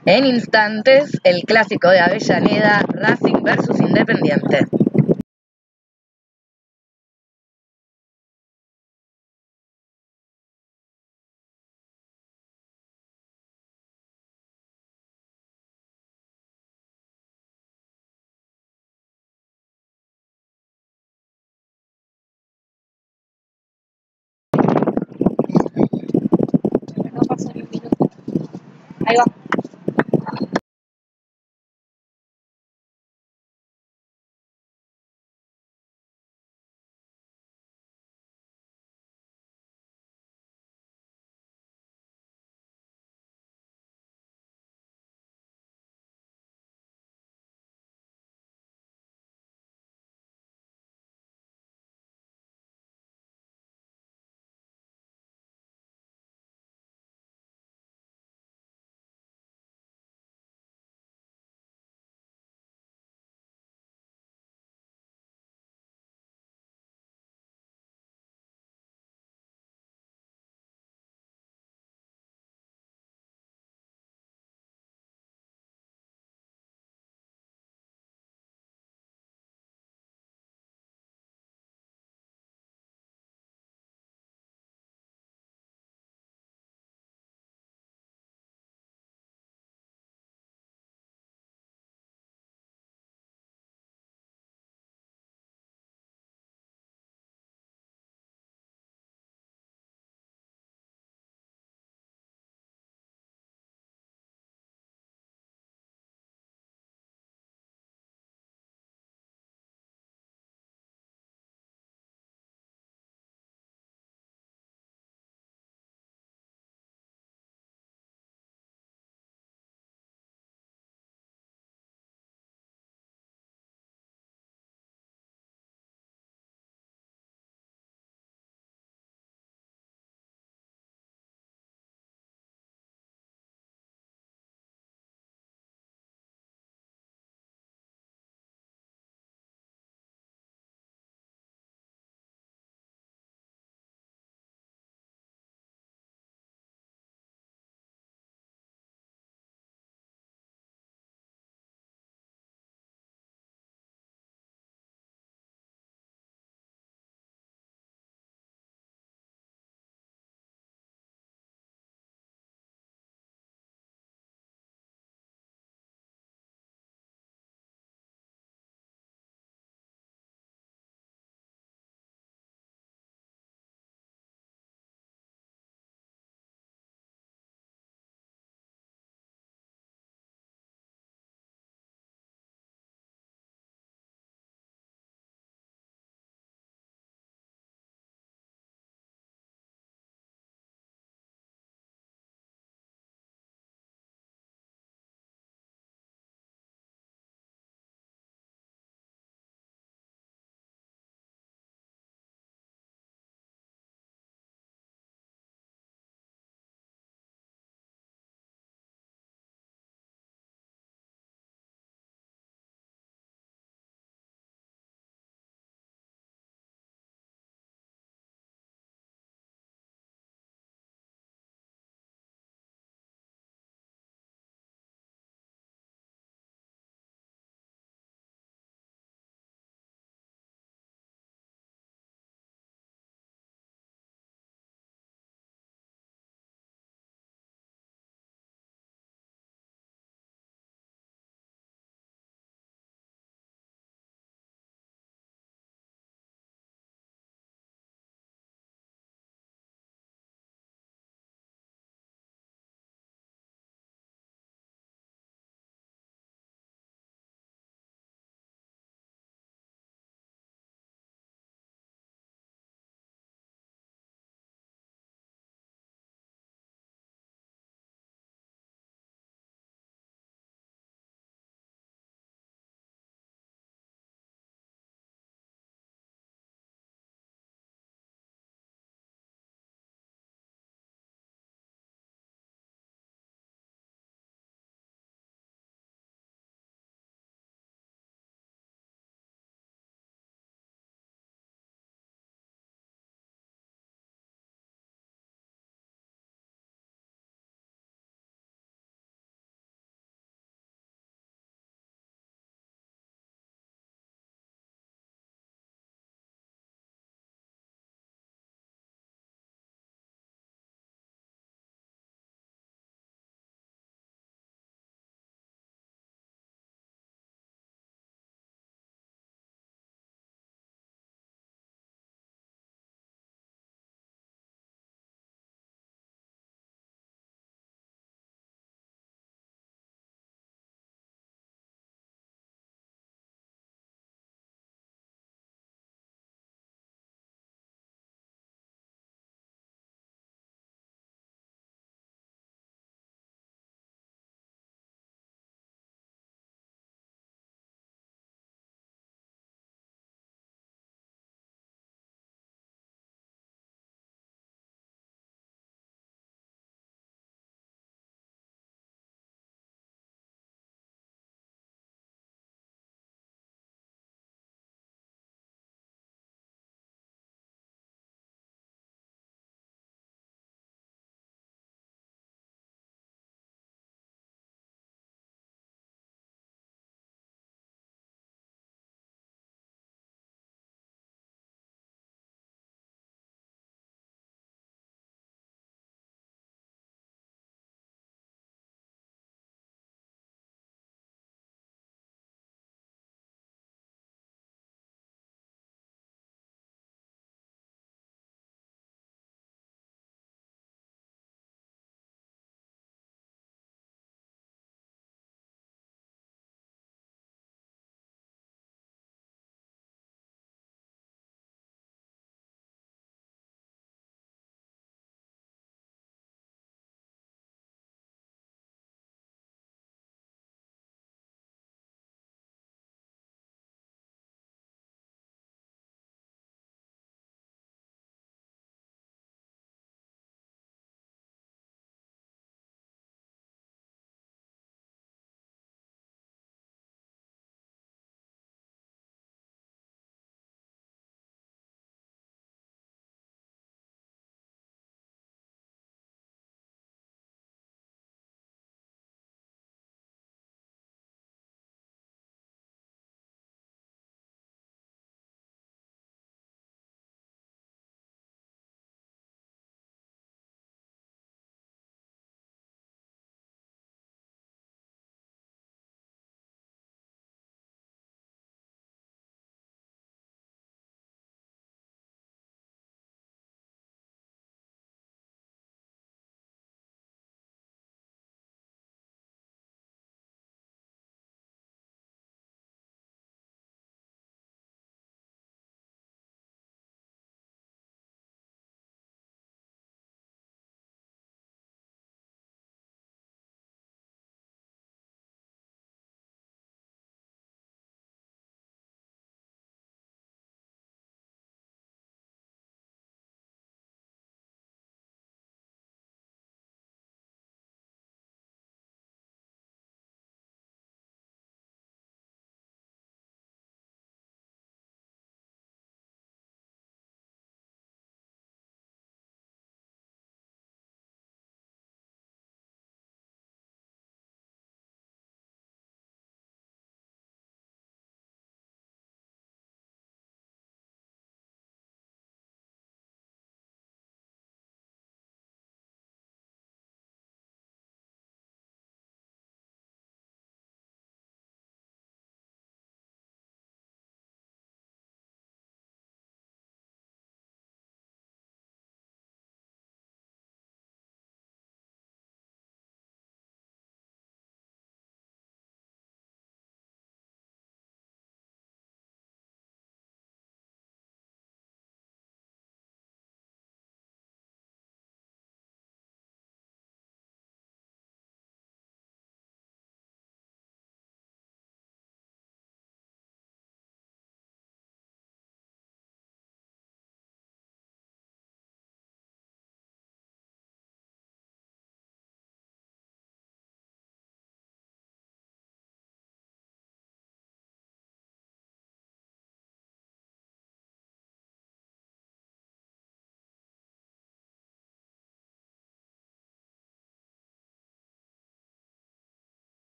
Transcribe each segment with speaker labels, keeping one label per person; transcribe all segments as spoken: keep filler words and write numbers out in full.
Speaker 1: En instantes, el clásico de Avellaneda, Racing versus Independiente.
Speaker 2: No pasó ni un minuto. Ahí va.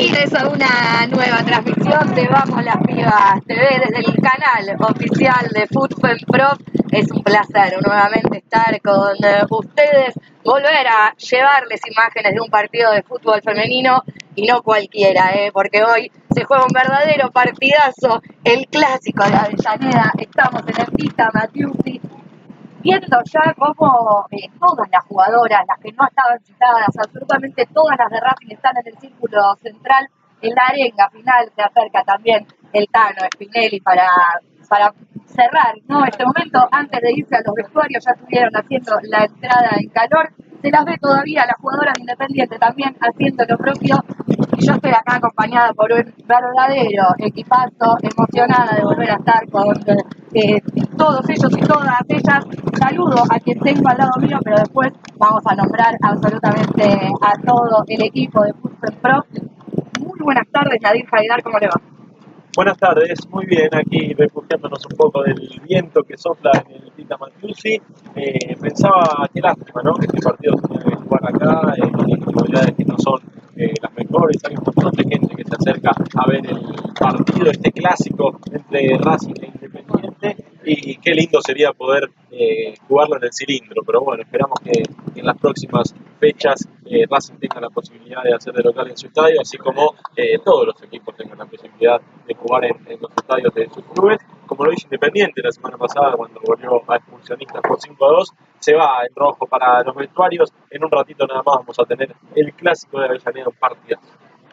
Speaker 1: Bienvenidos a una nueva transmisión de Vamos las Pibas T V desde el canal oficial de Fútbol Pro. Es un placer nuevamente estar con ustedes, volver a llevarles imágenes de un partido de fútbol femenino y no cualquiera, ¿eh? Porque hoy se juega un verdadero partidazo, el clásico de Avellaneda. Estamos en el Tita Matiusi, viendo ya cómo eh, todas las jugadoras, las que no estaban citadas, absolutamente todas las de Racing están en el círculo central. En la arenga final se acerca también el Tano Spinelli para, para cerrar, ¿no?, este momento. Antes de irse a los vestuarios ya estuvieron haciendo la entrada en calor. Se las ve todavía las jugadoras de Independiente también haciendo lo propio. Y yo estoy acá acompañada por un verdadero equipazo, emocionada de volver a estar con eh, todos ellos y todas ellas. Saludo a quien tengo al lado mío, pero después vamos a nombrar absolutamente a todo el equipo de Fútbol Pro. Muy buenas tardes, Nadir Haidar, ¿cómo le va?
Speaker 3: Buenas tardes, muy bien, aquí refugiándonos un poco del viento que sopla en el Tita Matiusi. Eh, pensaba, qué lástima, ¿no?, que este partido se tiene que jugar acá, eh, con actividades que no son eh, las mejores. Hay un montón de gente que se acerca a ver el partido, este clásico entre Racing e Independiente, y, y qué lindo sería poder eh, jugarlo en el cilindro. Pero bueno, esperamos que, que en las próximas fechas eh, Racing tenga la posibilidad de hacer de local en su estadio, así como eh, todos los equipos tengan la posibilidad de jugar en, en los estadios de sus clubes, como lo hizo Independiente la semana pasada cuando volvió a Expulsionistas por cinco a dos. Se va en rojo para los vestuarios. En un ratito nada más vamos a tener el clásico de Avellaneda, un partidazo.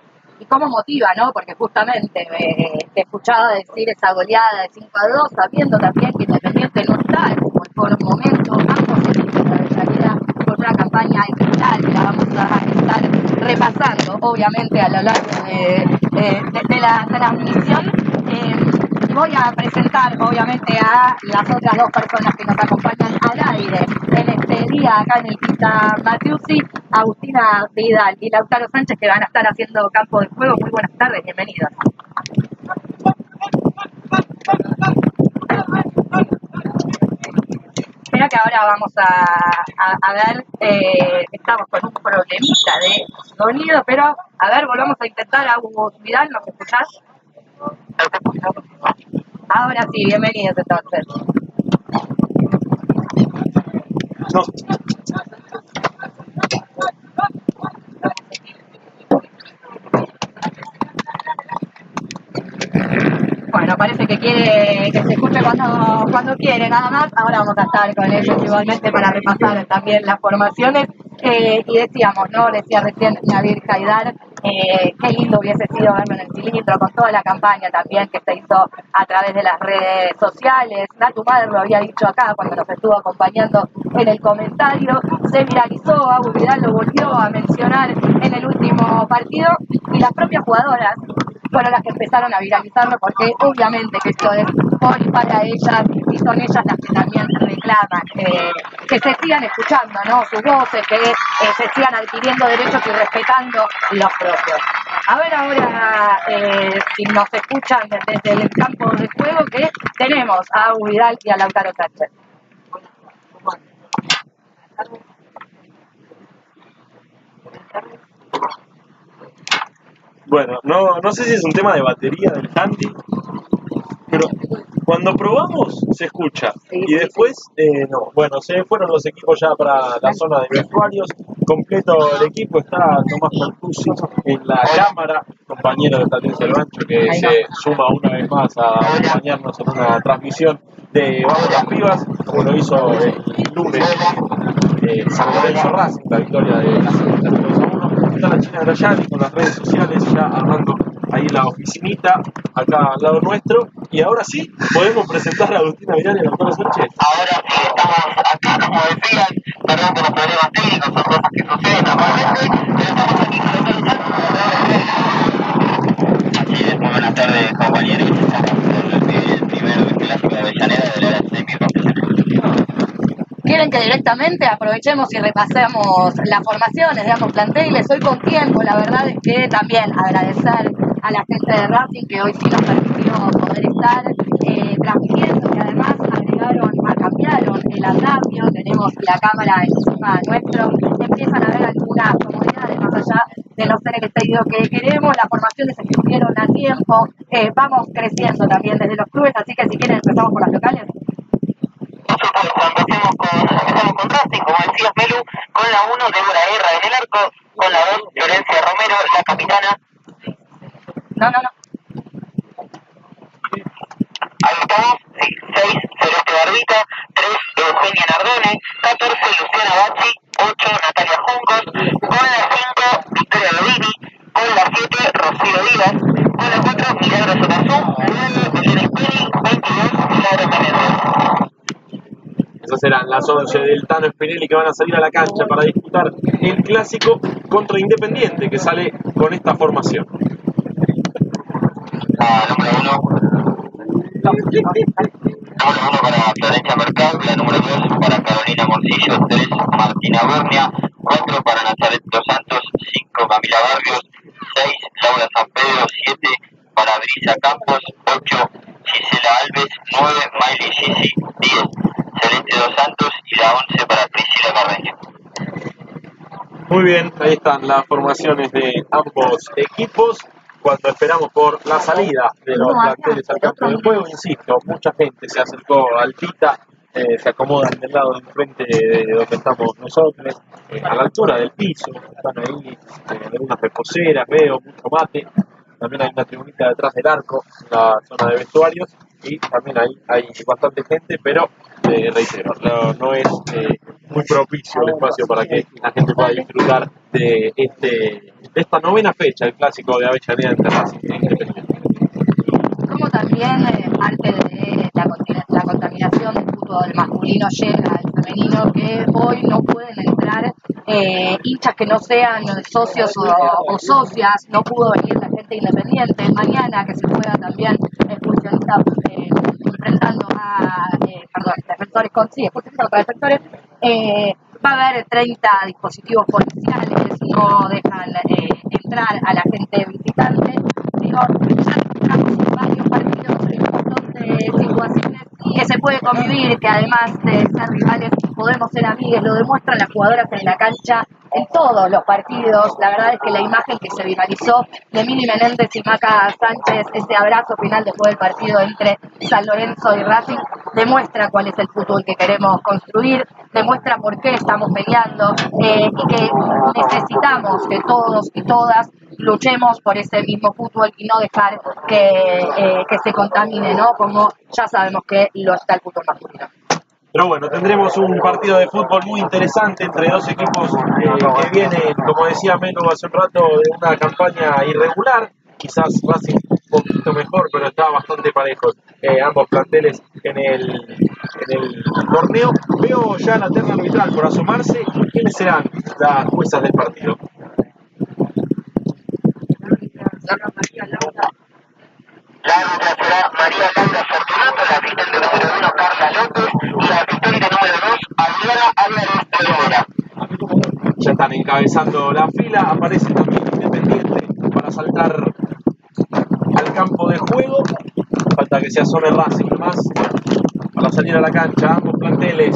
Speaker 1: Y cómo motiva, ¿no? Porque justamente eh, te escuchaba decir esa goleada de cinco a dos, sabiendo también que Independiente no está en su mejor momento. Ambos equipos de Avellaneda con una campaña ejemplar que la vamos a estar repasando, obviamente, a lo largo de, de, de, de la transmisión. Eh, y voy a presentar, obviamente, a las otras dos personas que nos acompañan al aire en este día acá en el Tita Matiusi, Agustina Vidal y Lautaro Sánchez, que van a estar haciendo campo de juego. Muy buenas tardes, bienvenidos. Espera que ahora vamos a, a, a ver, eh, estamos con un problemita de sonido, pero a ver, volvamos a intentar. Agus Vidal, ¿nos escuchás? Ahora sí, bienvenidos entonces.
Speaker 3: No.
Speaker 1: Bueno, parece que quiere que se escuche cuando, cuando quiere, nada más. Ahora vamos a estar con ellos igualmente para repasar también las formaciones. Eh, y decíamos, ¿no? Decía recién Nadir Haidar, eh, qué lindo hubiese sido verlo en el cilindro, con toda la campaña también que se hizo a través de las redes sociales. Natu Madre lo había dicho acá cuando nos estuvo acompañando en el comentario. Se viralizó, Agus Vidal lo volvió a mencionar en el último partido, y las propias jugadoras fueron las que empezaron a viralizarlo, porque obviamente que esto es por y para ellas, y son ellas las que también reclaman eh, que se sigan escuchando, ¿no?, sus voces, que eh, se sigan adquiriendo derechos y respetando los propios. A ver ahora eh, si nos escuchan desde el campo de juego, que tenemos a Agus Vidal y a Lautaro Sánchez.
Speaker 3: Bueno, no, no sé si es un tema de batería del handy, pero cuando probamos se escucha, y después eh, no. Bueno, se fueron los equipos ya para la zona de vestuarios. Completo el equipo, está Tomás Pertusi en la cámara, compañero de Patricia Albancho, que se suma una vez más a acompañarnos en una transmisión de Vamos las Pibas, como lo hizo el lunes eh, San Lorenzo Racing, la victoria de la Celeste dos a uno. Está la China Grayani con las redes sociales ya armando ahí la oficinita acá al lado nuestro. Y ahora sí, podemos presentar a Agustina Vidal y a Lautaro Sánchez.
Speaker 4: Ahora sí, estamos acá, como decían, perdón por los problemas técnicos, son cosas que suceden normalmente, pero estamos aquí con Así es, muy buenas tardes, compañeros. Estamos con el primer clásico de Avellaneda de la semiprofesional.
Speaker 1: ¿Quieren que directamente aprovechemos y repasemos las formaciones de ambos planteles? Hoy con tiempo, la verdad es que también agradecer a la gente de Racing que hoy sí nos permitió poder estar eh, transmitiendo, y además agregaron, cambiaron el andamio, tenemos la cámara encima nuestro, empiezan a ver algunas comodidades más allá de no ser el estadio que queremos, las formaciones se cumplieron a tiempo, eh, vamos creciendo también desde los clubes, así que si quieren empezamos por las locales.
Speaker 4: Por supuesto, empecemos con, empezamos con Racing, como decías Melu, con la uno, Débora Guerra en el arco, con la dos, Florencia Romero, la capitana.
Speaker 1: No, no, no.
Speaker 4: Ahí estamos, sí, seis, Celeste Barbita, tres, Eugenia Nardone, catorce, Luciana Bacci, ocho, Natalia Juncos, con la cinco, Victoria Lodini, con la siete, Rocío Díaz, con la cuatro, Milagro Sotazú, nueve, Belén Spini, veintidós, Milagro Menéndez.
Speaker 3: Esas serán las once del Tano Spinelli que van a salir a la cancha para disputar el clásico contra Independiente, que sale con esta formación.
Speaker 4: La número uno. Número uno para Florencia Mercado, la número dos para Carolina Morcillo, tres Martina Bernia, cuatro para Nazaret Dos Santos, cinco Camila Barrios, seis Laura San Pedro, siete para Brisa Campos, ocho Gisela Alves, nueve Miley Sisi, diez Celeste Dos Santos y la once para Priscila Carreño.
Speaker 3: Muy bien, ahí están las formaciones de ambos equipos. Cuando esperamos por la salida de los planteles al campo de juego, insisto, mucha gente se acercó al Tita, eh, se acomodan del lado de enfrente de donde estamos nosotros, eh, a la altura del piso, están ahí eh, algunas reposeras, veo mucho mate, también hay una tribunita detrás del arco, en la zona de vestuarios, y también ahí hay bastante gente, pero eh, reitero, no, no es eh, muy propicio el espacio para que la gente pueda disfrutar de este de esta novena fecha, el clásico de Avellaneda entre Racing e Independiente.
Speaker 1: Como también eh, parte de la, la contaminación del fútbol masculino llega al femenino, que hoy no pueden entrar eh, hinchas que no sean socios o, o socias, no pudo venir la gente Independiente. Mañana que se juega también expulsionista eh, enfrentando a eh, perdón, defensores con sí, expulsionista contra defensores, eh, va a haber treinta dispositivos policiales, no dejan eh, entrar a la gente visitante. Digo, ya encontramos en varios partidos en un montón de situaciones que se puede convivir, que además de ser rivales podemos ser amigues, lo demuestran las jugadoras en la cancha en todos los partidos. La verdad es que la imagen que se viralizó de Mili Menéndez y Maca Sánchez, ese abrazo final después del partido entre San Lorenzo y Racing, demuestra cuál es el fútbol que queremos construir, demuestra por qué estamos peleando eh, y que necesitamos que todos y todas luchemos por ese mismo fútbol y no dejar que, eh, que se contamine, ¿no? Como ya sabemos que lo está el fútbol masculino.
Speaker 3: Pero bueno, tendremos un partido de fútbol muy interesante entre dos equipos eh, que vienen, como decía Menu hace un rato, de una campaña irregular. Quizás Racing un poquito mejor, pero está bastante parejos eh, ambos planteles en el, en el torneo. Veo ya la terna arbitral por asomarse. ¿Quiénes serán las juezas del partido?
Speaker 4: La árbitra será María Laura Fortunato, la asistente número uno Carla López y la asistente número dos Adriana Álvarez Olivera.
Speaker 3: Ya están encabezando la fila, aparece también Independiente para saltar al campo de juego. Falta que se asome Racing más para salir a la cancha, ambos planteles.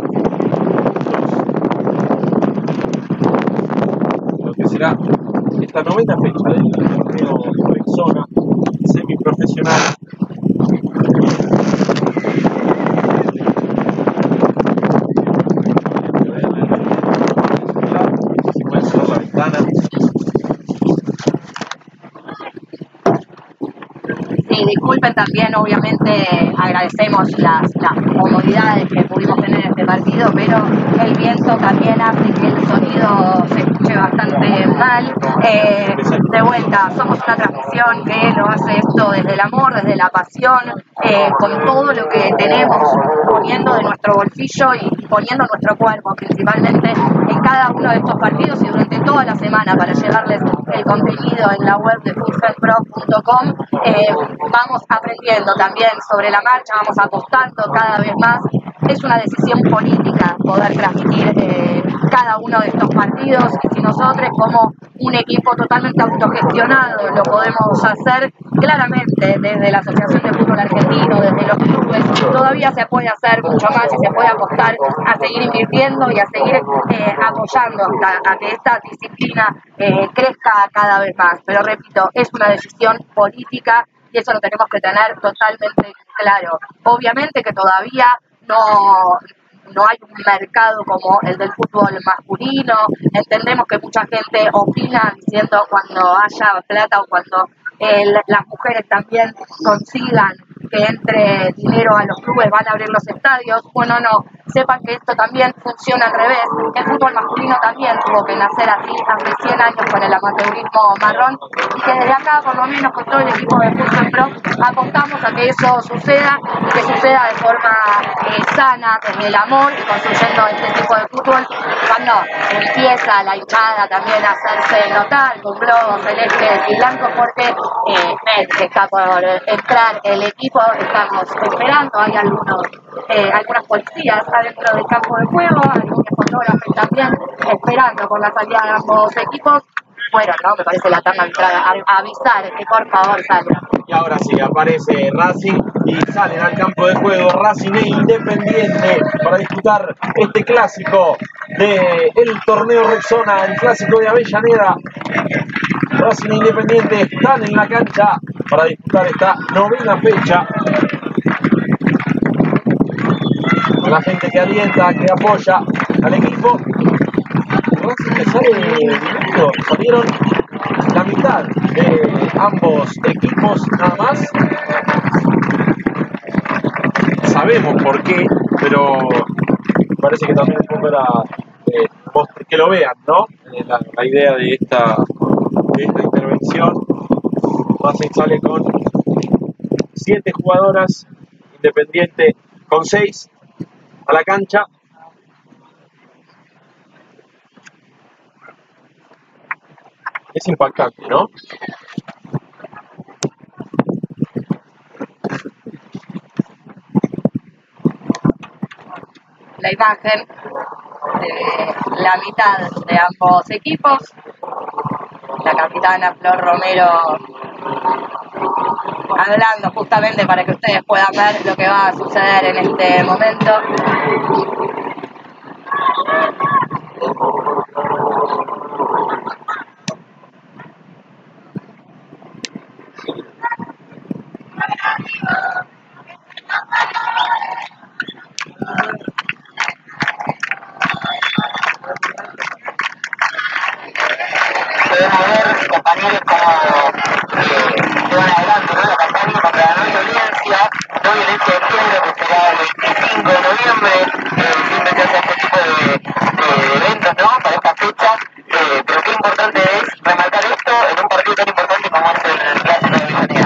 Speaker 3: Lo que será esta novena fecha del torneo Rexona semiprofesional. Se puede cerrar la ventana.
Speaker 1: Sí, disculpen también, obviamente agradecemos las, las comodidades que pudimos tener en este partido, pero el viento también hace que el sonido se escuche bastante mal. Eh, de vuelta, somos una transmisión que lo hace esto desde el amor, desde la pasión, eh, con todo lo que tenemos, poniendo de nuestro bolsillo y poniendo nuestro cuerpo principalmente en cada uno de estos partidos y durante toda la semana para llevarles el contenido en la web de football pro punto com. Eh, vamos aprendiendo también sobre la marcha, vamos apostando cada vez más. Es una decisión política poder transmitir eh, cada uno de estos partidos y si nosotros como un equipo totalmente autogestionado lo podemos hacer claramente desde la Asociación de Fútbol Argentino, desde los clubes, todavía todavía se puede hacer mucho más y se puede apostar a seguir invirtiendo y a seguir eh, apoyando hasta a que esta disciplina eh, crezca cada vez más. Pero repito, es una decisión política y eso lo tenemos que tener totalmente claro. Obviamente que todavía no... no hay un mercado como el del fútbol masculino. Entendemos que mucha gente opina diciendo cuando haya plata o cuando eh, las mujeres también consigan que entre dinero a los clubes van a abrir los estadios. Bueno, no, sepan que esto también funciona al revés. El fútbol masculino también tuvo que nacer así hace cien años con el amateurismo marrón y que desde acá, por lo menos con todo el equipo de Fútbol Pro, apostamos a que eso suceda y que suceda de forma eh, sana, desde el amor y construyendo este tipo de fútbol. Cuando empieza la hinchada también a hacerse notar con globos celestes y blancos, porque eh, ven que está por entrar el equipo, estamos esperando, hay algunos, eh, algunas policías adentro del campo de juego, algunos fotógrafos también esperando por la salida de ambos equipos. Bueno, no, me parece la tanda entrada a avisar que por favor salgan.
Speaker 3: Y ahora sí, aparece Racing y salen al campo de juego Racing e Independiente para disputar este clásico del torneo Rexona, el clásico de Avellaneda. Racing e Independiente están en la cancha para disputar esta novena fecha. La gente que alienta, que apoya al equipo. Racing que sale directo, salieron la mitad de ambos equipos nada más. Sabemos por qué, pero parece que también un poco era eh, que lo vean, ¿no? Eh, la, la idea de esta, de esta intervención. Racing sale con siete jugadoras, Independiente con seis a la cancha. Es impactante, ¿no?
Speaker 1: La imagen de la mitad de ambos equipos, la capitana Flor Romero hablando justamente para que ustedes puedan ver lo que va a suceder en este momento.
Speaker 4: Podemos ver, compañeros, cómo eh, se van adelante, ¿no? La campaña contra la no violencia, no violencia de género, que será el veinticinco de noviembre, eh, siempre se hace este tipo de, de eventos, ¿no? Para esta fecha, eh, pero qué importante es remarcar esto en un partido tan importante como es el Clásico de Avellaneda.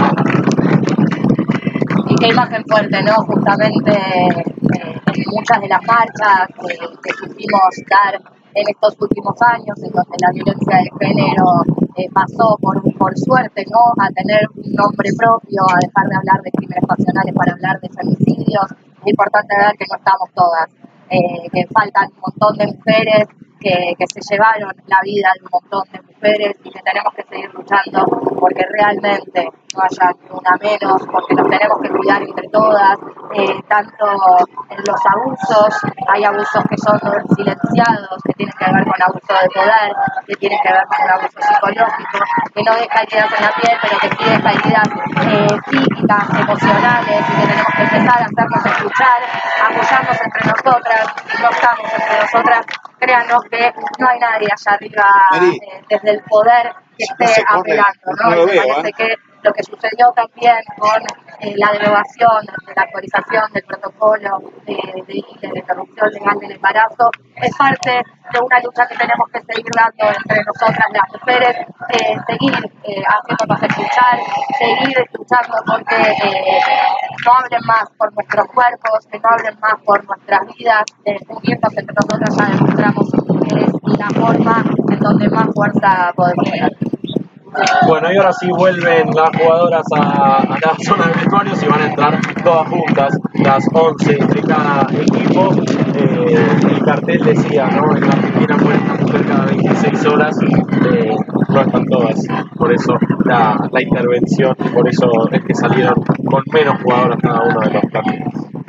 Speaker 1: Y qué imagen fuerte, ¿no? Justamente eh, en muchas de las marchas eh, que supimos dar en estos últimos años, en donde la violencia de género eh, pasó por, por suerte, ¿no?, a tener un nombre propio, a dejar de hablar de crímenes pasionales para hablar de femicidios. Es importante ver que no estamos todas, eh, que faltan un montón de mujeres que, que se llevaron la vida de un montón de mujeres y que tenemos que seguir luchando porque realmente no haya una menos, porque nos tenemos que cuidar entre todas, eh, tanto en los abusos, hay abusos que son silenciados, que tienen que ver con abuso de poder, que tienen que ver con un abuso psicológico, que no deja heridas en la piel, pero que sí deja heridas eh, psíquicas, emocionales, y que tenemos que empezar a hacernos escuchar, apoyarnos entre nosotras. Si no estamos entre nosotras, créanos que no hay nadie allá arriba eh, desde el poder que esté apelando, ¿no?
Speaker 5: No lo
Speaker 1: Me
Speaker 5: veo,
Speaker 1: parece
Speaker 5: ¿eh?
Speaker 1: que lo que sucedió también con eh, la derogación de la actualización del protocolo de, de, de interrupción legal del embarazo es parte de una lucha que tenemos que seguir dando entre nosotras las mujeres, eh, seguir eh, haciéndonos escuchar, seguir luchando porque eh, no hablen más por nuestros cuerpos, que no hablen más por nuestras vidas, eh, uniéndose entre nosotras ya demostramos que es la forma en donde más fuerza podemos tener.
Speaker 3: Bueno, y ahora sí vuelven las jugadoras a, a la zona de vestuarios y van a entrar todas juntas, las once de cada equipo. Eh, el cartel decía, ¿no? En la Argentina muere una mujer cada veintiséis horas, eh, no están todas. Por eso la, la intervención, por eso es que salieron con menos jugadoras cada uno de los carteles.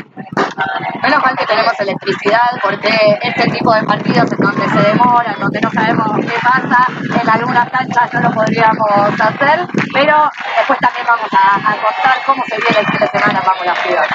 Speaker 1: electricidad, porque este tipo de partidos en donde se demoran, donde no sabemos qué pasa, en algunas canchas no lo podríamos hacer, pero después también vamos a, a contar cómo se viene el fin de semana, vamos las pibas.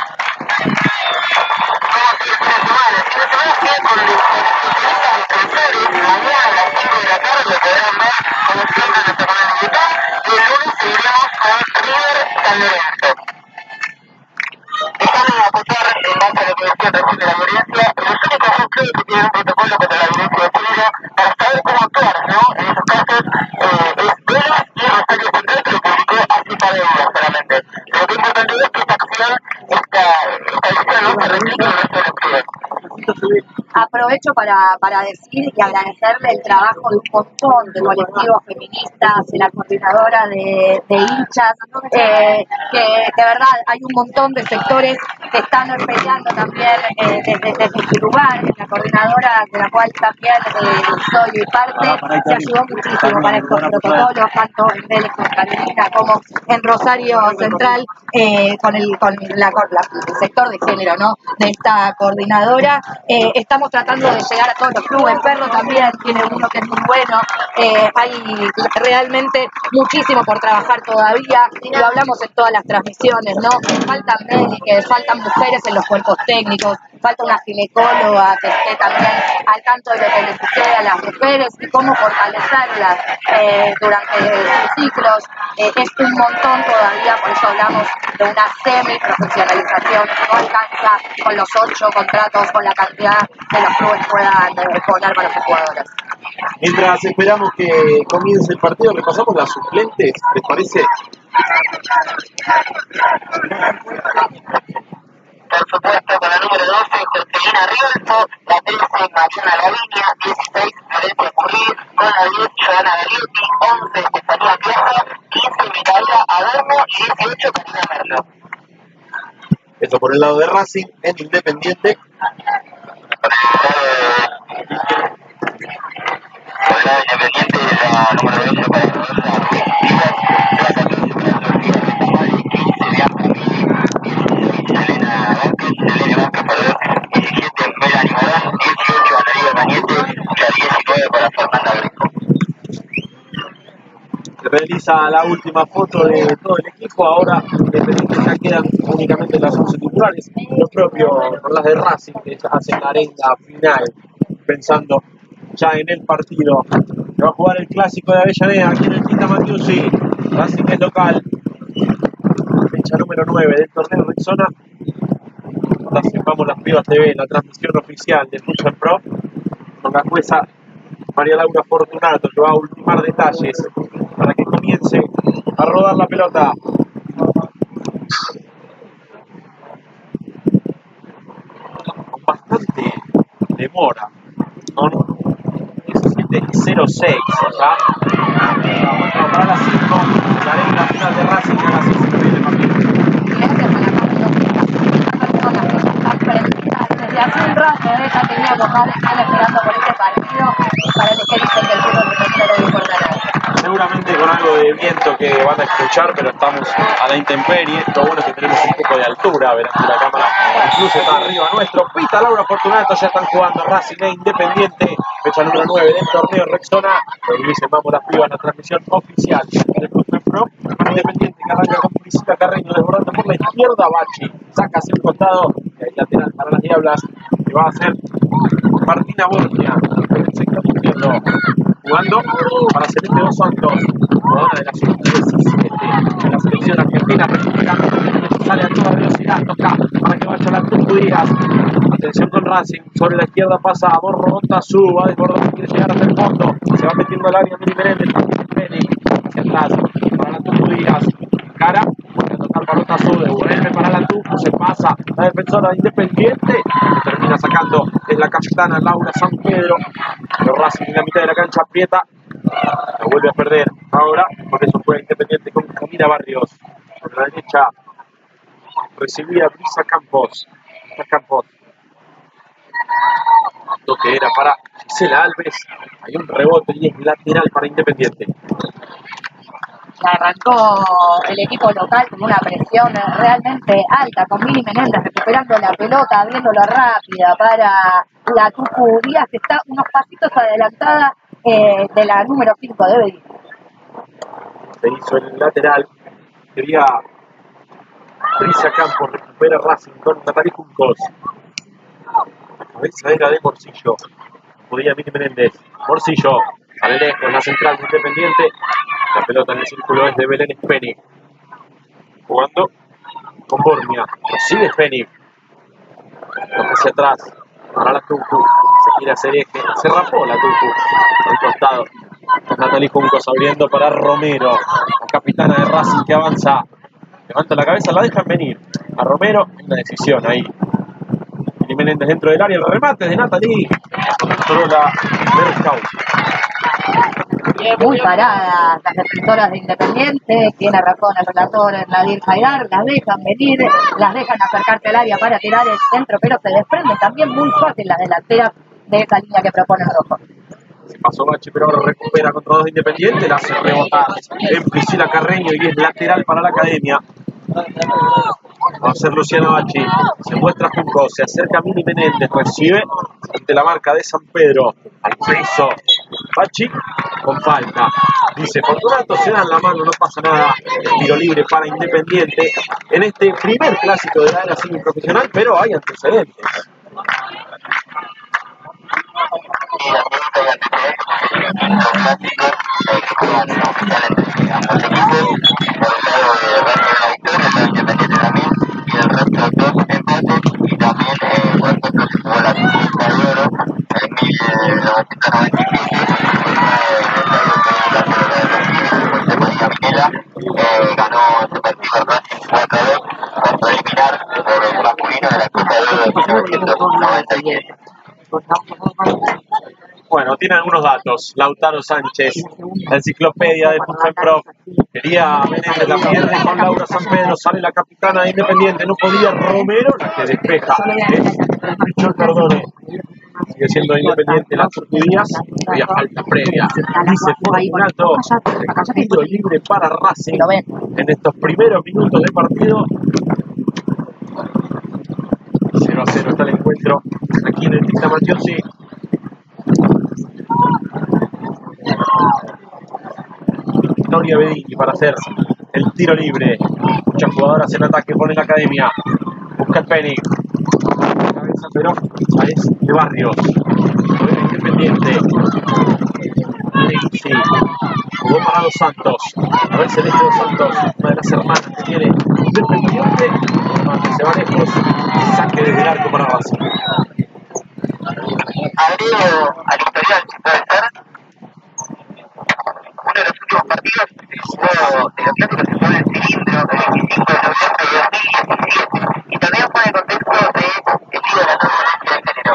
Speaker 4: Déjame acotar en base a lo que usted recibe de la violencia, los únicos dos clubes que tienen un protocolo contra la violencia de género para saber cómo actuar, ¿no? En esos casos eh, es Vélez y Rosario Central, que lo publicó hace un par de días solamente. Lo que es importante es que esta acción, esta, esta acción no se replique en el resto de los clubes.
Speaker 1: Aprovecho para, para decir y agradecerle el trabajo de un montón de colectivos feministas, de la coordinadora de, de hinchas, eh, que de verdad hay un montón de sectores que están peleando también eh, desde, desde su lugar. La coordinadora, de la cual también eh, soy parte, se ayudó muchísimo para estos protocolos, tanto en Vélez con Carolina como en Rosario Central, eh, con, el, con la, la, el sector de género, ¿no?, de esta coordinadora. Eh, estamos tratando de llegar a todos los clubes. Perro también tiene uno que es muy bueno. Eh, hay realmente muchísimo por trabajar todavía, lo hablamos en todas las transmisiones, ¿no? Faltan médicos, faltan mujeres en los cuerpos técnicos, falta una ginecóloga que esté también al tanto de lo que les sucede a las mujeres y cómo fortalecerlas eh, durante sus ciclos. Eh, es un montón todavía, por eso hablamos de una semi-profesionalización. No alcanza con los ocho contratos, con la cantidad que los clubes puedan eh, poner para sus jugadores.
Speaker 3: Mientras esperamos que comience el partido, repasamos las suplentes, ¿les parece?
Speaker 4: Por supuesto, con la número doce, Jorgelina Riolfo, la trece, Mariana Lavinia, dieciséis, Florencia Currir, con la diez, Joana Galietti, once, Estefanía Piazza, quince, Micaela Adorno y dieciocho, Karina Merlo.
Speaker 3: Esto por el lado de Racing, en Independiente.
Speaker 4: Por el lado de Independiente, la número doce para Rosa Ruiz Vivas, la catorce para Sofía Retamari, quince, Bianca Mili, dieciséis, Selena Vázquez, Selena Vázquez, perdón, diecisiete, Melanie Morán, dieciocho, Analia Cañete, y la diecinueve para Fernanda Greco.
Speaker 3: Se realiza la última foto de todo el equipo. Ahora Independiente ya quedan únicamente las once titulares, los propios con las de Racing, que hacen la arenga final pensando ya en el partido que va a jugar el clásico de Avellaneda aquí en el Tita Matiusi. Racing es local, fecha número nueve del torneo Rexona. Vamos las Pibas T V, la transmisión oficial de Futsal Pro, con la jueza María Laura Fortunato, que va a ultimar detalles para que comience a rodar la pelota. Con bastante demora. Son diecisiete cero seis ya. Para las cinco, la arenga final de Racing a las seis y media del partido.
Speaker 1: Gracias a la personas que están prendidas desde hace un rato, ¿eh? Ya teníamos más de están esperando por este partido para el que dicen que el fútbol femenino no le importa nada.
Speaker 3: Seguramente con algo de viento que van a escuchar, pero estamos a la intemperie. Lo bueno es que tenemos un poco de altura, verán que la cámara incluso está arriba nuestro. Pita Laura Fortunato, ya están jugando Racing e Independiente, fecha número nueve del torneo Rexona. Hoy dicen vamos las pibas, la transmisión oficial del Futsal Pro. Independiente que arranca con Priscila Carreño desbordando por la izquierda, Bachi saca hacia un costado, y hay lateral para las Diablas, que va a ser Martina Borgia, en el sector izquierdo, jugando para Celeste Dos Santos, jugadora de la sub diecisiete de la selección argentina, recuperando, sale a toda velocidad, toca para que vaya la Tucu Díaz. Atención con Racing, sobre la izquierda pasa a Borrotazú, va desbordando, quiere llegar hasta el fondo, se va metiendo al área Miri Menéndez, hacia atrás, para la Tucu Díaz, cara, vuelve a tocar Borrotazú, devuelve para la Tucu, se pasa, la defensora de Independiente, termina sacando, es la capitana Laura San Pedro, pero Racing en la mitad de la cancha aprieta, lo vuelve a perder ahora, por eso fue Independiente con Camila Barrios, por la derecha, recibía Brisa Campos, Brisa Campos, lo que era para Gisela Alves, hay un rebote y es lateral para Independiente.
Speaker 1: arrancó el equipo local con una presión realmente alta, con Mini Menéndez recuperando la pelota, abriéndolo rápida para la Tucu Díaz, que está unos pasitos adelantada eh, de la número cinco de Bedín.
Speaker 3: Se hizo el lateral, quería Brisa Campos, recupera Racing con Natalie Juncos. A veces era de Morcillo, podía Mini Menéndez, Morcillo, a lo lejos, la central de Independiente, la pelota en el círculo es de Belén Spenic, jugando con Bormia, sigue Spenic, toca hacia atrás, para la Tucu, se quiere hacer eje, se rapó la Tucu, al costado, Natalie Juncos abriendo para Romero, la capitana de Racing que avanza, levanta la cabeza, la dejan venir, a Romero, una decisión ahí, Mini Menéndez dentro del área, el remate de Natalie, controla Berghaus.
Speaker 1: Muy paradas las defensoras de Independiente, tiene razón el relator Nadir Haidar, las dejan venir, las dejan acercarse al área para tirar el centro, pero se desprenden también muy fácil las delanteras de esa línea que propone el rojo.
Speaker 3: Se pasó Bachi, pero ahora recupera contra dos de Independiente, la hace rebotar en Priscila Carreño y es lateral para la Academia. Va a ser Luciana Bachi, se muestra Junco, se acerca a Mini Menéndez, recibe ante la marca de San Pedro, al piso, Bachi con falta, dice Fortunato, se dan la mano, no pasa nada, tiro libre para Independiente en este primer clásico de la era semiprofesional, pero hay antecedentes.
Speaker 4: Y la pregunta de antecedentes, los clásicos que juegan oficial entre ambos equipos, por el lado de Racing la victoria, estaba Independiente también, y el resto dos empates, y también eh, por ejemplo se jugó la Copa de Oro en mil novecientos noventa y siete, José María Minela eh, ganó ese partido al Racing cuatro a dos para preliminar por el masculino de la Copa de Oro de mil novecientos noventa y siete.
Speaker 3: Bueno, tiene algunos datos. Lautaro Sánchez, la enciclopedia de Fútbol Prof. Quería Menéndez, la pierde con Laura San Pedro, sale la capitana de Independiente, no podía Romero, la que despeja. Es Pichón Cardone. Sigue siendo Independiente las Díaz, había falta previa. Dice Fortunato, tiro libre para Racing en estos primeros minutos de partido. cero a cero está el encuentro aquí en el Tita Matiozzi. Victoria Bedini para hacer el tiro libre. Muchas jugadoras en ataque, pone la Academia. Busca el Penny. Cabeza, pero es de Barrios. Juega Independiente. Sí. Jugó para Dos Santos. A ver, Celeste Dos Santos, una de las hermanas que tiene Independiente. Se va lejos. Saque desde el arco para Racing.
Speaker 4: Agrego al historial, si puede ser, uno de los últimos partidos se jugó de los clásicos, se jugó en el cilindro el veinticinco de noviembre de dos mil diecisiete y también fue en el contexto de el Liga de la Transferencia de Género.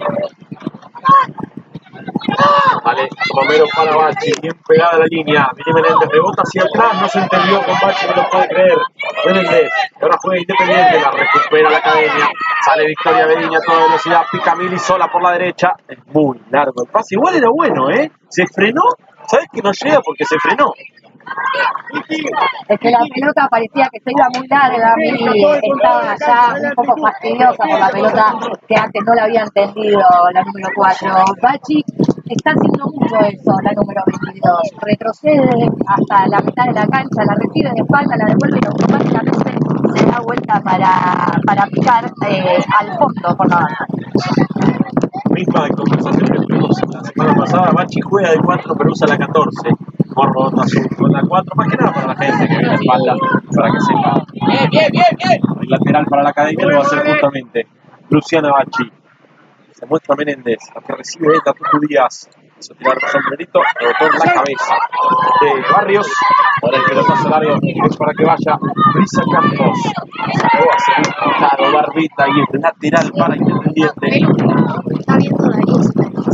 Speaker 3: Vale, Romero para Bachi, bien pegada a la línea. Mini Menéndez rebota hacia atrás, no se entendió con Bachi, no lo puede creer. Menéndez, ahora juega Independiente, la recupera la Academia. Sale Victoria Bedini a toda velocidad, pica Mili sola por la derecha. Es muy largo el pase, igual era bueno, ¿eh? Se frenó, ¿sabes que no llega porque se frenó?
Speaker 1: Es que la pelota parecía que se iba muy larga, Mili estaba ya un poco fastidiosa por la pelota que antes no la había entendido la número cuatro. Bachi está haciendo mucho eso, la número veintidós. Retrocede hasta la mitad de la cancha, la recibe de espalda, la devuelve y automáticamente se da vuelta para, para picar eh, al fondo por la banda.
Speaker 3: Misma conversación que tuvimos la semana pasada. Bachi juega de cuatro pero usa la catorce. Morro azul con la cuatro, más que nada para la gente que viene de espalda, para que sepa. Bien, bien, bien, bien. El lateral para la Academia lo va a hacer justamente Luciana Bachi. Se muestra Menéndez, la que recibe esta Tucu Díaz. Hizo tirar un sombrerito, rebotó en la cabeza de Barrios. Ahora el pelotazo largo es para que vaya Brisa Campos. Sacó a seguir claro, Barbita y el lateral para Independiente.
Speaker 2: Está viendo Darío.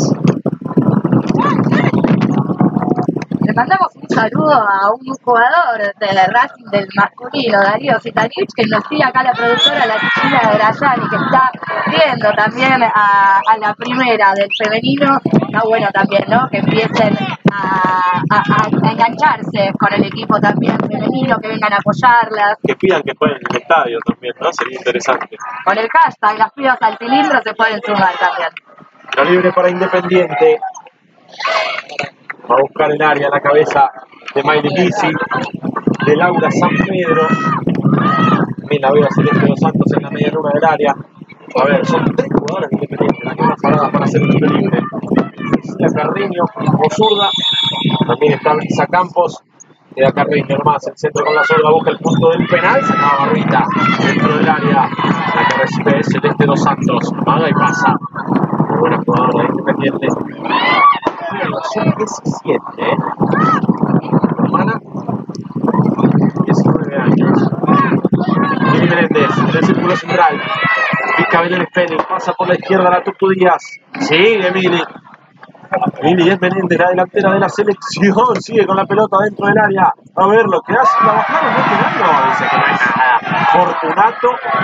Speaker 1: Le mandamos un saludo a un jugador de Racing del masculino, Darío Zitanich, que nos sigue acá la productora, la chiquilla de Grayani, que está viendo también a, a la primera del femenino está bueno también, ¿no? Que empiecen a, a, a engancharse con el equipo también femenino, que vengan a apoyarlas.
Speaker 3: Que pidan que jueguen en el estadio también, ¿no? Sería interesante.
Speaker 1: Con el hashtag, las pibas al cilindro se pueden sumar también.
Speaker 3: Tiro libre para Independiente. Va a buscar el área, la cabeza de Miley Lisi, de Laura San Pedro. También la veo a Celeste Dos Santos en la media luna del área. A ver, son tres jugadoras independientes las que están paradas para hacer un tiro libre. Cecilia Carreño o zurda. También está Brisa Campos. Queda Carreño nomás, el centro con la zurda, busca el punto del penal. Sacaba Barrita dentro del área. La que recibe es Celeste Dos Santos. Maga y pasa. Muy buena jugadora Independiente. Son diecisiete, ¿eh? Hermana, diecinueve años. Mili Menéndez, en el círculo central. Pica Belén Penny, pasa por la izquierda la Tucu Díaz. Sigue Mili. Mili es Menéndez, la delantera de la selección. Sigue con la pelota dentro del área. A ver lo que hace. La bajaron, no tiene nada. No, dice que no hay nada. Fortunato.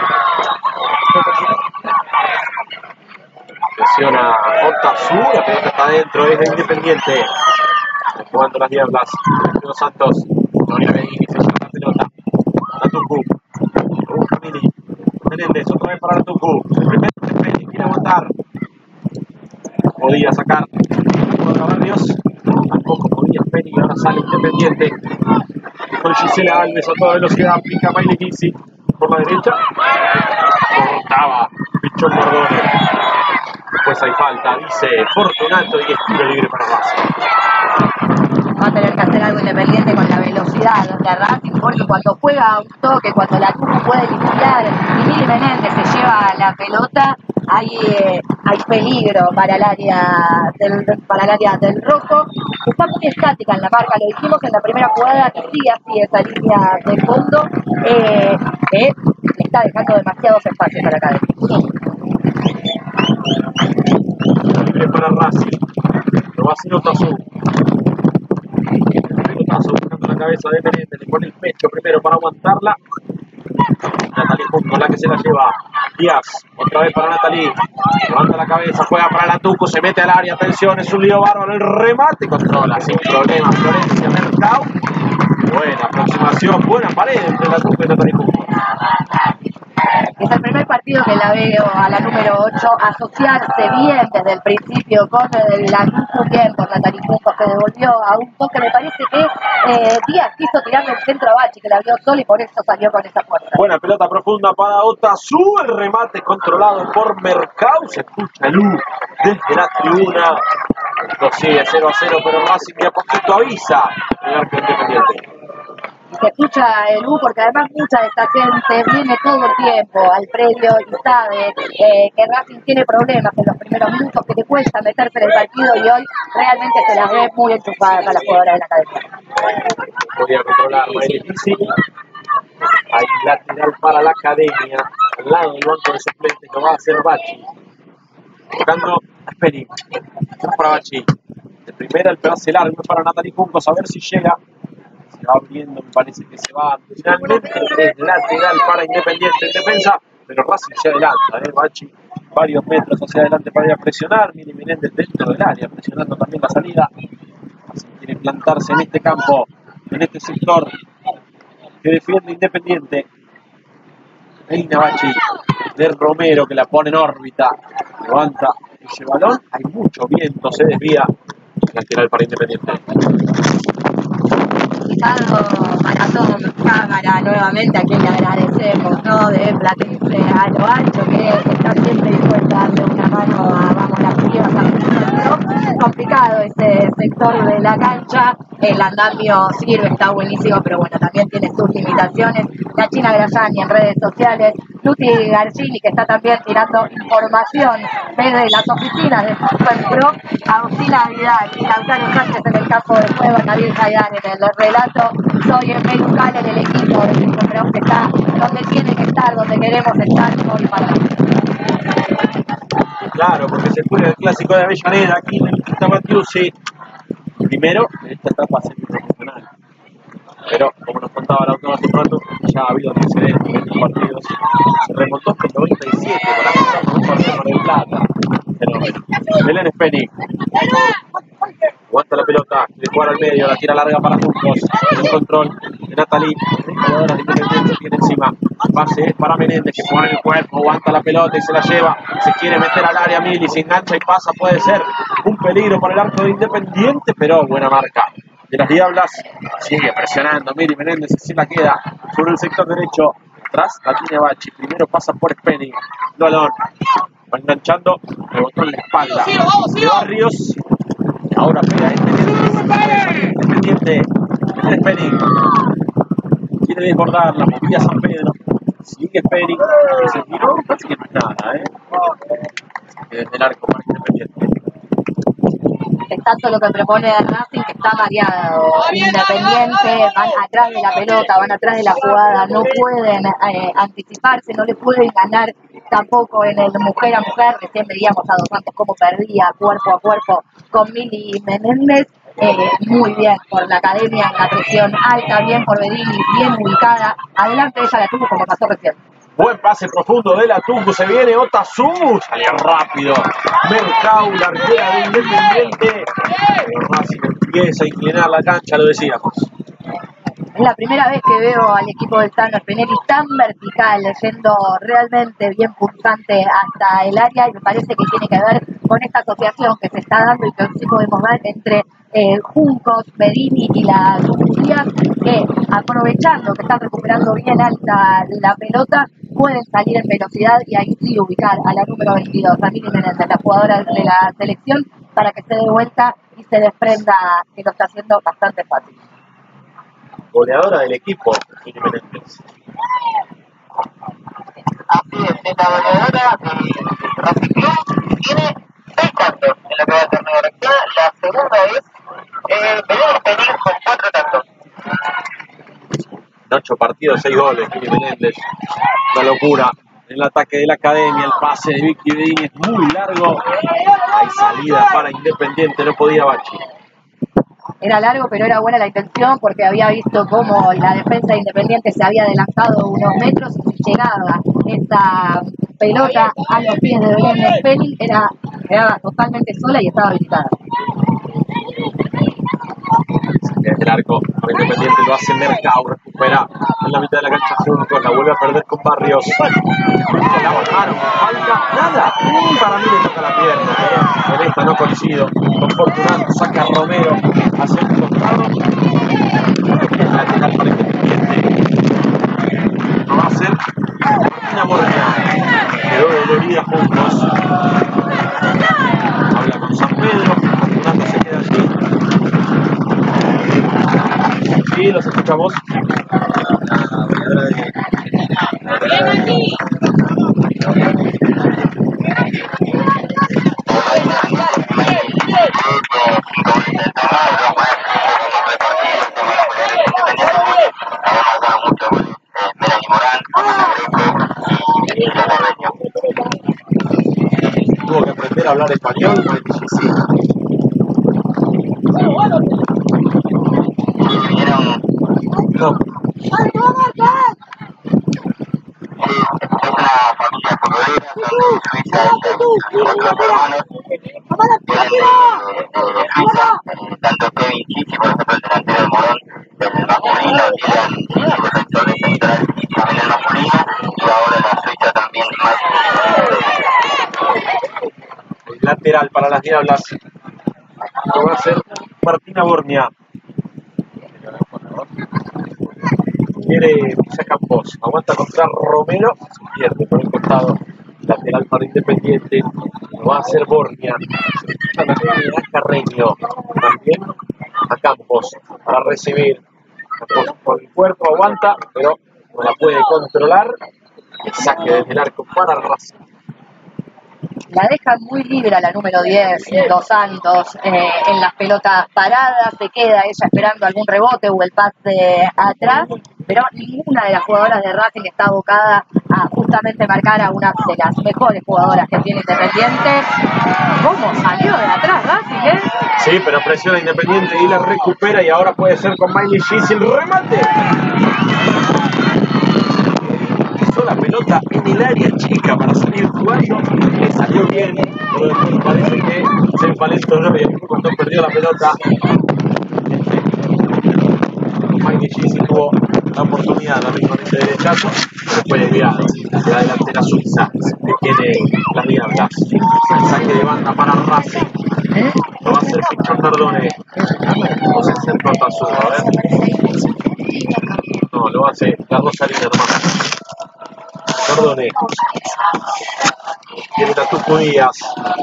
Speaker 3: Presiona Otazú, la pelota está adentro, es de Independiente. Jugando las diablas. Los Santos. Gloria Benítez se lleva la pelota. La Tucu. Busca Mili. Menéndez, otra vez para la Tucu. Primero Penny, quiere aguantar. Podía sacar. Cuatro Barrios. Tampoco podía Penny y ahora sale Independiente. Con Gisela Alves a toda velocidad. Aplica Miley Lisi por la derecha. Cortaba. Pichón Mardone. Después hay falta, dice Fortunato, y es tiro libre para Racing.
Speaker 1: Va a tener que hacer algo Independiente con la velocidad de Racing, porque cuando juega un toque, cuando la Tucu puede iniciar y Mili Menéndez se lleva la pelota, hay, eh, hay peligro para el área del, para el área del rojo. Está muy estática en la marca, lo dijimos en la primera jugada, que sigue así esa línea de fondo, eh, que le está dejando demasiados espacios a la cadena.
Speaker 3: Libre para Racing. Lo va a hacer Otazú. Pelotazo buscando la cabeza de Menéndez. Le pone el pecho primero para aguantarla. Natalie Junco, la que se la lleva. Díaz, otra vez para Natalie. Levanta la cabeza, juega para la Tucu, se mete al área. Atención, es un lío bárbaro. El remate controla sin problema. Florencia Mercado. Buena aproximación, buena pared entre la Tucu y Natalie Junco.
Speaker 1: Es el primer partido que la veo a la número ocho asociarse bien desde el principio con la Tucu, bien por Natalie Junco, que devolvió a un toque. Me parece que eh, Díaz quiso tirarle el centro a Bachi, que la vio sola y por eso salió con esa fuerza.
Speaker 3: Buena pelota profunda para Otazú, el remate controlado por Mercado. Se escucha Lu desde la tribuna. Lo sigue cero a cero, pero Racing de a poquito avisa el arco Independiente.
Speaker 1: Se escucha el U porque además mucha de esta gente viene todo el tiempo al predio y sabe eh, que Racing tiene problemas en los primeros minutos, que le cuesta meterse en el partido, y hoy realmente se las ve muy enchufadas a las jugadoras de la academia.
Speaker 3: Podía controlar Miley Lisi. Hay lateral para la academia, al lado del banco de suplentes que va a hacer Bachi. Buscando a Penny. Para Bachi. De primera el pase largo para Natalie Junco, a ver si llega. Se va abriendo, me parece que se va finalmente. Es lateral para Independiente en defensa, pero Racing se adelanta, ¿eh? Bachi varios metros hacia adelante para ir a presionar. Mili Menéndez dentro del área, presionando también la salida. Racing quiere plantarse en este campo, en este sector que defiende Independiente. Reina Bachi de Romero, que la pone en órbita. Levanta ese balón, hay mucho viento, se desvía. Lateral para Independiente.
Speaker 1: Maratón Cámara, nuevamente a quien le agradecemos, ¿no? De Platense a lo ancho, que está siempre dispuesta a darle una mano a Vamos las Pibas, a complicado ese sector de la cancha. El andamio sirve, está buenísimo, pero bueno, también tiene sus limitaciones. La China Grayani en redes sociales, Luti Gargini, que está también tirando información desde las oficinas de Fútbol Pro, Agustina Vidal y Lautaro Sánchez en el campo de juego, Nabil Haidar en el relato. Soy el Melucal en el equipo de Fútbol Pro, que está donde tiene que estar, donde queremos estar hoy para
Speaker 3: Claro, porque se juega el clásico de Avellaneda aquí en el Quinta Matiusi. Primero, en esta etapa semiprofesional. Pero, como nos contaba el autor hace un rato, ya ha habido antecedentes en estos partidos. Se remontó hasta el noventa y siete para pasar por un catorce Mar del Plata. Fenómeno. Belén Spenning. Aguanta la pelota, quiere jugar al medio, la tira larga para Juncos. El control de Natalie. Jugadora de Independiente tiene encima. Pase para Menéndez que pone el cuerpo, aguanta la pelota y se la lleva. Se quiere meter al área Mili, se engancha y pasa. Puede ser un peligro para el arco de Independiente, pero buena marca de las Diablas. Sigue presionando Mili Menéndez, así la queda sobre el sector derecho. Atrás la tiene Bachi. Primero pasa por Spenning. Balón. Va enganchando, rebotó en la espalda de Barrios. Ahora pega Independiente. Independiente. Spenning. Quiere desbordar la movida San Pedro. Sigue Spenning. Se tiró. Parece que no es nada, ¿eh? Desde el arco para Independiente.
Speaker 1: Es tanto lo que propone Racing que está mareado. Independiente, van atrás de la pelota, van atrás de la jugada, no pueden eh, anticiparse, no le pueden ganar tampoco en el mujer a mujer. Recién veíamos a Dos Santos cómo perdía cuerpo a cuerpo con Mili Menéndez. Eh, muy bien por la academia, en la presión alta, bien por Bedini, bien ubicada. Adelante ella la tuvo como pasó recién.
Speaker 3: Buen pase profundo de la Tungu, se viene Otazumu, salió rápido. Mercado, la arquera de Independiente. Pero Racing empieza a inclinar la cancha, lo decíamos.
Speaker 1: Es la primera vez que veo al equipo del Tano Spinelli tan vertical, yendo realmente bien punzante hasta el área, y me parece que tiene que ver con esta asociación que se está dando y que sí podemos ver entre eh, Juncos, Bedini y la Díaz, que aprovechando que están recuperando bien alta la pelota, pueden salir en velocidad y ahí sí ubicar a la número veintidós, a Mili Menéndez, la jugadora de la selección, para que se dé vuelta y se desprenda, que lo está haciendo bastante fácil.
Speaker 3: Goleadora del equipo, Mili Menéndez.
Speaker 4: Así es, es la goleadora de Racing Club. Tiene seis tantos en lo que va a torneo regional. La segunda es eh, Belén Spenning con cuatro tantos.
Speaker 3: En ocho partidos, seis goles, Mili Menéndez. Una locura. En el ataque de la academia, el pase de Vicky Bedini es muy largo. Hay salida para Independiente, no podía Bachi.
Speaker 1: Era largo, pero era buena la intención porque había visto cómo la defensa de Independiente se había adelantado unos metros y si llegaba esa pelota a los pies de Belén Spenning, era, era totalmente sola y estaba habilitada.
Speaker 3: Desde el arco, para Independiente lo hace Mercado, recupera en la mitad de la cancha Juncos, la vuelve a perder con Barrios. La bajaron, falta nada. Para mí le toca la pierna, ¿eh? En esta no coincido. Con Fortunato saca a Romero hacia el costado. Es lateral para Independiente. Lo va a hacer Martina Borgia. Quedó dolorida Juncos. Habla con San Pedro. Fortunato se queda allí. Sí, los escuchamos.
Speaker 4: ¡Bien aquí!
Speaker 3: Tuvo que aprender a hablar español, sí. No.
Speaker 4: Tanto Kevin Chichi, por ejemplo, el delantero del Morón, del masculino, tiran defensor de central y también el masculino, y ahora la Suiza también más.
Speaker 3: El lateral para las Diablas lo va a hacer Martina Borgia. Quiere Pisa Campos, aguanta contra Romero, se pierde por el costado. Lateral para Independiente, lo va a hacer Borgia. Se la tiene a Carreño, también a Campos para recibir. Campos por el cuerpo aguanta, pero no la puede controlar. El saque desde el arco para Racing.
Speaker 1: La dejan muy libre a la número diez, Dos Santos, eh, en las pelotas paradas, se queda ella esperando algún rebote o el pase atrás, pero ninguna de las jugadoras de Racing está abocada a justamente marcar a una de las mejores jugadoras que tiene Independiente. ¿Cómo salió de atrás Racing, eh?
Speaker 3: Sí, pero presiona Independiente y la recupera y ahora puede ser con Miley Gis el remate. Hizo la pelota en el área chica para salir jugando. Es pero después parece que se envalentonó y después cuando perdió la pelota, Mike Gisi tuvo la oportunidad también con ese derechazo, pero fue desviado. La delantera suiza que tiene las diablas. El saque de banda para Racing. Lo va a hacer Pichón Nardone. O sea, hacer Cortazú, a ver. No, lo hace la Rosalina nomás. Nardone. Tiene la Tucu Díaz.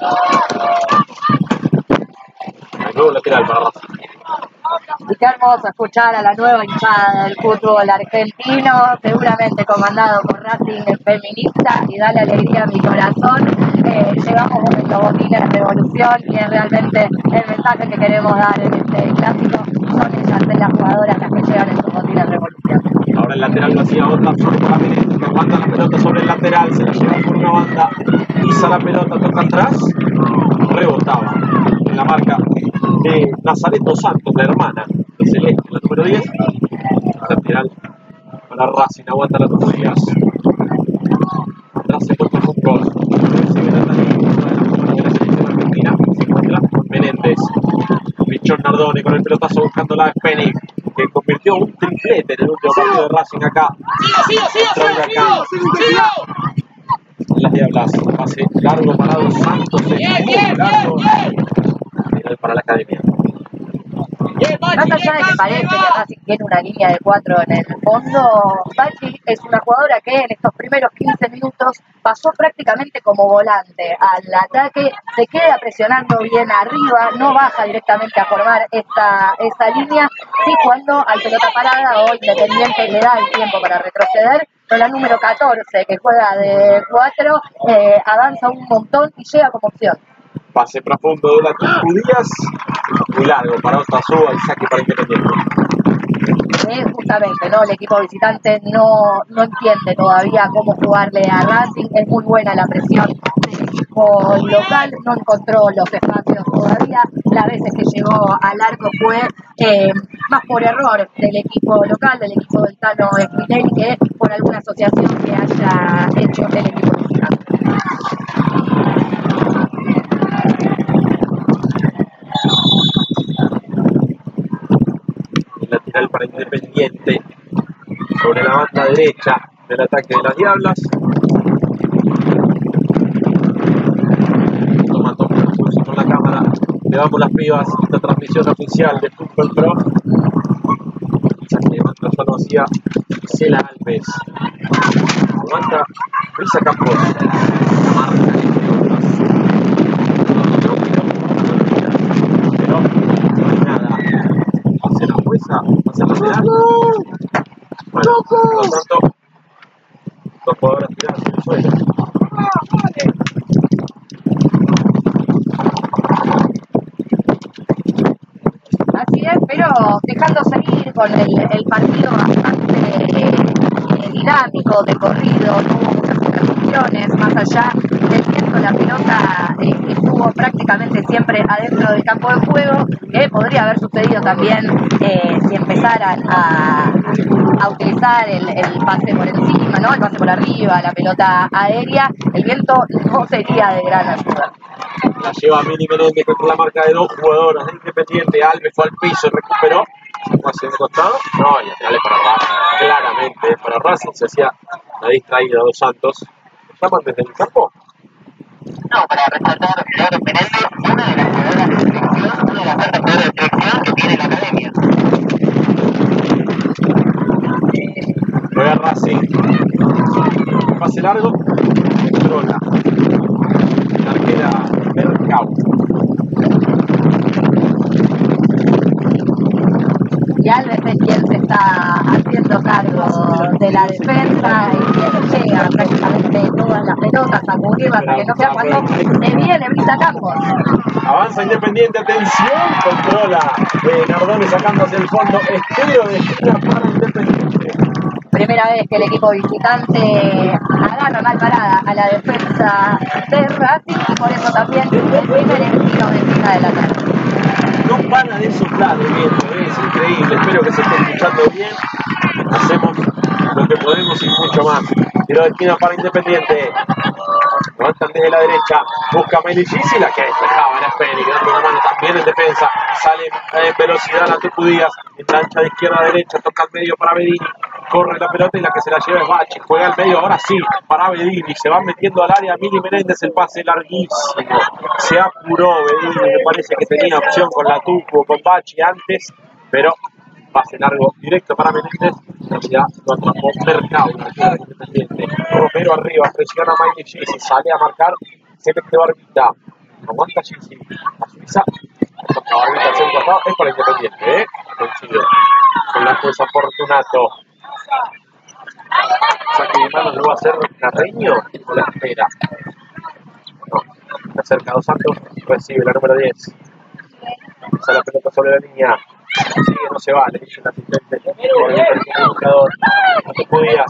Speaker 3: El nuevo lateral para Racing.
Speaker 1: Y qué hermoso escuchar a la nueva hinchada del fútbol argentino, seguramente comandado por Racing feminista, y dale alegría a mi corazón. Eh, llevamos momentos botines de revolución y es realmente el mensaje que queremos dar en este clásico. Son ellas, las jugadoras, las que llevan en sus botines de revolución.
Speaker 3: Ahora el lateral lo hacía otra solo para Menezes, que aguanta la pelota sobre el lateral, se la lleva por una banda, pisa la pelota, toca atrás, rebotaba en la marca de Nazareto Santos, la hermana de Celeste, la número diez. Lateral para Racing, aguanta la número diez. Atrás se toca un gol. Recibe el ataque de la selección argentina. Se encuentra con Menéndez. Pichón Nardone con el pelotazo buscando la Fenix, que convirtió un triplete en el último partido de Racing acá.
Speaker 2: ¡Sigo, sigo, sigo, sigo, sigo!
Speaker 3: Las diablas, pase largo para Dos Santos.
Speaker 2: Bien, bien,
Speaker 3: largo.
Speaker 2: bien, bien.
Speaker 3: Para la academia.
Speaker 1: Más allá de que parece que Racing tiene una línea de cuatro en el fondo, Bachi es una jugadora que en estos primeros quince minutos pasó prácticamente como volante al ataque, se queda presionando bien arriba, no baja directamente a formar esta, esta línea, sí cuando al pelota parada o Independiente le da el tiempo para retroceder, pero la número catorce que juega de cuatro eh, avanza un montón y llega como opción.
Speaker 3: Pase profundo de la Tucu Díaz, muy largo para Otazú, al saque para Independiente.
Speaker 1: Eh, justamente, ¿no? El equipo visitante no, no entiende todavía cómo jugarle a Racing, es muy buena la presión del equipo local, no encontró los espacios todavía, las veces que llegó al arco fue eh, más por error del equipo local, del equipo del Tano Spinelli, que por alguna asociación que haya hecho el equipo visitante.
Speaker 3: Lateral para Independiente sobre la banda derecha del ataque de las diablas. Toma, toma el pulso con la cámara. Le damos las pibas esta transmisión oficial de Fútbol Pro. Saque de banda ya lo hacía Gisela Alves. Aguanta Luisa Campos. Marca de pelotas. Pero no hay nada. Se la jueza, hace lateral. Bueno, por lo tanto, dos jugadoras tiradas en el suelo.
Speaker 1: Así es, pero dejando seguir con el, el partido bastante eh, dinámico, de corrido, no hubo muchas interrupciones, más allá del viento, la pelota eh, estuvo prácticamente siempre adentro del campo de juego, que podría haber sucedido también eh, si empezaran a, a utilizar el, el pase por encima, ¿no? El pase por arriba, la pelota aérea, el viento no sería de gran ayuda.
Speaker 3: La lleva Mini Menéndez contra la marca de dos jugadoras de Independiente. Alves fue al piso, recuperó. Se fue hacia el costado. No, y lateral para Racing. Claramente para Racing. Se hacía la distraída Dos Santos. ¿Llaman desde el campo?
Speaker 4: No, para resaltar Laura Menéndez, una de las jugadoras de selección, una de las tantas jugadoras de selección que tiene la academia.
Speaker 3: Juega Racing. Pase largo. Trola. La arquera Mercado.
Speaker 1: Y Alves es quien se está haciendo cargo de la defensa y quien llega prácticamente todas las pelotas a cubrir hasta que no sea cuando se viene Brisa Campos.
Speaker 3: Avanza Independiente, atención, controla eh, Nardone sacando hacia el fondo, estero de esquina para Independiente.
Speaker 1: Primera vez que el equipo visitante agarra mal parada a la defensa de Racing y por eso también el primer estilo de esquina de la tarde.
Speaker 3: No para de soplar el viento, es increíble, espero que se esté escuchando bien. Hacemos lo que podemos y mucho más. Tiro de esquina para Independiente. Levantan desde la derecha, busca Melillisi, la que despejaba era Félix, dando una mano también en defensa, sale en velocidad la Tucu Díaz, engancha de izquierda a derecha, toca al medio para Bedini, corre la pelota y la que se la lleva es Bachi, juega al medio, ahora sí, para Bedini, se va metiendo al área Mili Menéndez, el pase larguísimo, se apuró Bedini, me parece que tenía opción con la Tucu o con Bachi antes, pero pase largo directo para Menéndez, en realidad lo atrapó Mercado, Independiente. Romero arriba, presiona a Mike Gisi, sale a marcar Celeste Barbita, aguanta Gisi, la Suiza, toca Barbita al centro costado, es para Independiente, ¿eh? Coincide con la jueza Fortunato. Saque de manos lo va a hacer Carreño o la espera. No, se acerca a Dos Santos, recibe la número diez. Pisa la pelota sobre la línea. Sigue, no se va, le dice el asistente por el comunicador. No te podías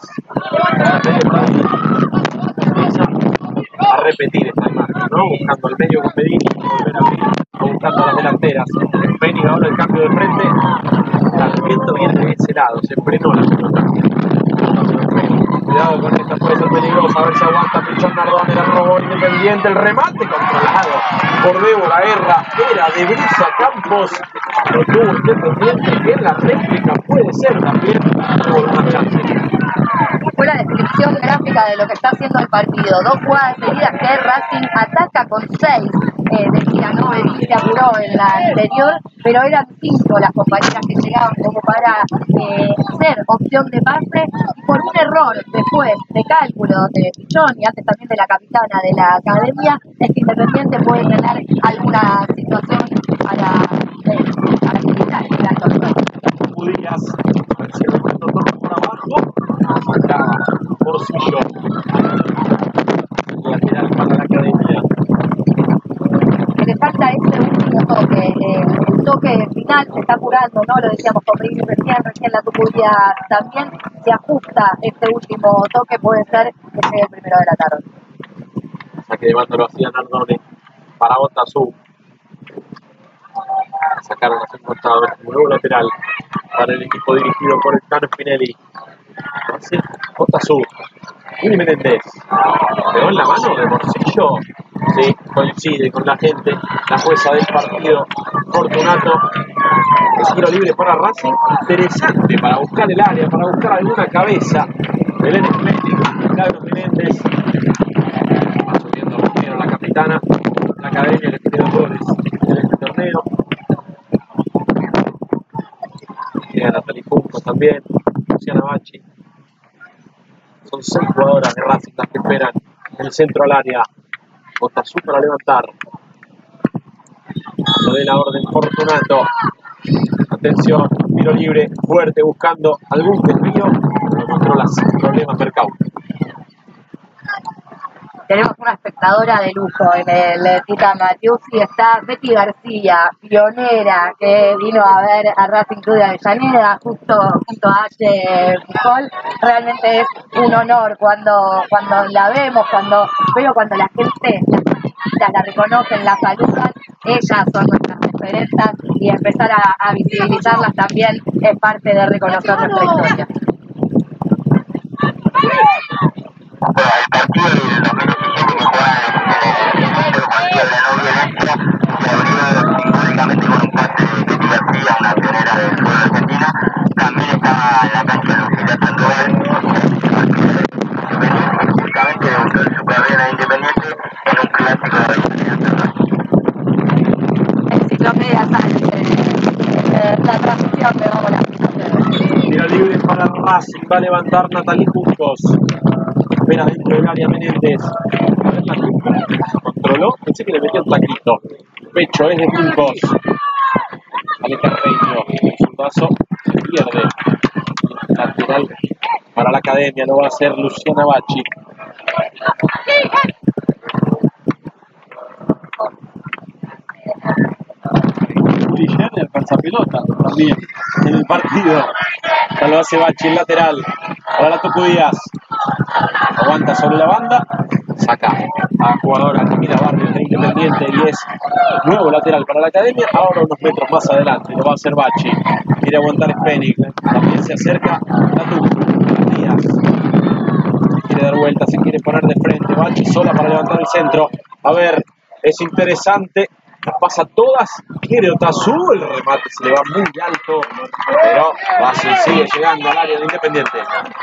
Speaker 3: a repetir esta imagen, ¿no? Buscando al medio con Bedini, volver a abrir, o buscando a las delanteras. Penny ahora el cambio de frente. El viento viene de ese lado, se frenó la pelota. Cuidado con esta, puede ser peligrosa, a ver si aguanta Pichón Nardone, el robo Independiente, el remate controlado por Débora Guerra, era de Brisa Campos, lo tuvo Independiente, que en la réplica puede ser también, tuvo una chance.
Speaker 1: Fue la descripción gráfica de lo que está haciendo el partido, dos jugadas seguidas que Racing ataca con seis, eh, decía, no, Bedini se apuró en la anterior, pero eran cinco las compañeras que llegaban como para eh, ser opción de pase, y por un error después de cálculo de Pichón y antes también de la capitana de la academia, es que Independiente puede tener alguna situación para, eh, para utilizar el alto.
Speaker 3: Díaz, se le metió todo por abajo, acá Morcillo, lateral para la academia.
Speaker 1: Le falta ese último toque, eh, el toque final se está apurando, ¿no? Lo decíamos con Brini recién, recién la Tucu Díaz también, se ajusta este último toque, puede ser que sea el primero de la tarde.
Speaker 3: Saque de banda lo hacía Nardone para Otazú. Sacaron hacia el costado, el nuevo lateral para el equipo dirigido por el Tano Spinelli. Hace Otazú. Mili Menéndez. Pegó en la mano de Morcillo. Sí, coincide con la gente. La jueza del partido, Fortunato. El tiro libre para Racing. Interesante para buscar el área, para buscar alguna cabeza. Belén Spinelli, Carlos Menéndez. Va subiendo primero la capitana. La academia que tiene dos goles en este torneo. Llega Natalie Juntos también. Luciana Bachi. Son seis jugadoras de Racing las que esperan en el centro al área. Otazú para levantar. Lo de la orden Fortunato. Atención, tiro libre, fuerte, buscando algún desvío. Lo controla sin problemas Mercado.
Speaker 1: Tenemos una espectadora de lujo en el Tita Matiusi, está Betty García, pionera, que vino a ver a Racing Club de Avellaneda justo junto a H. Pujol. Realmente es un honor cuando, cuando la vemos, cuando veo cuando la gente la, la reconocen, la saludan, ellas son nuestras referentes y empezar a, a visibilizarlas también es parte de reconocer nuestra historia.
Speaker 4: Bueno, el partido de dos mil diecisiete que juega en el partido de la no violencia se abrió simbólicamente con un pase de Betty García, una pionera del fútbol argentino. También estaba en la cancha Lucila Sandoval, específicamente debutó en su carrera independiente en un clásico de
Speaker 1: Enciclopedia Sánchez, eh, la transmisión de Vamos las
Speaker 3: Tiro libre para Racing, va a levantar Natalie Juntos. Espera dentro del área Menéndez. A ver la Juntos. Controló, pensé que le metió el taquito. Pecho es de Juntos. Sale Carreño. Un paso, se pierde. Lateral para la academia, lo va a hacer Luciana Bachi. Guillermo alcanza pelota también en el partido. Ya lo hace Bachi, el lateral. Ahora la Tucu Díaz. Aguanta sobre la banda. Saca a jugadora Camila Barrios de Independiente y es nuevo lateral para la academia. Ahora unos metros más adelante lo va a hacer Bachi. Quiere aguantar Spenic. También se acerca la Tucu Díaz. Quiere dar vuelta, se quiere poner de frente. Bachi sola para levantar el centro. A ver, es interesante. Las pasa todas, quiere Otazú, el remate se le va muy alto, pero Racing sigue llegando al área de Independiente.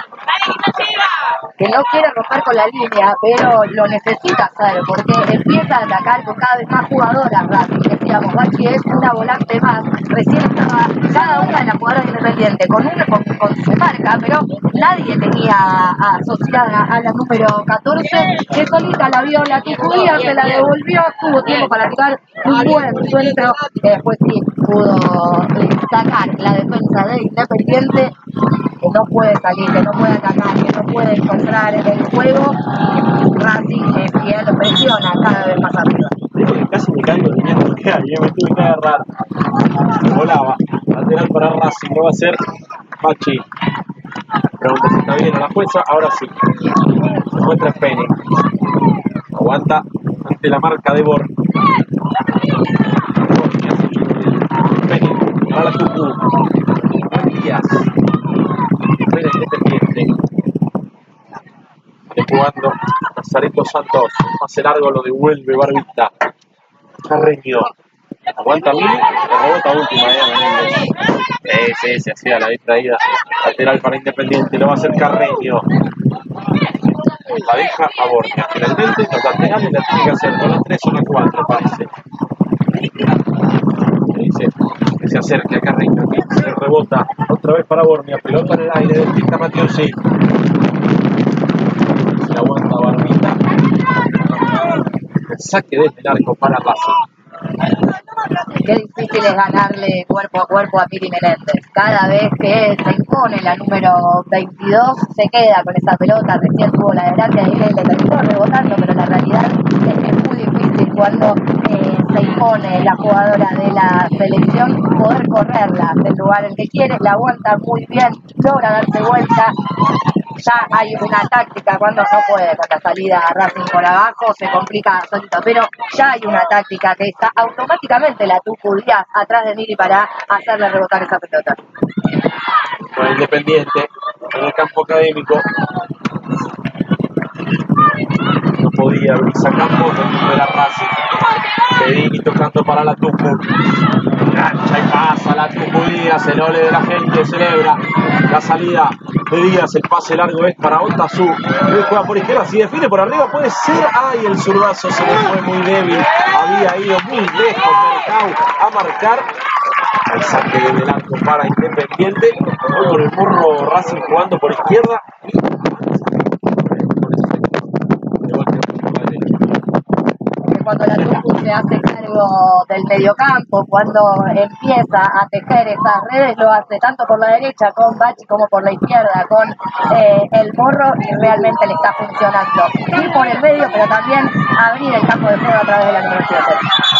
Speaker 1: Que no quiere romper con la línea, pero lo necesita hacer, porque empieza a atacar con cada vez más jugadoras Racing. Decíamos, Bachi es una volante más, recién estaba cada una de las jugadoras de Independiente con, una, con, con su marca, pero nadie tenía asociada a la número catorce, que solita la vio la Tijudía, se la devolvió, tuvo tiempo para tirar un buen centro, que después sí pudo sacar la defensa de Independiente, que no puede salir, que no puede atacar, que no puede encontrar el juego. Racing es quien lo presiona cada vez más arriba.
Speaker 3: Digo que casi me caigo de miedo que hay, me tuve que agarrar. Volaba, lateral para Racing, lo va a hacer Bachi. Pregunta si está bien a la jueza, ahora sí. Se muestra Penny. Aguanta ante la marca de Bor. Penny, para la Tucu. Díaz. Penny Independiente. Está jugando Nazareto Santos. Pase largo, lo devuelve Barbita. Carreño. Aguanta Mili. La rebota última, eh, Sí, sí, se hacía la distraída. Lateral para Independiente. Lo va a hacer Carreño. La deja a Borja. Finalmente, los laterales la tiene que hacer. No las tres, son las cuatro, parece. Le dice que se acerque a Carreño. Aquí se rebota otra vez para Borja. Pelota en el aire del Tita Matiusi. Se aguanta Barbita. El saque desde el arco para Racing.
Speaker 1: Qué difícil es ganarle cuerpo a cuerpo a Miri Menéndez. Cada vez que se impone la número veintidós, se queda con esa pelota. Recién tuvo la desgracia de que le terminó rebotando, pero la realidad es que es muy difícil cuando eh, se impone la jugadora de la selección poder correrla del lugar en que quiere. La aguanta muy bien, logra darse vuelta. Ya hay una táctica cuando no puede con la salida a Racing por abajo, se complica solito, pero ya hay una táctica que está automáticamente la Tucu Díaz atrás de Miri para hacerle rebotar esa pelota.
Speaker 3: Con Independiente en el campo académico. No podía Brisa Campos, de la Racing. Pedini tocando para la Tucu. Engancha y pasa la Tucu Díaz, el ole de la gente, celebra la salida de Díaz, el pase largo es para Otazú. Él juega por izquierda, si define por arriba puede ser. Ay, el zurdazo se le fue muy débil. Había ido muy lejos Mercado a marcar. El saque del arco para Independiente. Hoy con el morro Racing jugando por izquierda.
Speaker 1: Cuando la Tucu se hace cargo del mediocampo, cuando empieza a tejer esas redes, lo hace tanto por la derecha con Bachi como por la izquierda con eh, el morro, y realmente le está funcionando. Ir por el medio, pero también abrir el campo de juego a través de la número siete.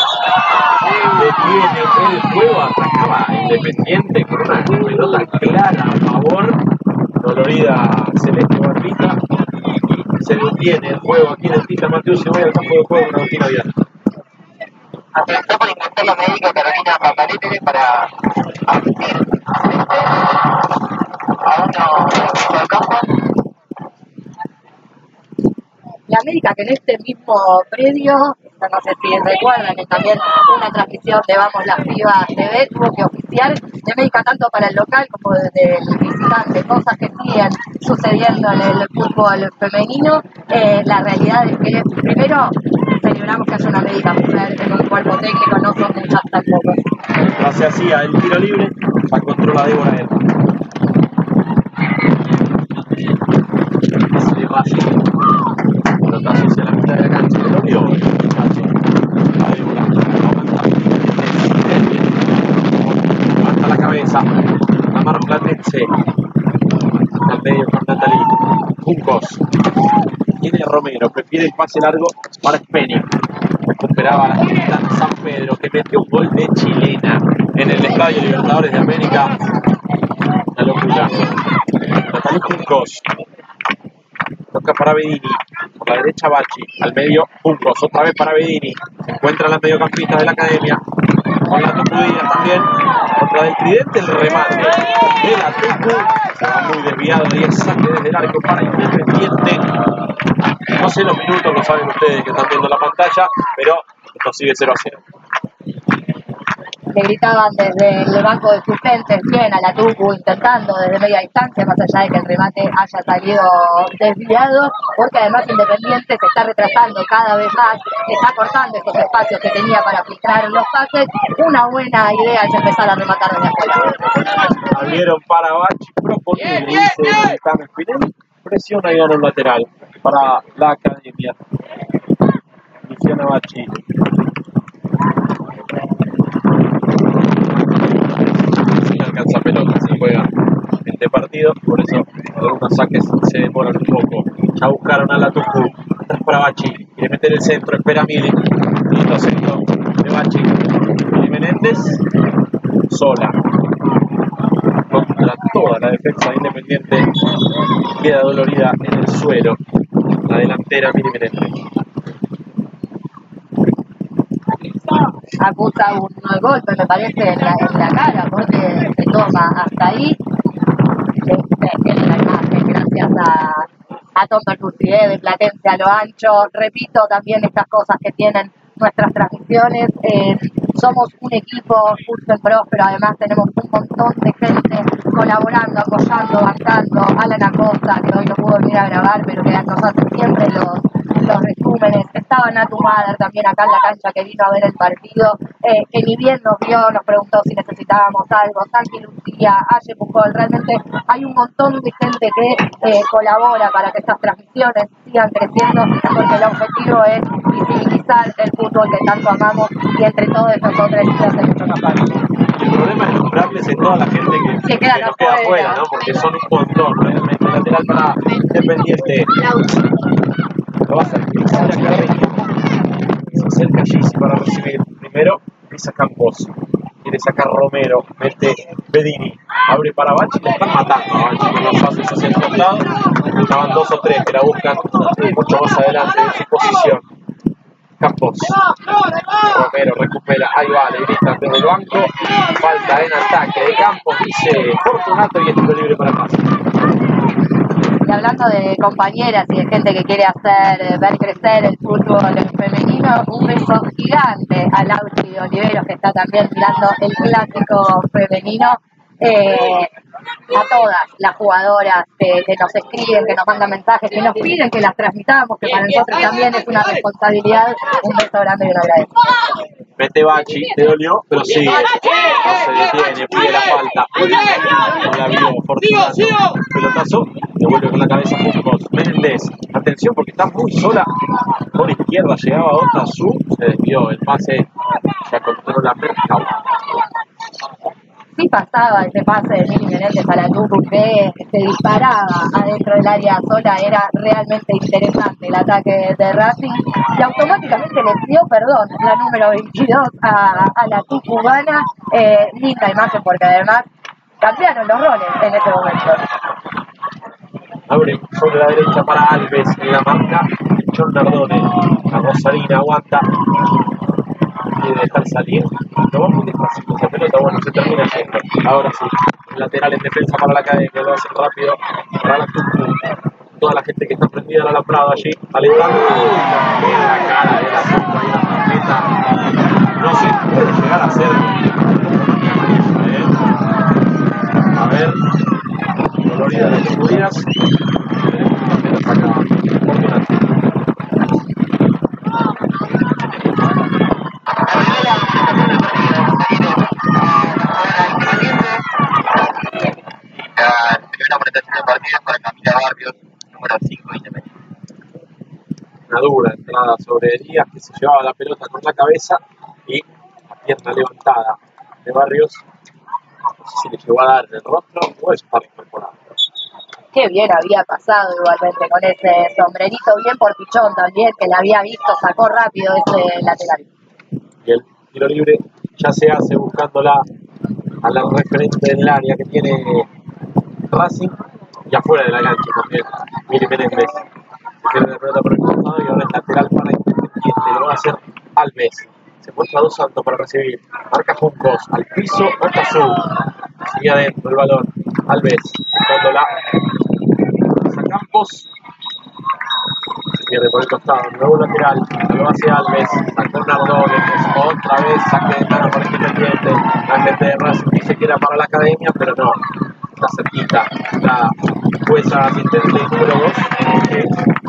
Speaker 3: Detiene el juego, atacaba Independiente con una pelota clara a favor. Dolorida Celeste Barbita. Se detiene el juego aquí en el Tita Matiusi. Voy al campo de juego con Agustín Aviano.
Speaker 4: Aceptó por ingresar la médica Carolina Papalete para asistir a uno del campo.
Speaker 1: La América, que en este mismo predio, no sé si recuerdan, que también una transmisión de Vamos las Pibas T V tuvo que oficiar de América tanto para el local como del visitante, cosas que siguen sucediendo en el fútbol femenino. Eh, la realidad es que primero celebramos que haya una América mujer en un cuerpo técnico, no son muchas tampoco.
Speaker 3: No se hacía el tiro libre, la controla Débora él. Se va así. Pelotazo hacia la mitad de la cancha, lo vio el muchacho. La Débora, aguanta. Levanta la cabeza. La mano platense. Al medio con Natalí. Juncos. Tiene Romero, prefiere el pase largo para Penny. Recuperaba la Capitán San Pedro, que metió un gol de chilena en el Estadio Libertadores de América. Una locura. Natalí Juncos. Toca para Bedini. Por la derecha Bachi. Al medio Juncos. Otra vez para Bedini. Se encuentra la mediocampista de la academia. Con la Tucu Díaz también. Contra del tridente el remate de la Tucu. Se va muy desviado y es saque desde el arco para Independiente. No sé los minutos, lo saben ustedes que están viendo la pantalla, pero esto sigue cero a cero.
Speaker 1: Le gritaban desde el banco de suplentes bien a la Tucu, intentando desde media distancia, más allá de que el remate haya salido desviado, porque además Independiente se está retrasando cada vez más, está cortando estos espacios que tenía para filtrar los pases. Una buena idea es empezar a rematar desde afuera.
Speaker 3: Abrieron para Bachi, proponible, dice Tano Spinelli. Presiona y gana un lateral para la academia. Luciana Bachi. Alcanza pelota, se juega este partido, por eso algunos saques se demoran un poco. Ya buscaron a la Tucu, atrás para Bachi, quiere meter el centro, espera Mili, lindo centro de Bachi, Mili Menéndez, sola, contra toda la defensa de Independiente, queda dolorida en el suelo, la delantera Mili Menéndez.
Speaker 1: Acusa un golpe, me parece, en la, en la cara, porque se toma hasta ahí. Tiene la imagen, gracias a, a Tom Bertuzzi, de Platense a lo ancho. Repito también estas cosas que tienen nuestras transmisiones. Eh, somos un equipo justo en Pro, pero además tenemos un montón de gente colaborando, apoyando, bancando. Alan Acosta, que hoy no pudo venir a grabar, pero que nos hace siempre los los resúmenes. Estaba Natu Mader también acá en la cancha, que vino a ver el partido, eh, que ni bien nos vio, nos preguntó si necesitábamos algo. Santi Lucía, Aye Pujol, realmente hay un montón de gente que eh, colabora para que estas transmisiones sigan creciendo, porque el objetivo es visibilizar el fútbol que tanto amamos y entre todos nosotros se hace mucho más fácil.
Speaker 3: El problema es nombrarles en toda la gente que,
Speaker 1: que,
Speaker 3: que nos queda afuera, ¿no? Porque son un montón, realmente. Lateral para Independiente. Lo va a hacer Cristina Carreño. Se acerca Gizzi para recibir. Primero, pisa Campos. Quiere sacar Romero. Mete Bedini. Abre para Bachi. Le están matando a Bachi con los pases hacia el costado. Estaban dos o tres que la buscan mucho más adelante en su posición. Campos. Romero recupera. Ahí va, le gritan desde el banco. Falta en ataque de Campos. Dice Fortunato y es tiro libre para Paz.
Speaker 1: Y hablando de compañeras y de gente que quiere hacer, ver crecer el fútbol femenino, un beso gigante a Lauchi Oliveros, que está también mirando el clásico femenino. Eh, a todas las jugadoras que, que nos escriben, que nos mandan mensajes, que nos piden que las transmitamos, que para nosotros también es una responsabilidad. Un beso grande y un agradecimiento.
Speaker 3: Mete Bachi, te dolió, pero sigue. No se detiene, pide la falta. No la vio, Fortunato. Pelotazo, devuelve con la cabeza Juncos. Méndez, atención porque está muy sola. Por izquierda llegaba Otazú, se desvió el pase, ya controla Mercado.
Speaker 1: Sí pasaba ese pase de Mili Menéndez a la Tucu, que se disparaba adentro del área sola, era realmente interesante el ataque de Racing, y automáticamente le pidió perdón la número veintidós a, a la Tucu cubana. Eh, linda imagen porque además cambiaron los roles en ese momento.
Speaker 3: Abre sobre la derecha para Alves en la marca, John Nardone, a Rosalina aguanta. Quiere dejar salir, lo va muy despacito esa pelota, bueno, se termina yendo. Ahora sí, lateral en defensa para la academia, lo hacen rápido para la Tucu. Toda la gente que está prendida en el alambrado allí, alentando. Uy, la cara de la Tucu ahí en la tarjeta. No se puede llegar a hacer amarilla, ¿eh? A ver, dolorida de Tucu Díaz. También la saca Fortunato. Una dura entrada sobre Díaz, que se llevaba la pelota con la cabeza y la pierna levantada de Barrios. No sé si le llegó a dar en el rostro o es para incorporar.
Speaker 1: Qué bien había pasado igualmente con ese sombrerito, bien por Pichón también, que la había visto, sacó rápido ese lateral.
Speaker 3: Y el tiro libre ya se hace buscándola a la referente del área que tiene Racing y afuera de la cancha también Mili Menéndez. Pierde la pelota por el costado y ahora es lateral para Independiente. Lo va a hacer Alves. Se muestra Dos Santos para recibir. Marca Juncos al piso. Otazú. Sigue adentro el balón. Alves, dándola a Campos. Se pierde por el costado, nuevo lateral, lo hace Alves, sacó Nardone, otra vez saque de mano para Independiente. La gente de Racing dice que era para la academia, pero no, está cerquita la jueza asistente número dos. Eh,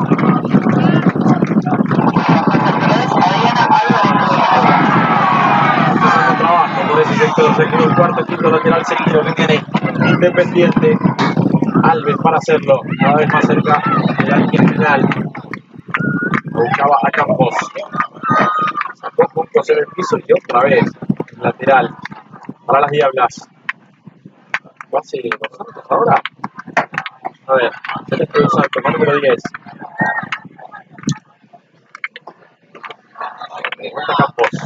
Speaker 3: trabajo por ese sector, requiere un cuarto, quinto lateral seguido que tiene Independiente. Alves para hacerlo, cada vez más cerca de la línea final. Buscaba a Campos, sacó puntos en el piso y otra vez lateral para las Diablas. ¿Va a ser Dos Santos ahora? A ver, Celeste Dos Santos, número diez. Levanta Campos.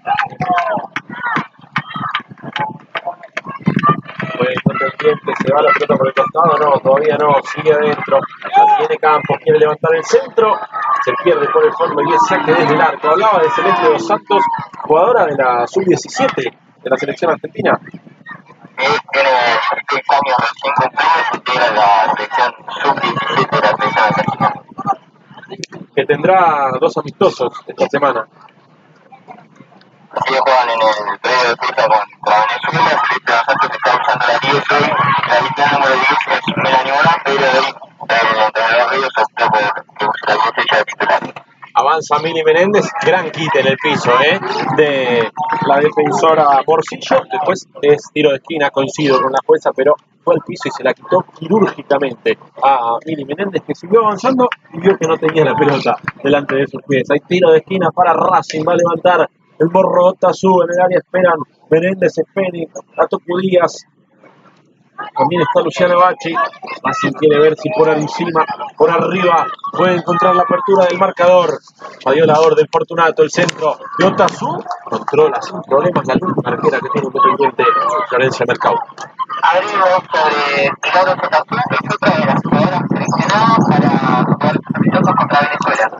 Speaker 3: Fue Independiente, se va la pelota por el costado, no, todavía no, sigue adentro. La tiene Campos, quiere levantar el centro, se pierde por el fondo y es saque desde el arco. Hablaba de Celeste Dos Santos, jugadora de la sub diecisiete de la selección argentina.
Speaker 4: Tiene seis años recién cumplidos y tiene la selección sub diecisiete de la selección argentina.
Speaker 3: Que tendrá dos amistosos esta semana.
Speaker 4: Así que juegan en el predio de Puta contra Venezuela. Celeste Dos Santos que está usando la diez hoy. La lista número diez es Melanie Morán, pero hoy el entrenador Ríos optó por que use la diez ella de titular.
Speaker 3: Avanza Mili Menéndez, gran quite en el piso ¿eh? de la defensora Morcillo. Después es tiro de esquina, coincido con la jueza, pero fue al piso y se la quitó quirúrgicamente a Mili Menéndez, que siguió avanzando y vio que no tenía la pelota delante de sus pies. Hay tiro de esquina para Racing, va a levantar el Morro Otazú en el área, esperan Menéndez, Speni, Atocu Díaz. También está Luciana Bachi. Racing quiere ver si por encima, por arriba, puede encontrar la apertura del marcador. Falló la orden, Fortunato, el centro de Otazú. Controla sin problemas la luz arquera que tiene Independiente, Florencia Mercado.
Speaker 4: Abrigo sobre Milagros Otazú, que es otra de las jugadoras seleccionadas para jugar amistosos contra Venezuela.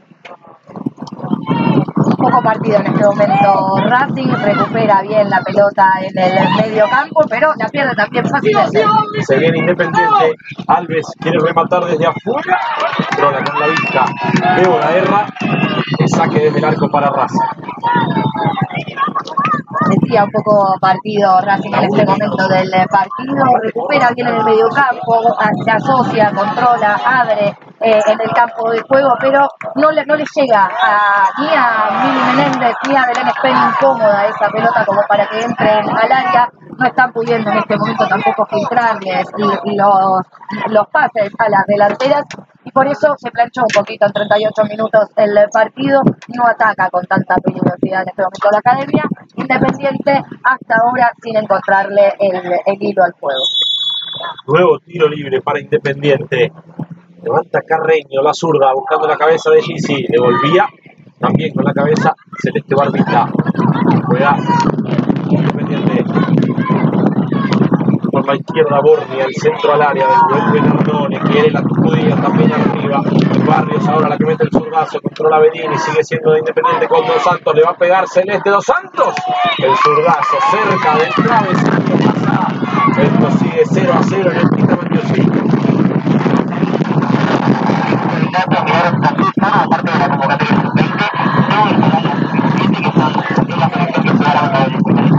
Speaker 1: Poco partido en este momento. Racing recupera bien la pelota en el medio campo, pero la pierde también fácilmente.
Speaker 3: Se viene Independiente. Alves quiere rematar desde afuera. Controla con la vista. Débora Erra. El saque desde el arco para Racing.
Speaker 1: Decía un poco partido Racing en este momento del partido. Recupera bien en el medio campo, se asocia, controla, abre eh, en el campo de juego, pero no le, no le llega a, ni a Mili Menéndez ni a Belén Speni incómoda esa pelota como para que entren al área. No están pudiendo en este momento tampoco filtrarles los, los pases a las delanteras y por eso se planchó un poquito en treinta y ocho minutos el partido. No ataca con tanta peligrosidad en este momento la academia. Independiente hasta ahora sin encontrarle el, el hilo al juego.
Speaker 3: Nuevo tiro libre para Independiente. Levanta Carreño, la zurda, buscando la cabeza de Gisi. Devolvía también con la cabeza Celeste Barbita. Juega Independiente. Por la izquierda Bornia, el centro al área, devuelve Nardone, quiere la Tudía también arriba. Barrios ahora la que mete el zurdazo, controla Bedini, sigue siendo de Independiente con Dos Santos, le va a pegar Celeste Dos Santos. El zurdazo cerca del travesaño pasa. Esto sigue cero a cero en el Pita Matiusi.
Speaker 4: Aparte de la convocatoria sub veinte, no instalamos suficiente que son las selecciones que jugaron para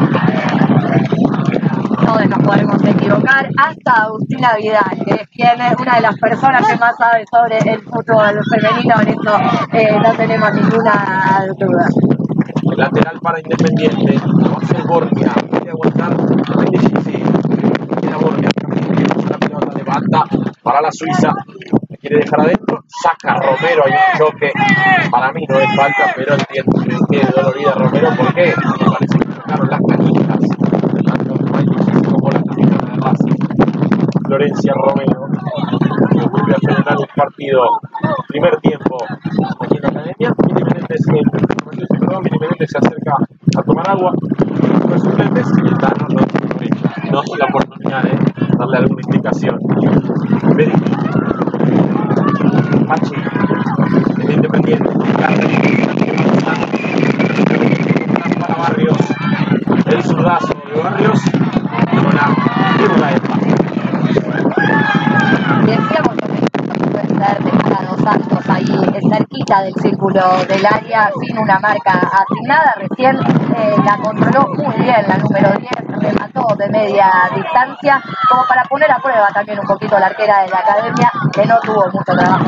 Speaker 1: Todos nos podemos equivocar, hasta Agustina Vidal, que es quien es una de las personas que más sabe sobre el fútbol femenino, en eso eh, no tenemos ninguna duda.
Speaker 3: El lateral para Independiente, José Borgia, quiere aguantar, quiere Borgia, la pelota levanta para la Suiza, quiere dejar adentro, saca Romero, hay un choque, para mí no es falta, pero entiendo que quede dolorida Romero, porque me parece que tocaron las canillas, tanto Mañusi como las canillas de Racing. Florencia Romero, que vuelve a frenar el partido, primer tiempo, aquí en la academia. Mili Menéndez, perdón, Mili Menéndez se acerca a tomar agua, los suplentes, y el Tano no tiene no la oportunidad de darle alguna indicación. Bedini, Pachi, el Independiente, para Barrios, el zurdazo de Barrios, con la Débora Erra.
Speaker 1: cerquita del círculo del área, sin una marca asignada. Recién eh, la controló muy bien la número diez, remató de media distancia, como para poner a prueba también un poquito la arquera de la academia, que no tuvo mucho trabajo.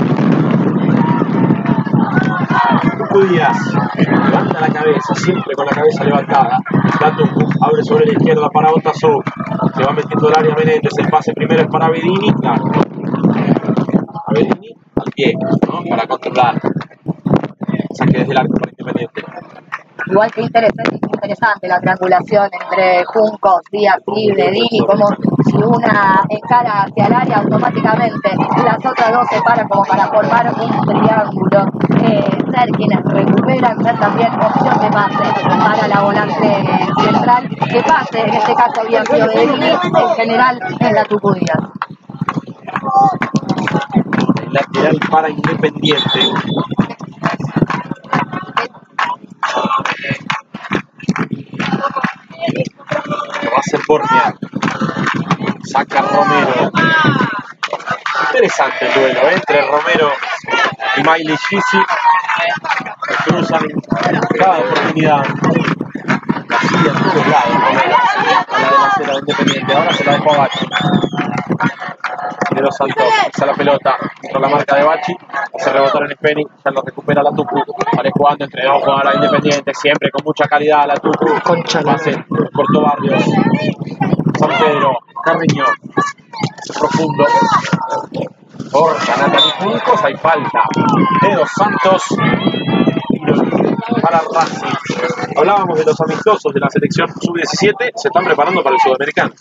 Speaker 3: Tucu Díaz levanta la cabeza, siempre con la cabeza levantada. La Tucu abre sobre la izquierda para Otazú. Se va metiendo el área Menéndez. El pase primero es para Bedini. Claro. A Bedini al pie, ¿no? Para controlar. Saque desde el arco para Independiente.
Speaker 1: Igual que interesante, interesante la triangulación entre Juncos, Díaz y Bedini, como si una encara hacia el área, automáticamente las otras dos se paran como para formar un triángulo. Eh, ser quienes recuperan, ser también opción de pase para la volante central, que pase, en este caso había sido Bedini, en general es la Tucu Díaz.
Speaker 3: El lateral para Independiente. Lo va a hacer Borgia. Saca Romero. Interesante el duelo, ¿eh? Entre Romero y Miley Gisi. Se cruzan en cada oportunidad. La sigue a todos lados, Romero. A la delantera de Independiente. Ahora se la dejó a Bachi. De los Santos, pisa la pelota, entró la marca de Bachi, hace rebotar en Speni, ya lo recupera la Tucu, sale jugando entre dos jugadores Independiente, siempre con mucha calidad la Tucu, pase por Puerto Barrios, San Pedro, Carriño, es profundo, corta Natalie Juncos, hay falta de los Santos, para Racing. Hablábamos de los amistosos de la selección sub diecisiete, se están preparando para el sudamericano.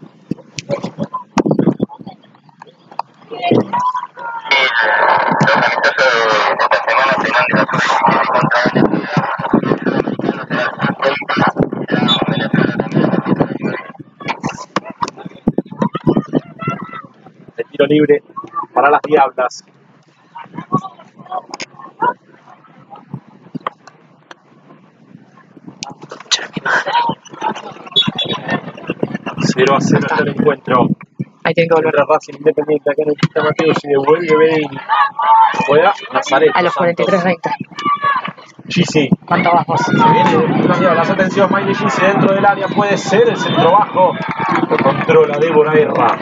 Speaker 4: Los amistosos de esta semana serán de la sub contra
Speaker 3: de tiro libre para las Diablas. cero a cero en el encuentro.
Speaker 1: Ahí tiene que volver.
Speaker 3: Entre Racing Independiente acá en el Pista Mateos y devuelve Bedini. Juega Nazaret.
Speaker 1: A los cuarenta y tres veinte.
Speaker 3: Gisi.
Speaker 1: ¿Cuánto bajo?
Speaker 3: Se viene las Diablas. Atención, Miley Gisi dentro del área. Puede ser el centro bajo. Lo controla Débora Guerra.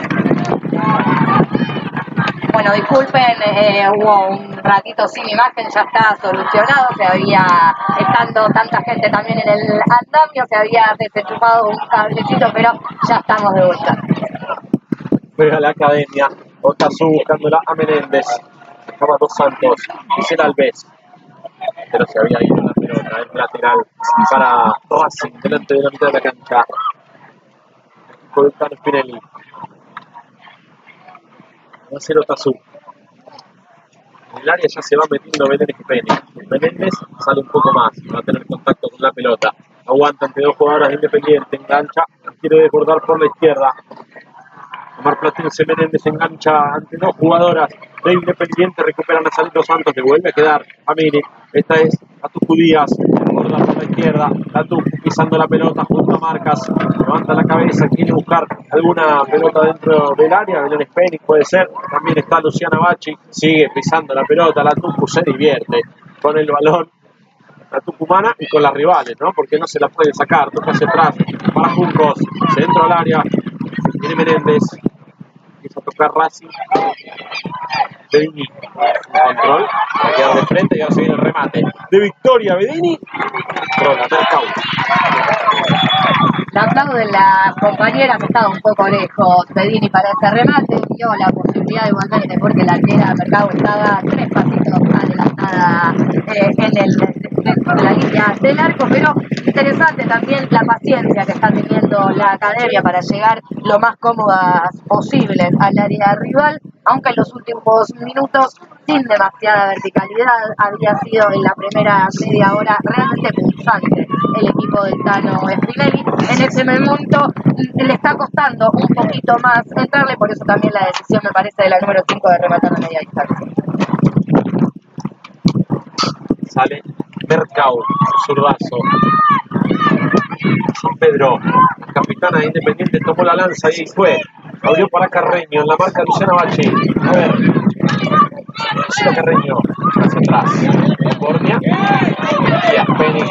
Speaker 1: Bueno, disculpen, eh, hubo un ratito sin imagen, ya está solucionado, se había, estando tanta gente también en el andamio, se había desenchufado un cablecito, pero ya estamos de vuelta.
Speaker 3: Juega la academia, Otazú buscándola a Menéndez, acaba Dos Santos, Giselle Alves, pero se había ido la pelota, el lateral para Racing, delante de la mitad de la cancha, con el Tano Spinelli. Va a ser Otazú. En el área ya se va metiendo Menéndez y Pene. Menéndez sale un poco más, va a tener contacto con la pelota. Aguanta entre dos jugadoras de Independiente, engancha, quiere desbordar por la izquierda. Omar Platense, Menéndez engancha ante dos jugadoras de Independiente, recuperan a Salito Santos, le vuelve a quedar a Miri. Esta es a Tucu Díaz, desborda por la izquierda, la Tucu pisando la pelota junto a Marcas, levanta la cabeza, quiere buscar alguna pelota dentro del área, Belén Speni puede ser, también está Luciana Bachi, sigue pisando la pelota, la Tucu se divierte con el balón, la tucumana y con las rivales, ¿no? Porque no se la puede sacar, toca hacia atrás, para Juncos, centro al área, viene Menéndez, empieza a tocar Racing, Bedini, control, va a quedar de frente y ahora se viene el remate de Victoria Bedini, Rola, Mercado.
Speaker 1: La aplauden las compañeras, ha estado un poco lejos Bedini para ese remate, dio la posibilidad igualmente porque la arquera Mercado estaba tres pasitos adelantada eh, en el dentro de la línea del arco, pero interesante también la paciencia que está teniendo la academia para llegar lo más cómodas posibles al área rival, aunque en los últimos minutos sin demasiada verticalidad, había sido en la primera media hora realmente punzante el equipo del Tano Spinelli. En ese momento le está costando un poquito más entrarle, por eso también la decisión me parece de la número cinco de rematar a media distancia.
Speaker 3: Sale Mercado, zurdazo. San Pedro, la capitana de Independiente, tomó la lanza y fue. Abrió para Carreño, en la marca Luciana Bachi. A ver. Lucilo Carreño hacia atrás. Bornia. Y a Penny.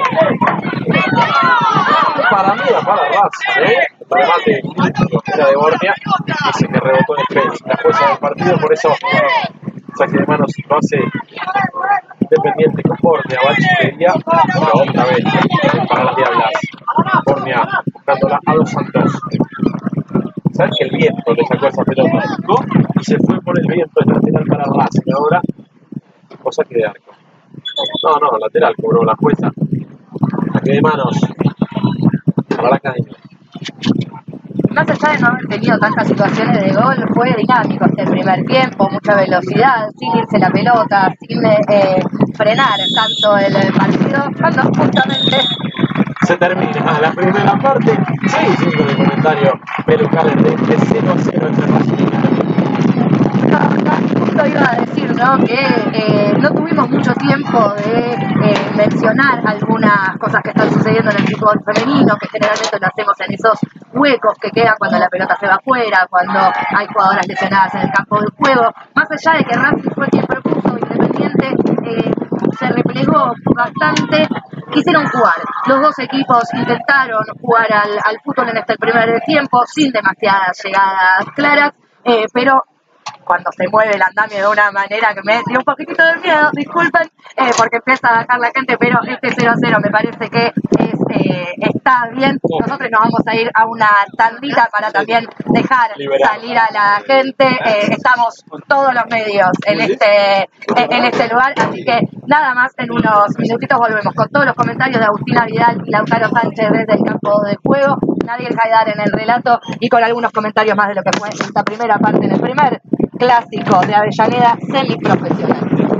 Speaker 3: Para mí era para Raza, ¿eh? El remate limpio era de Bornia. Dice que rebotó en Penny. La jueza del partido, por eso saque de manos lo hace Independiente con Bornia. Bachi pedía, pero otra vez para las Diablas. Bornia buscándola a los Santos. ¿Sabes que el viento le sacó esa pelota? ¿No? Y se fue por el viento, es lateral para Racing ahora. O saque de arco. No, no, lateral, cobró la jueza. Saque de manos para la academia.
Speaker 1: Más allá de no haber tenido tantas situaciones de gol, fue dinámico este primer tiempo, mucha velocidad, sin irse la pelota, sin eh, frenar tanto el partido, cuando justamente
Speaker 3: se termina la primera parte. Sí, sí, con el comentario Pelucales de este cero a cero entre Racing y Independiente.
Speaker 1: Justo iba a decir, ¿no? Que eh, no tuvimos mucho tiempo de eh, mencionar algunas cosas que están sucediendo en el fútbol femenino, que generalmente lo hacemos en esos huecos que quedan cuando la pelota se va afuera, cuando hay jugadoras lesionadas en el campo del juego. Más allá de que Racing fue quien propuso, Independiente eh, se replegó bastante. Quisieron jugar, los dos equipos intentaron jugar al, al fútbol en este primer tiempo sin demasiadas llegadas claras, eh, pero cuando se mueve el andamio de una manera que me dio un poquitito de miedo, disculpen, eh, porque empieza a bajar la gente, pero este cero a cero me parece que es, eh, está bien. Nosotros nos vamos a ir a una tandita para también dejar salir a la gente. Eh, estamos todos los medios en este, en este lugar, así que nada más, en unos minutitos volvemos con todos los comentarios de Agustina Vidal y Lautaro Sánchez desde el campo de juego, Nadia Haidar en el relato y con algunos comentarios más de lo que fue esta primera parte en el primer clásico de Avellaneda semiprofesional.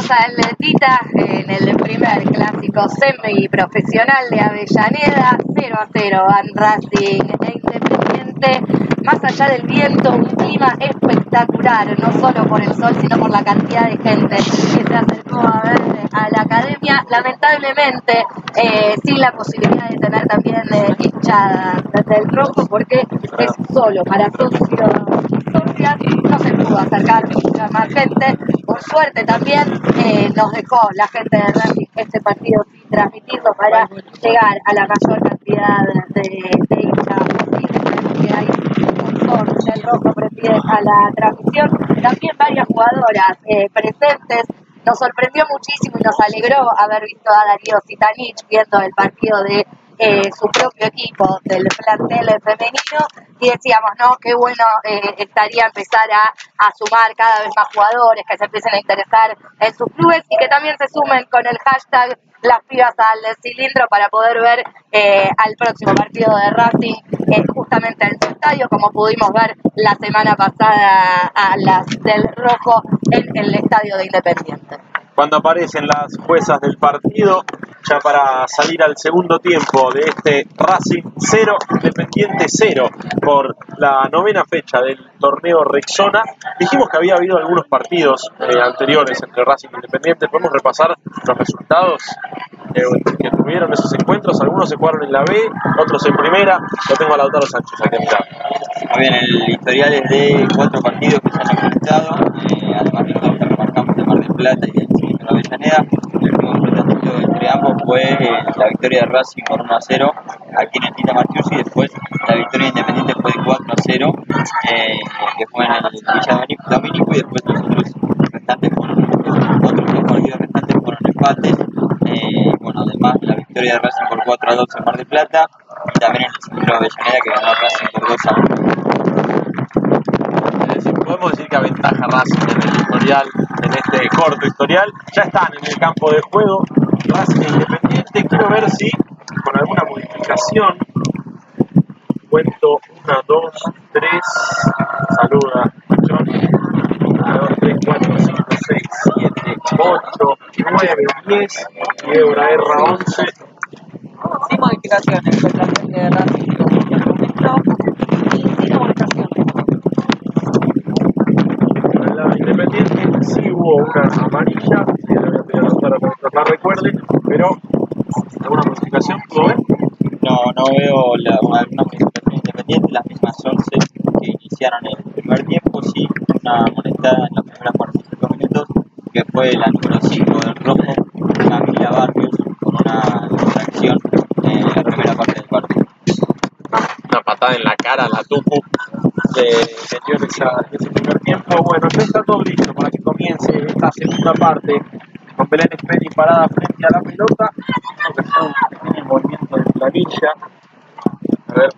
Speaker 1: al Tita en el primer clásico semiprofesional de Avellaneda. Cero a cero van Racing e Independiente. Más allá del viento, un clima espectacular, no solo por el sol, sino por la cantidad de gente que se acercó a ver a la academia. Lamentablemente, eh, sin la posibilidad de tener también eh, hinchada del rojo, porque es solo para socios y socias, no se pudo acercar mucha más gente. Por suerte también eh, nos dejó la gente de Racing este partido sin transmitirlo para llegar a la mayor cantidad de, de hinchas posible. Que hay del rojo preside a la transmisión. También varias jugadoras eh, presentes. Nos sorprendió muchísimo y nos alegró haber visto a Darío Zitanich viendo el partido de eh, su propio equipo, del plantel femenino, y decíamos, no, qué bueno eh, estaría empezar a, a sumar cada vez más jugadores, que se empiecen a interesar en sus clubes y que también se sumen con el hashtag las pibas al cilindro para poder ver eh, al próximo partido de Racing eh, justamente en su estadio, como pudimos ver la semana pasada a las del rojo en el estadio de Independiente.
Speaker 3: Cuando aparecen las juezas del partido, ya para salir al segundo tiempo de este Racing cero, Independiente cero, por la novena fecha del torneo Rexona. Dijimos que había habido algunos partidos eh, anteriores entre Racing e Independiente. Podemos repasar los resultados eh, que tuvieron esos encuentros. Algunos se jugaron en la B, otros en primera. Lo tengo a Lautaro Sánchez aquí a mirar.
Speaker 5: Muy bien, el historial es de cuatro partidos que se han enfrentado, eh, además de los dos que remarcamos de Mar del Plata y de Avellaneda. El último enfrentamiento entre ambos fue eh, la victoria de Racing por uno a cero aquí en el Tita Martiuzzi, y después la victoria de Independiente fue de cuatro a cero, eh, que fue en el Villa Domínico, y después los otros restantes fueron, otros dos partidos restantes fueron empates. Eh, bueno, además la victoria de Racing por cuatro a dos en Mar del Plata, y también en el Ciclo de Avellaneda, que ganó Racing por dos a uno.
Speaker 3: Podemos decir que aventaja Racing en el historial, en este corto historial. Ya están en el campo de juego Racing e Independiente. Quiero ver si con alguna modificación, cuento uno, dos, tres, saluda John, uno, dos, tres, cuatro, cinco, seis, siete, ocho, nueve, diez, y Débora erra once.
Speaker 1: Sin modificaciones, el plantel de Racing en el momento y sin modificación.
Speaker 3: Independiente sí hubo una amarilla, si la voy a pedir a Lautaro para que la recuerde, pero ¿alguna modificación pudo ver?
Speaker 5: No, no veo la, alguna modificación Independiente, las mismas once que iniciaron el primer tiempo. Sí, una molestada en los primeros cuarenta y cinco minutos, que fue la número cinco del rojo, Camila Barrios, con una distracción en la primera parte del partido.
Speaker 3: Una patada en la cara a la Tucu que metió en esa, ese primer tiempo. Bueno, ya está todo listo para que comience esta segunda parte, con Belén Esperi parada frente a la pelota. Creo que fue un pequeño movimiento de planilla. A ver.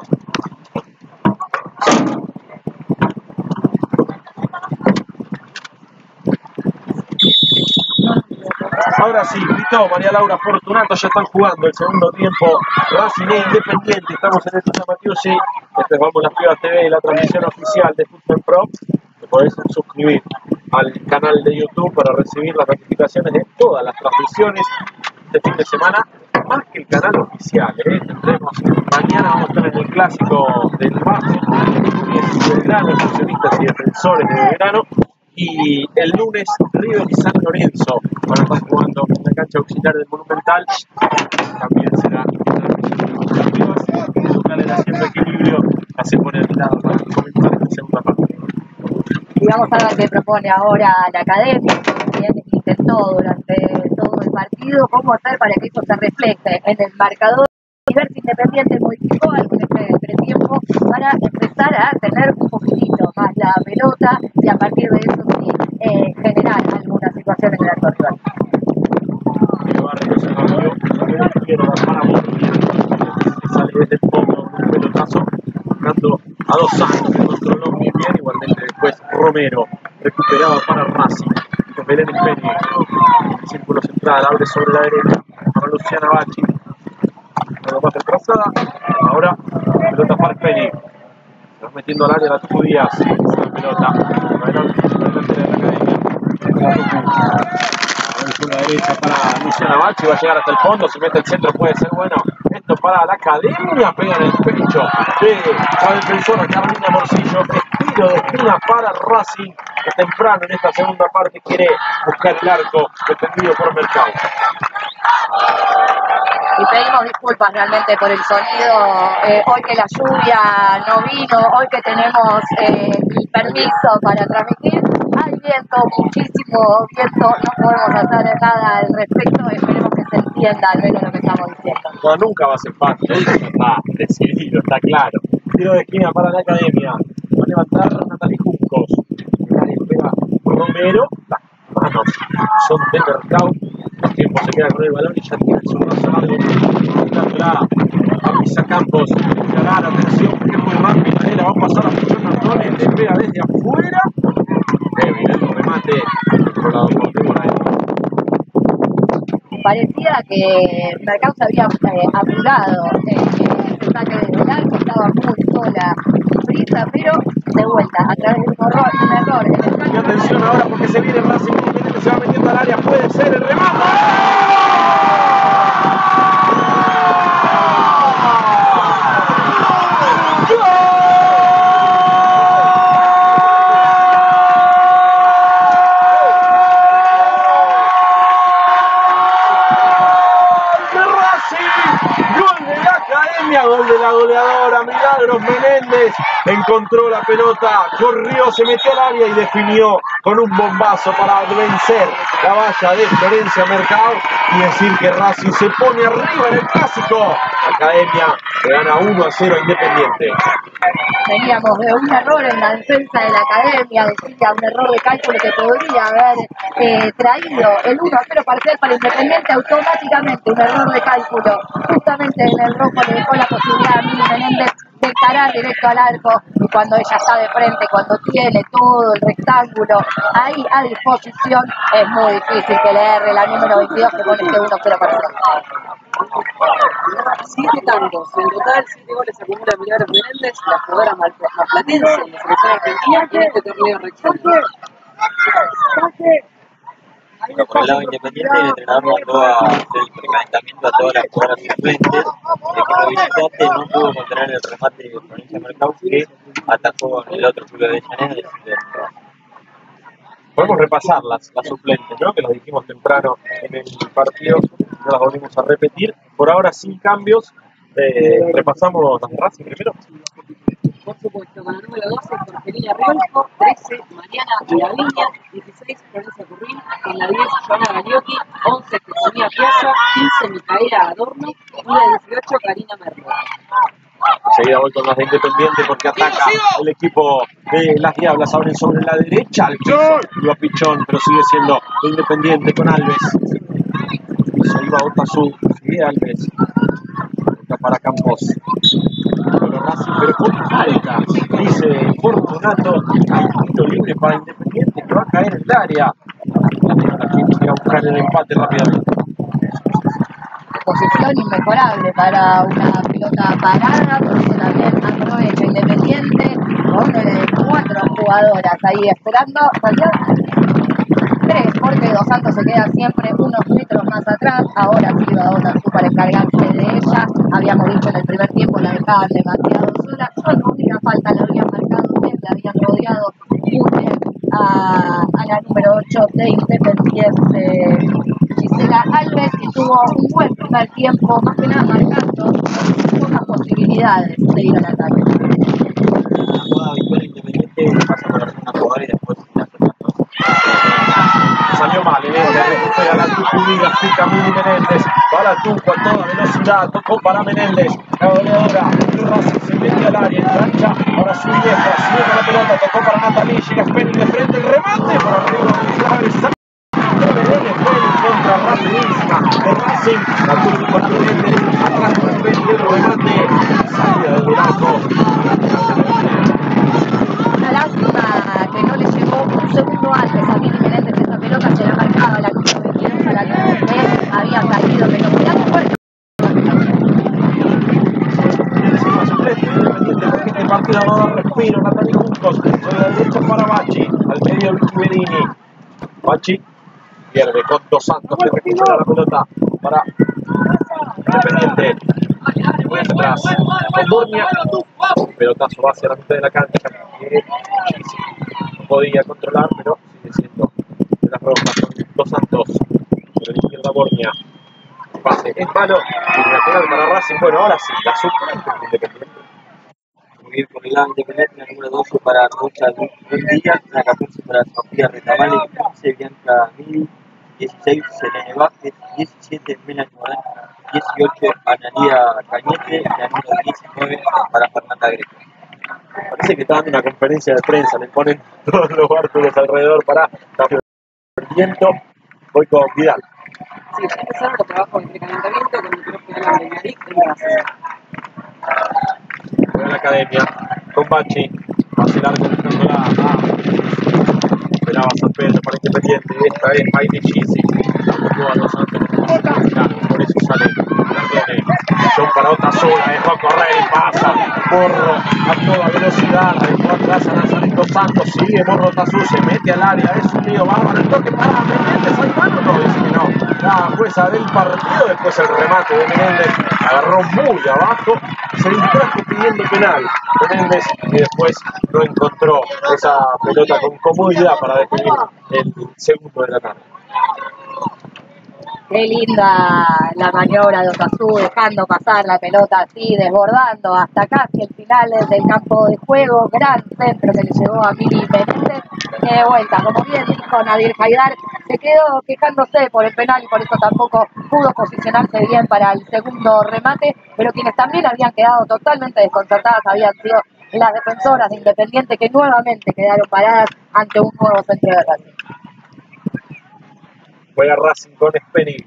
Speaker 3: Ahora sí, gritó María Laura Fortunato, ya están jugando el segundo tiempo Racing e Independiente. Estamos en el Tita Martiuzzi. Este es Vamos las Pibas T V, la transmisión oficial de Fútbol Pro. Te podés suscribir al canal de YouTube para recibir las notificaciones de todas las transmisiones este fin de semana, más que el canal oficial. ¿eh? Tendremos, mañana vamos a estar en el clásico del básquet, el Belgrano, funcionistas y defensores de Belgrano. Y el lunes River y San Lorenzo van a estar jugando en la cancha auxiliar del Monumental. También será su calera siempre equilibrio, la se pone al lado para comenzar esta segunda parte.
Speaker 1: Y vamos a ver qué propone ahora la academia, que intentó durante todo el partido, cómo hacer para que eso se refleje en el marcador. Y ver si Independiente modificó algo en este entretiempo para empezar a tener un poquitito más la pelota y a partir de eso sí eh, generar alguna situación en el arco rival.
Speaker 3: Barrio se cambió, izquierda para Borgia, que sale desde el fondo un pelotazo, buscando a dos años que controló muy bien. Igualmente después Romero recuperaba para Racing, con Belén Esperi, el círculo central, abre sobre la derecha para Luciana Bacci. Algo más retrasada, ahora pelota para Esperi, está metiendo al área la Tucu Díaz, la pelota, adelante, adelante de la academia, la derecha para Luciana Bachi, va a llegar hasta el fondo, se mete el centro, puede ser bueno. Esto para la Academia, pega en el pecho de la defensora Carolina Morcillo. Tiro de esquina para Racing, que temprano en esta segunda parte quiere buscar el arco defendido por Mercado.
Speaker 1: Y pedimos disculpas realmente por el sonido, eh, hoy que la lluvia no vino, hoy que tenemos eh, el permiso para transmitir, hay viento, muchísimo viento, no podemos hacer nada al respecto, esperemos que se entienda al menos lo que estamos diciendo.
Speaker 3: No, nunca va a ser fácil, eso está decidido, está claro. Tiro de esquina para la Academia, va a levantar Natalie Juncos, nadie espera Romero, las manos son de Mercado. El tiempo se queda con el balón y ya tiene su brazo largo. Dándola a Pisa Campos. Declarar, atención, que es muy rápida. La va a pasar a Pichón Antones. Le pega desde afuera. Débil el remate. Controlado por Débora.
Speaker 1: Parecía que Mercado se había eh, apurado. Eh, el saque desde el arco estaba muy sola. Prisa, pero de vuelta a través de un error. Un error en el
Speaker 3: y atención ahora porque se viene Racing. Que se va metiendo al área. Puede ser el remate. Gol de la goleadora Milagros Menéndez, encontró la pelota, corrió, se metió al área y definió con un bombazo para vencer la valla de Florencia Mercado y decir que Racing se pone arriba en el clásico. Academia que gana uno a cero a Independiente.
Speaker 1: Veníamos de un error en la defensa de la Academia, decía un error de cálculo que podría haber eh, traído el uno a cero parcial para Independiente, automáticamente un error de cálculo, justamente en el rojo le dejó la posibilidad a Mili Menéndez de encarar directo al arco, y cuando ella está de frente, cuando tiene todo el rectángulo ahí a disposición, es muy difícil que le erre la número veintidós que pone este uno a cero parcial.
Speaker 6: Siete tantos, en total siete goles acumula Milagros Menéndez, la jugadora marplatense en la selección argentina en este torneo regional.
Speaker 5: Bueno, por el lado independiente, el entrenador mandó a hacer el precalentamiento a todas las jugadoras suplentes, de que los visitantes no pudo contener el remate de Florencia Mercado, que atacó en el otro club de Avellaneda.
Speaker 3: Podemos repasar las, las suplentes, ¿no? Que las dijimos temprano en el partido, no las volvimos a repetir. Por ahora sin cambios, eh, repasamos las de Racing primero.
Speaker 6: Por supuesto, con la número doce, Jorgelina Riolfo, trece, Mariana Laviña, dieciséis, Florencia Currín, con la diez, Joana Gagliotti, once, Estefanía Piazza, quince, Micaela Adorno y la dieciocho, Karina Merlo.
Speaker 3: Enseguida voy con las de Independiente porque ataca el equipo de las Diablas. Abren sobre la derecha al piso. Iba Pichón, pero sigue siendo de Independiente con Alves. Se iba Otazú, sigue Alves. Está para Campos. Pero Racing, pero con falta. Dice Fortunato. Hay tiro libre para Independiente que va a caer en el área. Aquí quiere buscar el empate rápidamente.
Speaker 1: Posición inmejorable para una pelota parada, por eso también aprovecha Independiente con eh, cuatro jugadoras ahí esperando, salió tres, porque Dos Santos se queda siempre unos metros más atrás, ahora sí va a Otazú para encargarse de ella, habíamos dicho en el primer tiempo la dejaban demasiado sola, solo una falta la habían marcado bien, la habían rodeado muy bien a, a la número ocho de Independiente, Gisela Alves, que tuvo un buen primer tiempo, más que nada marcando pocas posibilidades de ir al ataque.
Speaker 5: La jugada habitual Independiente pasa por la segunda jugada y después la otra.
Speaker 3: Salió mal, Menéndez recupera la Tucumida, pica Mili Menéndez, va la Tuco a toda velocidad, tocó para Menéndez, la goleadora, Racing se mete al área, engancha, ahora su vieja, sigue la pelota, tocó para Natalie, llega Spenny de frente, el remate, por arriba de Flores, Menéndez fue en contra rapidísima de Racing, la Tuco para Menéndez, atrás por Spenny, el remate, salida del arco.
Speaker 1: Una lástima que no le llegó un segundo antes a Mili Menéndez esa pelota, se la marcaba la número veintidós a la luz que había caído velocidad fuerte.
Speaker 3: Encima suplente Independiente porque este partido no da respiro. Natalie Juncos sobre la derecha para Bachi, al medio Vicky Berini. Bachi pierde con Dos Santos que recupera la pelota para Independiente. Muy atrás con Bornia. Pelotazo va hacia la mitad de la cancha que no podía controlar, pero sigue siendo de las rojas con Dos Santos. Pero la izquierda Bornia. Pase es malo. Y lateral para Racing. Bueno, ahora sí, la suplente de Independiente.
Speaker 5: Muy bien por el lado Independiente, la número doce para Rocha Díaz, la catorce para Sofía Retamales, quince Bianca Mili, dieciséis Selene Vázquez, diecisiete Melanie Morán, dieciocho Analía Cañete, la número diecinueve para Fernanda Greco.
Speaker 3: Parece que está dando una conferencia de prensa, le ponen todos los bártulos alrededor para el viento. Voy con Vidal.
Speaker 6: Sí, ya empezaron los trabajos de precalentamiento con el profe Alan de Maric en Brasil.
Speaker 3: Voy a la academia con Bachi. Pase largo buscándola a esperaba San Pedro para Independiente. Esta es Heidi Chisi. La jugó a Dos Santos. Por eso sale Nardone. Son para otra sola. Dejó correr y pasa. Morro a toda velocidad. Dejó atrás a Nazaret Dos Santos. Sigue Morro Tazú. Se mete al área. Es un lío bárbaro. El toque para Menéndez. ¿Hay mano? No, dice que no. La jueza del partido. Después el remate de Menéndez. Agarró muy abajo. Se distrajo pidiendo penal. Menéndez y después no encontró esa pelota con comodidad para definir el segundo de la tarde.
Speaker 1: Qué linda la maniobra de Otazú, dejando pasar la pelota así, desbordando hasta casi el final del campo de juego. Gran centro que le llegó a Mili Menéndez. Y de vuelta, como bien dijo Nadir Haidar, se quedó quejándose por el penal y por eso tampoco pudo posicionarse bien para el segundo remate. Pero quienes también habían quedado totalmente desconcertadas habían sido las defensoras de Independiente, que nuevamente quedaron paradas ante un nuevo centro de Racing.
Speaker 3: Juega Racing con Spenny.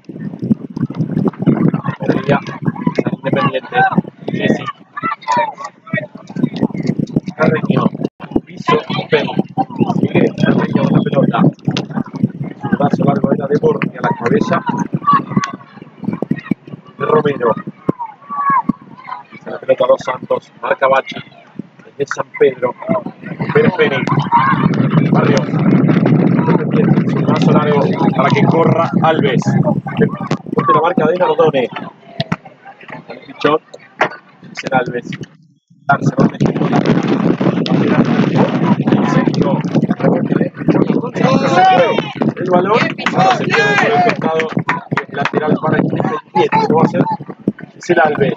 Speaker 3: Perdía San Independiente. Jessy. Carreño. Piso Spenny. Sigue Carreño con la pelota. Un brazo largo era de Borni a la cabeza de Romero. La pelota a Dos Santos. Marca Bachi. De San Pedro. Pérez Spenny. Barrios. Un brazo largo para que corra Alves. Ponte la marca de Nardone. El pichón. Será Alves. Darse donde estuvo la el centro. El balón. Ahora se pierde por el costado. El lateral para Independiente. Lo va a hacer será Alves.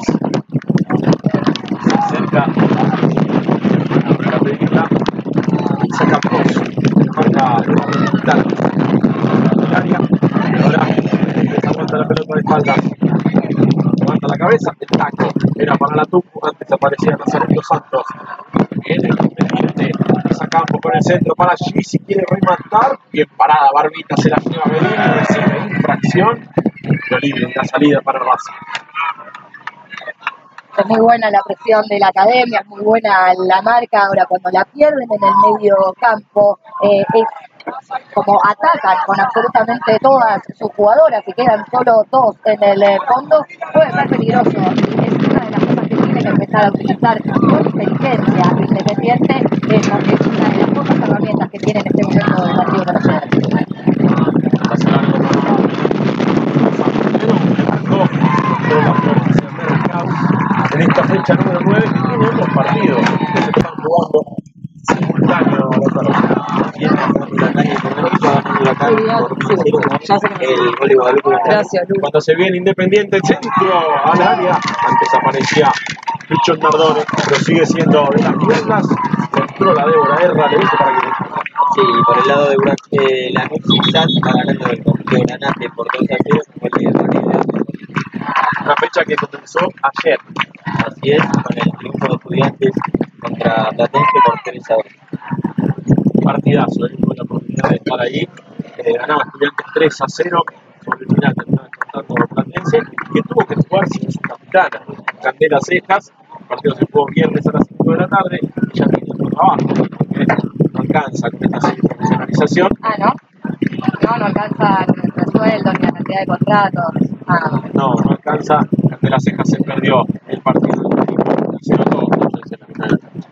Speaker 3: Se acerca la película. Sacamos. Marca Vidal. El área. Ahora aguanta la pelota de espalda. Levanta la cabeza. El taco. Era para la Tucu. Antes aparecía Nazaret Dos Santos. Viene Independiente. Sacamos con el centro para allí. Si quiere rematar. Bien parada. Barbita se la lleva Medina. Recibe infracción. Lo libre en la salida para Racing.
Speaker 1: Es muy buena la presión de la academia, es muy buena la marca. Ahora cuando la pierden en el medio campo, eh, es como atacan con absolutamente todas sus jugadoras y quedan solo dos en el eh, fondo, puede ser peligroso. Es una de las cosas que tiene que empezar a utilizar con inteligencia Independiente, eh, porque es una de las pocas herramientas que tiene en este momento del partido para llegar.
Speaker 3: En esta fecha número nueve que tiene otros partidos que se están jugando simultáneo a la tarde.
Speaker 5: Viene Huracán y Económico, ganando Huracán por uno cero con el gol de Guadalupe.
Speaker 6: Gracias, Lu.
Speaker 3: Cuando se viene Independiente, centro al área. Antes aparecía Pichón Nardone, pero sigue siendo de las piernas. Entró la Débora Herra, le dijo para que.
Speaker 5: Sí, por el lado de Huracán, eh, la Nexisat va ganando el conjunto de Granate por dos a cero, con gol de Gabriela.
Speaker 3: Una fecha que comenzó ayer.
Speaker 5: Así es, con el triunfo de Estudiantes contra Platense por tres a dos.
Speaker 3: Partidazo, ¿eh? Tuve la oportunidad de estar ahí. Eh, ganaba Estudiantes tres a cero. Sobre el final terminaba contando Platense, que tuvo que jugar sin su capitana, Candela Cejas. El partido se jugó viernes a las cinco de la tarde y ya tiene otro trabajo, porque no alcanza con esta serie de profesionalización.
Speaker 1: Ah, ¿no? No, no alcanza nuestro sueldo ni la cantidad de contratos. Ah.
Speaker 3: No, no alcanza. Candela Cejas se perdió el partido. cero dos, entonces en la mitad de la cancha.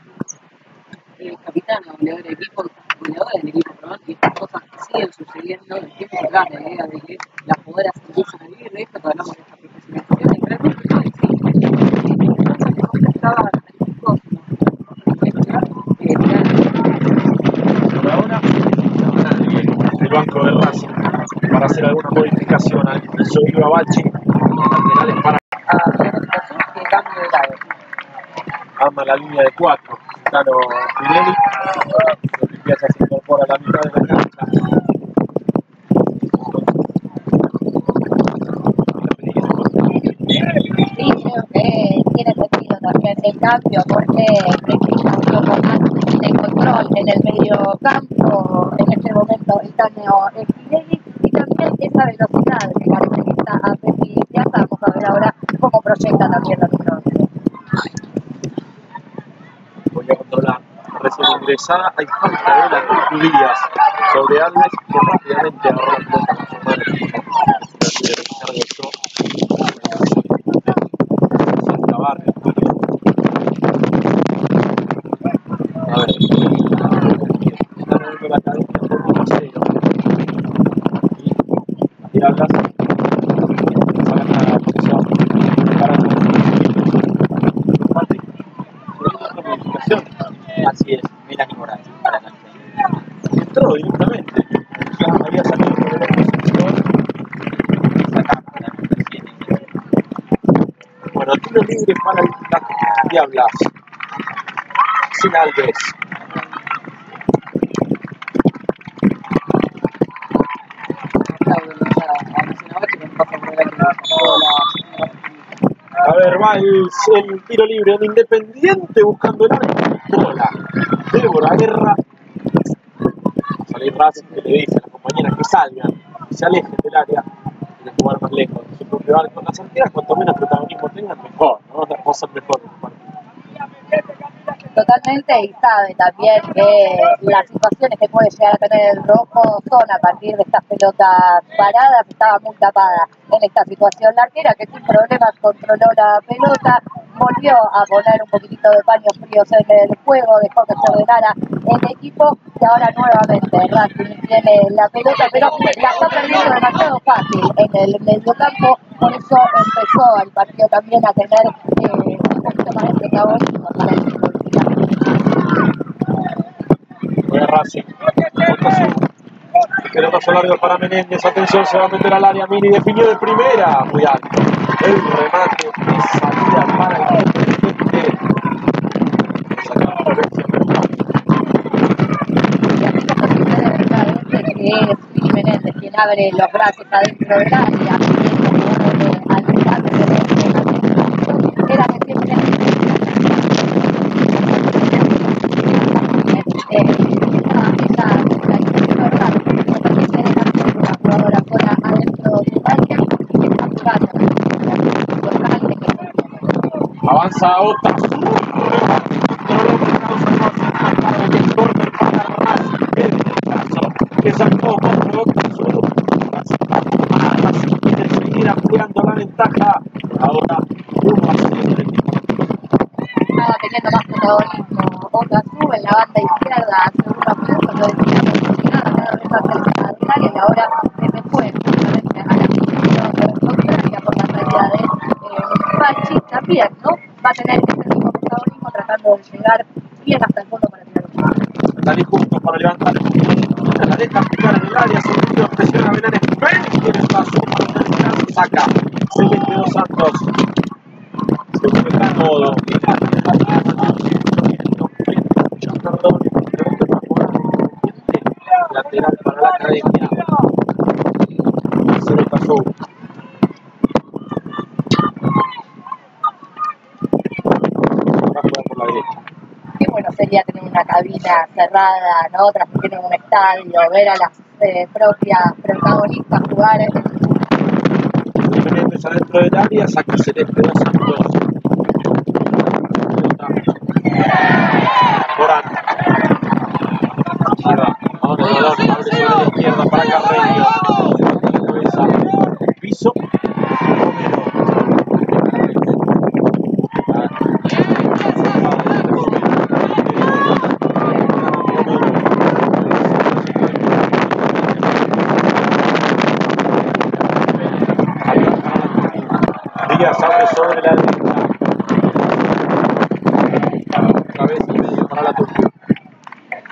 Speaker 6: El capitán, goleador del equipo, goleador del equipo, perdón, y estas cosas siguen sucediendo pasado el tiempo atrás, la idea de que las jugadoras empiezan a vivir de esto, que hablamos de esta profesionalización, y realmente no existe. Entonces, como estaba al chico,
Speaker 3: por ahora, el banco de Racing para hacer alguna modificación al piso de Babachi, laterales para
Speaker 6: a planificación que cambio de lado.
Speaker 3: arma la línea de cuatro, Tano Pirelli, Limpieza se incorpora a la mitad de la cancha.
Speaker 1: Sí, creo que tiene sentido también el cambio porque necesita un poco más de control en el medio campo, en este momento el Tano Spinelli, y también esa velocidad que caracteriza a Pepi Piazza. Vamos a ver ahora cómo proyecta también la número once.
Speaker 3: Voy a controlar. Recién ingresada, hay falta de las dos Díaz sobre Alves, que rápidamente agarró la pelota con sus manos. Santa Barrio. A ver, está ganando la cadena por uno a cero. Y hablas, sacan la posición para Patrick. Otra modificación.
Speaker 5: Así es, Melanie Morales para la
Speaker 3: Entró directamente. Ya había salido por el otro sector.
Speaker 5: sacamos la número siete.
Speaker 3: Bueno, tiro libre para las Diablas. Sin Alves. A ver, va el, el tiro libre en Independiente buscando el arco. Bola. Débora Guerra. Sale Racing que le dice a las compañeras que salgan, que se alejen del área y de jugar más lejos de su propio arco. Las arqueras, cuanto menos protagonismo tengan, mejor, ¿no? Las cosas mejor en el partido.
Speaker 1: Totalmente, y sabe también que las situaciones que puede llegar a tener el rojo son a partir de estas pelotas paradas. Estaba muy tapada en esta situación la arquera, que sin problemas controló la pelota, volvió a poner un poquitito de paños fríos en el juego, dejó que se ordenara el equipo, y ahora nuevamente Racing tiene la pelota, pero la está perdiendo demasiado fácil en el mediocampo. Por eso empezó el partido también a tener eh, un poquito más de protagonismo para el equipo.
Speaker 3: Juega Racing. Pelotazo largo para Menéndez. Atención, se va a meter al área. Mini definió de primera. Muy alto. El remate de salida para el Independiente. Sacó la diferencia.
Speaker 1: Y así como sucede verdaderamente que es Mini Menéndez quien abre los brazos adentro del área, era que siempre
Speaker 3: avanza Ota. Que sacó con Ota. Así quiere seguir ampliando la ventaja. Ahora uno a cero.
Speaker 1: estaba teniendo más protagonismo. Ota sube en la banda izquierda, segunda pelota, lo decíamos, cada vez más cerca del área, y ahora se fue justamente a la posición contraria por la salida de eh, Pachi. También, ¿no? Va a tener ese mismo protagonismo tratando de llegar bien hasta el fondo para tirar un gol.
Speaker 3: Salí justo para levantar. La deja picar en el área, sentido, presiona a Benanes. ¡Ven! Tiene el paso para terminar, saca. Celeste Dos Santos. Se vuelve a modo. Lateral para la academia. Cero pasó. Ahora juega por la derecha.
Speaker 1: Qué bueno sería tener una cabina cerrada, ¿no? Transmitir en un estadio, ver a las eh, propias protagonistas jugar.
Speaker 3: Menéndez adentro del área, saca Celeste Dos Santos. Morán. Arriba. Ahora el balón abre sobre la izquierda para Carreño. Cabeza. Piso. Romero.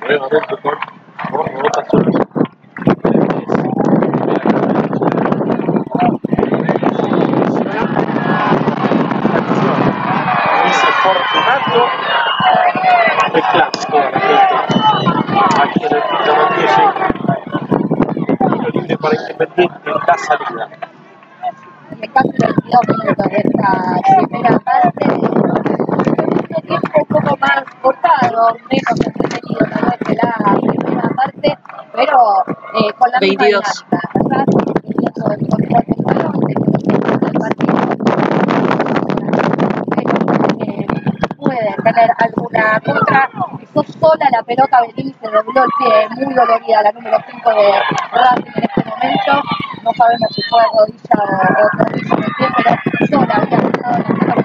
Speaker 3: nuevamente con Borro Botazones. Dice Fortunato, reclama toda la gente aquí en el Pita Matiusi. Tiro libre para Independiente en la salida.
Speaker 1: En casi veintidós minutos de esta primera parte, un tiempo un poco más cortado, menos entretenido tal vez que la primera parte, pero eh, con la misma
Speaker 6: veintidós.
Speaker 1: dinámica, ¿verdad? Teniendo el control del balón, teniendo el partido, pero eh, pueden tener alguna contra. Pisó sola la pelota, Belín se dobló el pie, muy dolorida la número cinco de Racing en este momento. No sabemos si fue rodilla o, o tobillo en el pie, pero sola había pisado la pelota.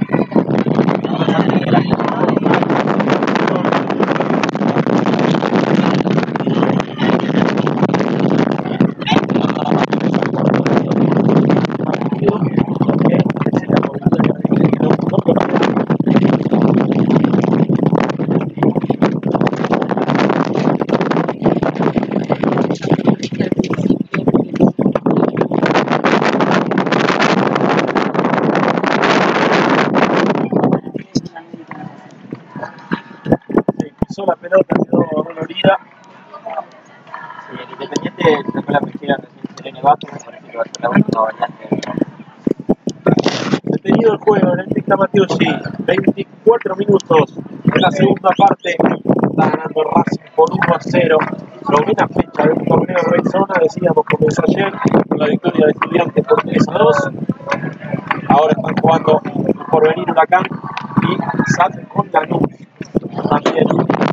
Speaker 3: La pelota quedó dolorida.
Speaker 5: Sí, el Independiente sacó la pechera recién Selene Vázquez, me parece que va a ser la última variante.
Speaker 3: Detenido el juego en el Pita Matiusi, veinticuatro minutos en la segunda parte, está ganando Racing por uno a cero. Novena fecha del torneo Red Zona, decíamos comenzó ayer con la victoria de Estudiantes por tres a dos. Ahora están jugando por venir Huracán y salen con Lanús también.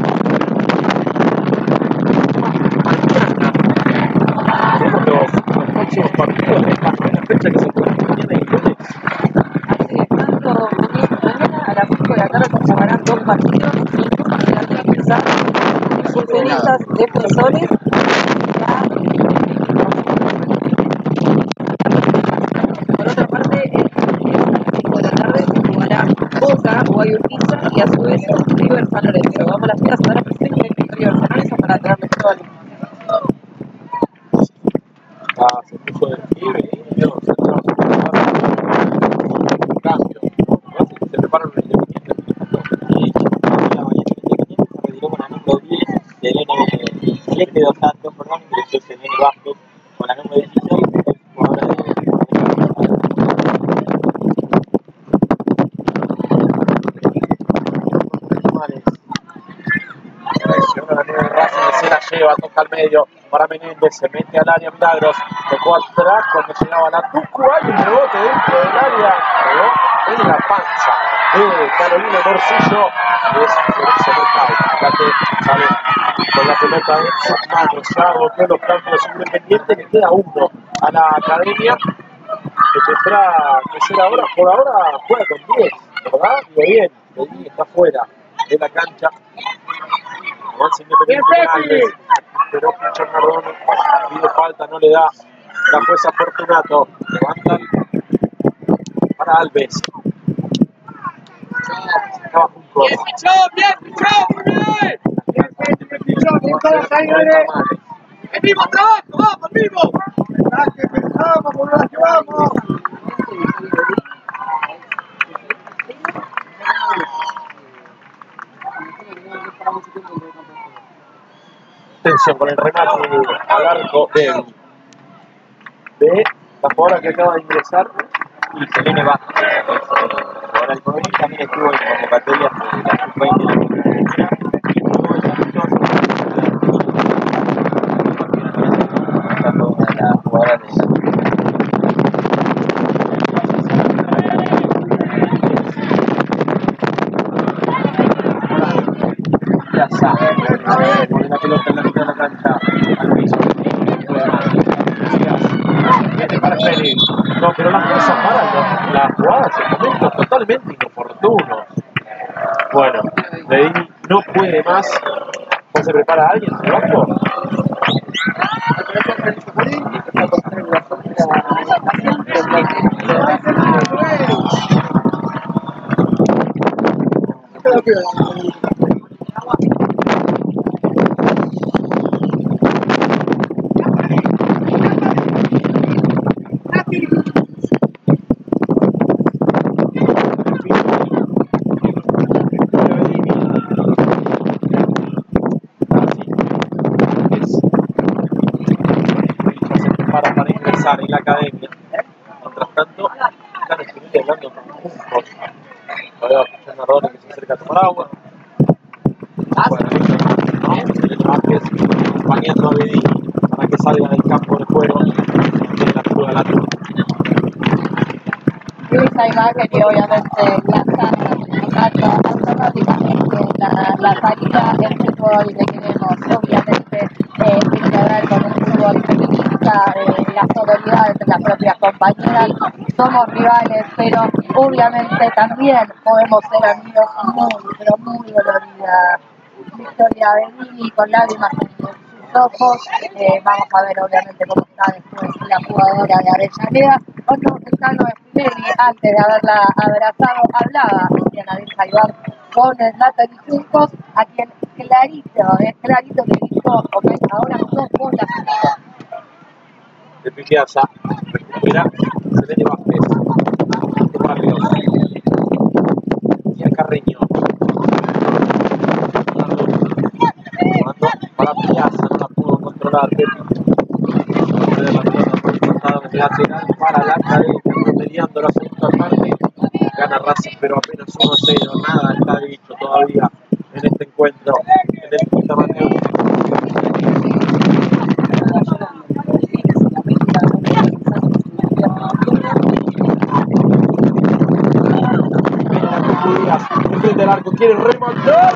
Speaker 3: Tenemos los, los próximos partidos de esta novena fecha que se juegan mañana y lunes.
Speaker 6: Así es, tanto mañana a las cinco de la tarde se jugarán dos partidos. La defensa de futbolistas defensores. Por otra parte, el a las cinco de la tarde se jugará Boca, Guayurquiza y a su vez River San Lorenzo. Vamos a las filas ahora presentes de River San Lorenzo para traerles toda la información.
Speaker 3: Ah, se puso del pibe y yo se echaba su cambio. Se preparan los Independientes.
Speaker 5: Y la variante Independiente se retiró con la número diez, Selene, siete Dos Santos, perdón, ingresó Selene Vázquez con la número dieciséis, que es jugadora de
Speaker 3: Presiona la nueva Racing, se la lleva, toca al medio para Menéndez, se mete al área Milagros, tocó atrás cuando llegaba la Tucu, hay un rebote dentro del área, pegó en la panza de Carolina Morcillo, es Florencio Mercado, fíjate, sale con la pelota en sus manos, ya agotó los cambios Independiente, le queda uno a la Academia, que tendrá que ser ahora, por ahora juega con diez, ¿verdad? Digo bien, Belín está fuera de la cancha. Avanza Independiente con Alves, pero Pichón Nardone pide falta, no le da la jueza Fortunato, levantan para Alves. Estaba junto.
Speaker 2: ¡Bien, Pichón! ¡Bien, Pichón! ¡Muy bien! ¡Pichón, bien, todos ahí, ¡el mismo trabajo! ¡Vamos, el mismo! ¡La que pensamos, por la que vamos!
Speaker 3: Atención con el remate al arco de, de la jugadora que acaba de ingresar.
Speaker 5: y Selene Vázquez, ahora el juvenil también estuvo en convocatorias de la sub veinte de la primera y estuvo en la una de las jugadoras de la ya sabe, pone la pelota en la mitad de la cancha al piso,
Speaker 3: Viene para Félix. No, pero las cosas para los, las jugadas en momentos totalmente inoportunos. Bueno, Bedini no puede más. ¿O se prepara alguien en el banco? En la academia. Mientras tanto, están escribiendo hablando juntos. Todavía escuchan a Rodri que se acerca a tomar agua. Bueno, ¿no? Vázquez acompañando a Bedini para que salga del campo de juego en la jugada lateral.
Speaker 1: Esta imagen que obviamente la está indicando automáticamente la, la salida del fútbol que queremos, obviamente eh, tiene que ver con un fútbol feminista, eh, la sororidad entre las propias compañeras, somos rivales, pero obviamente también podemos ser amigos muy, pero muy doloridas. Victoria Bedini con lágrimas en sus ojos, eh, vamos a ver obviamente cómo está después la jugadora de Avellaneda. Otro Tano Spinelli, antes de haberla abrazado, hablaba en Adel Jaibán con Natalie Juncos, a quien clarito, es clarito que dijo, ok, ahora dos bolas.
Speaker 3: De Pipiaza, recupera Selene Vázquez, Barrios, y a Carreño. Para Piazza, no la pudo controlar. De la pelota por el costado lateral para la academia, promediando la segunda parte. Gana Racing, pero apenas uno a cero. Nada está dicho todavía en este encuentro. En el Pita Mateo. Enfrente del arco, quiere rematar.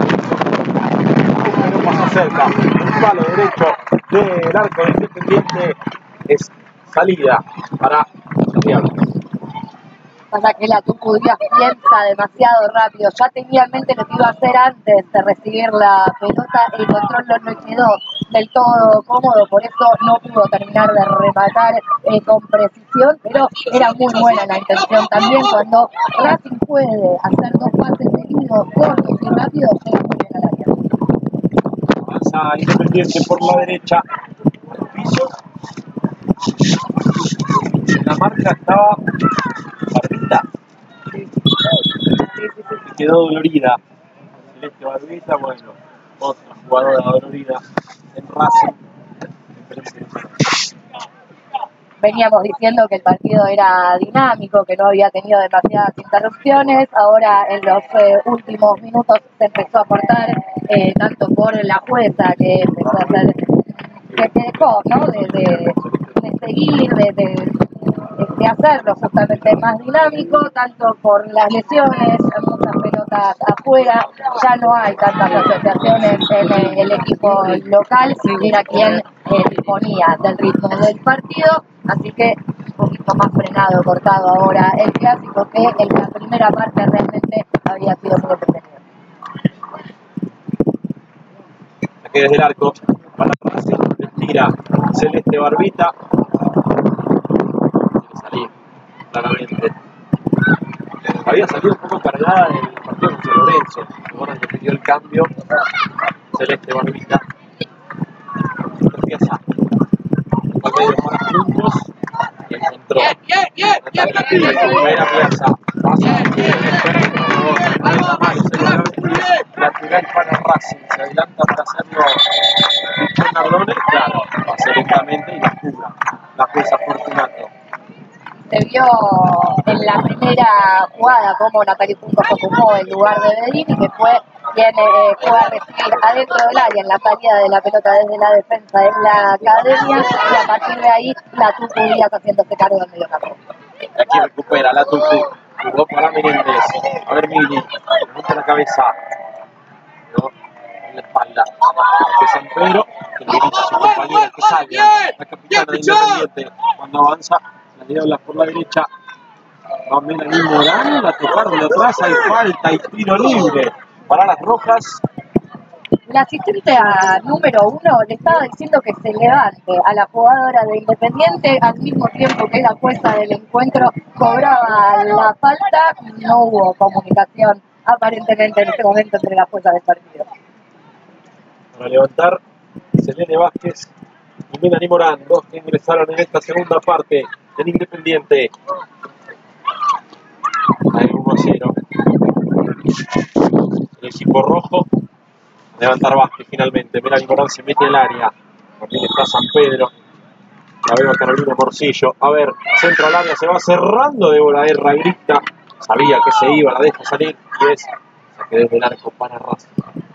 Speaker 3: No pasa cerca. El palo derecho del arco de Independiente es salida para Santiago.
Speaker 1: Pasa que la Tucu Díaz piensa demasiado rápido, ya tenía en mente lo que iba a hacer antes de recibir la pelota, el control no le quedó del todo cómodo, por eso no pudo terminar de rematar eh, con precisión, pero era muy buena la intención también. Cuando Racing puede hacer dos pases seguidos, cortos y rápidos, llega muy bien al área.
Speaker 3: Avanza Independiente por la derecha, al piso. La marca estaba Barbita, y quedó dolorida. Celeste Barbita, bueno, otra jugadora dolorida en Racing.
Speaker 1: Veníamos diciendo que el partido era dinámico, que no había tenido demasiadas interrupciones. Ahora en los eh, últimos minutos se empezó a cortar, eh, tanto por la jueza que empezó a hacer, que se dejó, ¿no? De, de, de seguir, de, de, de hacerlo justamente más dinámico, tanto por las lesiones, muchas pelotas afuera, ya no hay tantas asociaciones en el equipo local, era quien eh, disponía del ritmo del partido, así que un poquito más frenado, cortado ahora el clásico, que en la primera parte realmente había sido muy entretenido.
Speaker 3: Aquí desde el arco, para Racing, tira Celeste Barbita. Salir, claramente. Había salido un poco cargada del partido con San Lorenzo. Ahora que pidió el cambio, Celeste Barbita. Empieza. Al medio para juntos. Y encontró. Recupera Piazza. Pasa. Lateral para Racing. Se adelanta para hacerlo Víctor Nardone. Claro, pasa lentamente y la cubra. La jueza Fortunato.
Speaker 1: Se vio en la primera jugada como Natalie Juncos ocupó el lugar de Bedini, que fue quien eh, fue a recibir adentro del área en la salida de la pelota desde la defensa de la academia, y a partir de ahí la Tucu Díaz haciéndose cargo del medio campo.
Speaker 3: Aquí recupera la Tucu, jugó para Menéndez, a ver Mili, levanta la cabeza, no, en la espalda de San Pedro, que le grita a su compañera que salga, la capitana de Independiente, cuando avanza, la diabla por la derecha, va Melanie Morán, la tocaron de atrás, hay falta y tiro libre para las rojas.
Speaker 1: La asistente a número uno le estaba diciendo que se levante a la jugadora de Independiente al mismo tiempo que la jueza del encuentro cobraba la falta. No hubo comunicación aparentemente en este momento entre las juezas del partido.
Speaker 3: Para levantar, Selene Vázquez y Melanie Morán, dos que ingresaron en esta segunda parte del Independiente. Hay uno a cero. El equipo rojo a levantar básquet finalmente. Melanie Morán se mete al área. También está San Pedro. La veo a Carolina Morcillo. A ver, centro al área, se va cerrando Débora Erra, grita. Sabía que se iba, la deja salir y es saque desde el arco para Racing.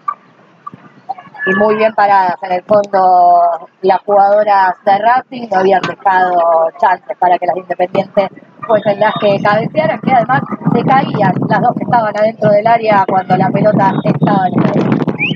Speaker 1: Y muy bien paradas en el fondo las jugadoras de Racing, no habían dejado chances para que las Independientes fuesen las que cabecearan, que además se caían las dos que estaban adentro del área cuando la pelota estaba en el área.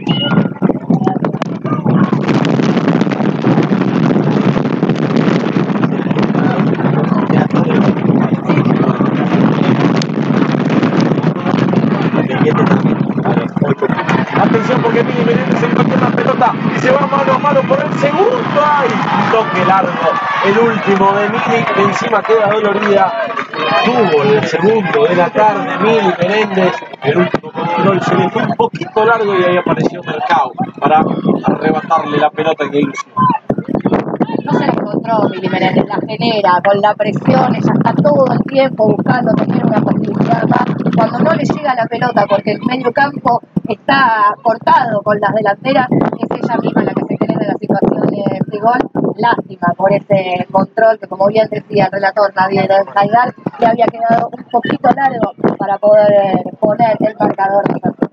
Speaker 3: Atención porque Mili Menéndez se encontró una pelota y se va mano a mano por el segundo. ¡Ay! Toque largo, el último de Mili, que encima queda dolorida. Tuvo el segundo de la tarde Mili Menéndez. El último control se le fue un poquito largo y ahí apareció Mercado para arrebatarle la pelota que hizo.
Speaker 1: No se la encontró Mili Menéndez, la genera con la presión, ella está todo el tiempo buscando tener una posibilidad más. Cuando no le llega la pelota porque el medio campo está cortado con las delanteras, es ella misma la que se genera la situación de gol. Lástima por ese control que, como bien decía el relator Javier Haidar, que había quedado un poquito largo para poder poner el marcador.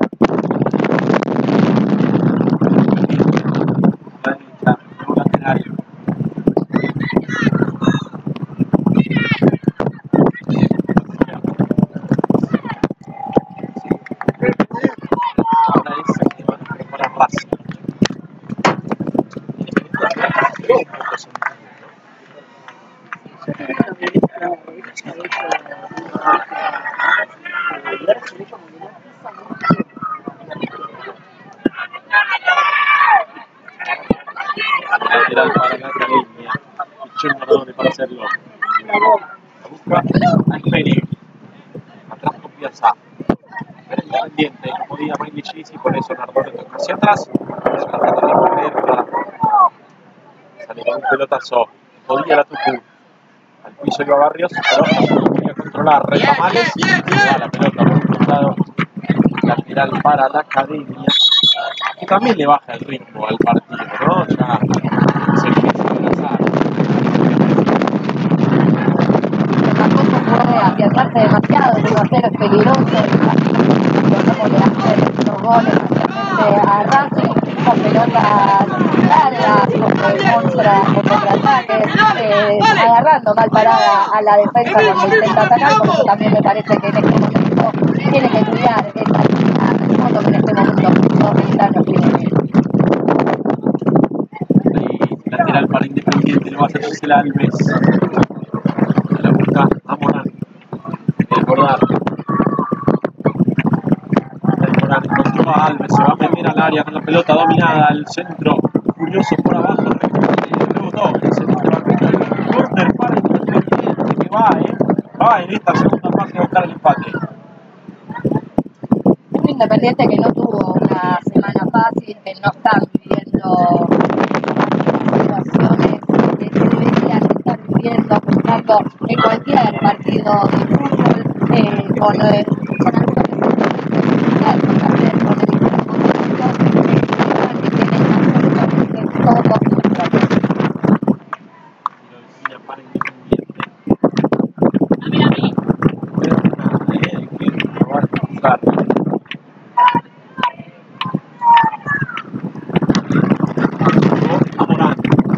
Speaker 3: Lateral para la academia. Pichón Nardone para hacerlo. La busca Alperi. Atrás con Piazza. Pero Independiente, no podía Miley Gis y por eso Nardone toca hacia atrás. Es una rata de correr. Sale con un pelotazo. Podía la Tucú. Al piso iba Barrios, pero no podía controlar. Retamales. Va la pelota por un costado. Lateral para la academia. Y también le baja el ritmo al partido, ¿no? Ya se empieza a abrazar.
Speaker 1: Tampoco puede afianzarse demasiado, el uno a cero es peligroso, tratamos de hacer estos goles a Racing con pelotas largas, con contra, con contraataques, eh, agarrando mal parada a la defensa cuando intenta atacar, por eso también me parece que en este momento tiene que cuidar esta línea de fondo que en este momento no militar no tiene.
Speaker 3: Lateral para Independiente, lo va a hacer Gisela Alves. Se la busca a Morán. El bordar. El Morán encontró a Alves, se va a meter al área con la pelota dominada, al centro, curioso por abajo, rebotó, el centro al corner para Independiente, que va, eh, va en esta segunda parte a buscar el empate.
Speaker 1: Un Independiente que no tuvo una semana fácil, que no están viviendo situaciones que deberían estar viviendo, buscando en cualquier partido de fútbol, eh, con, eh, con algunos que se pueden con el que tienen absolutamente todo control.
Speaker 3: Para Independiente. A mí, a mí. Que va a cruzar. A Morán.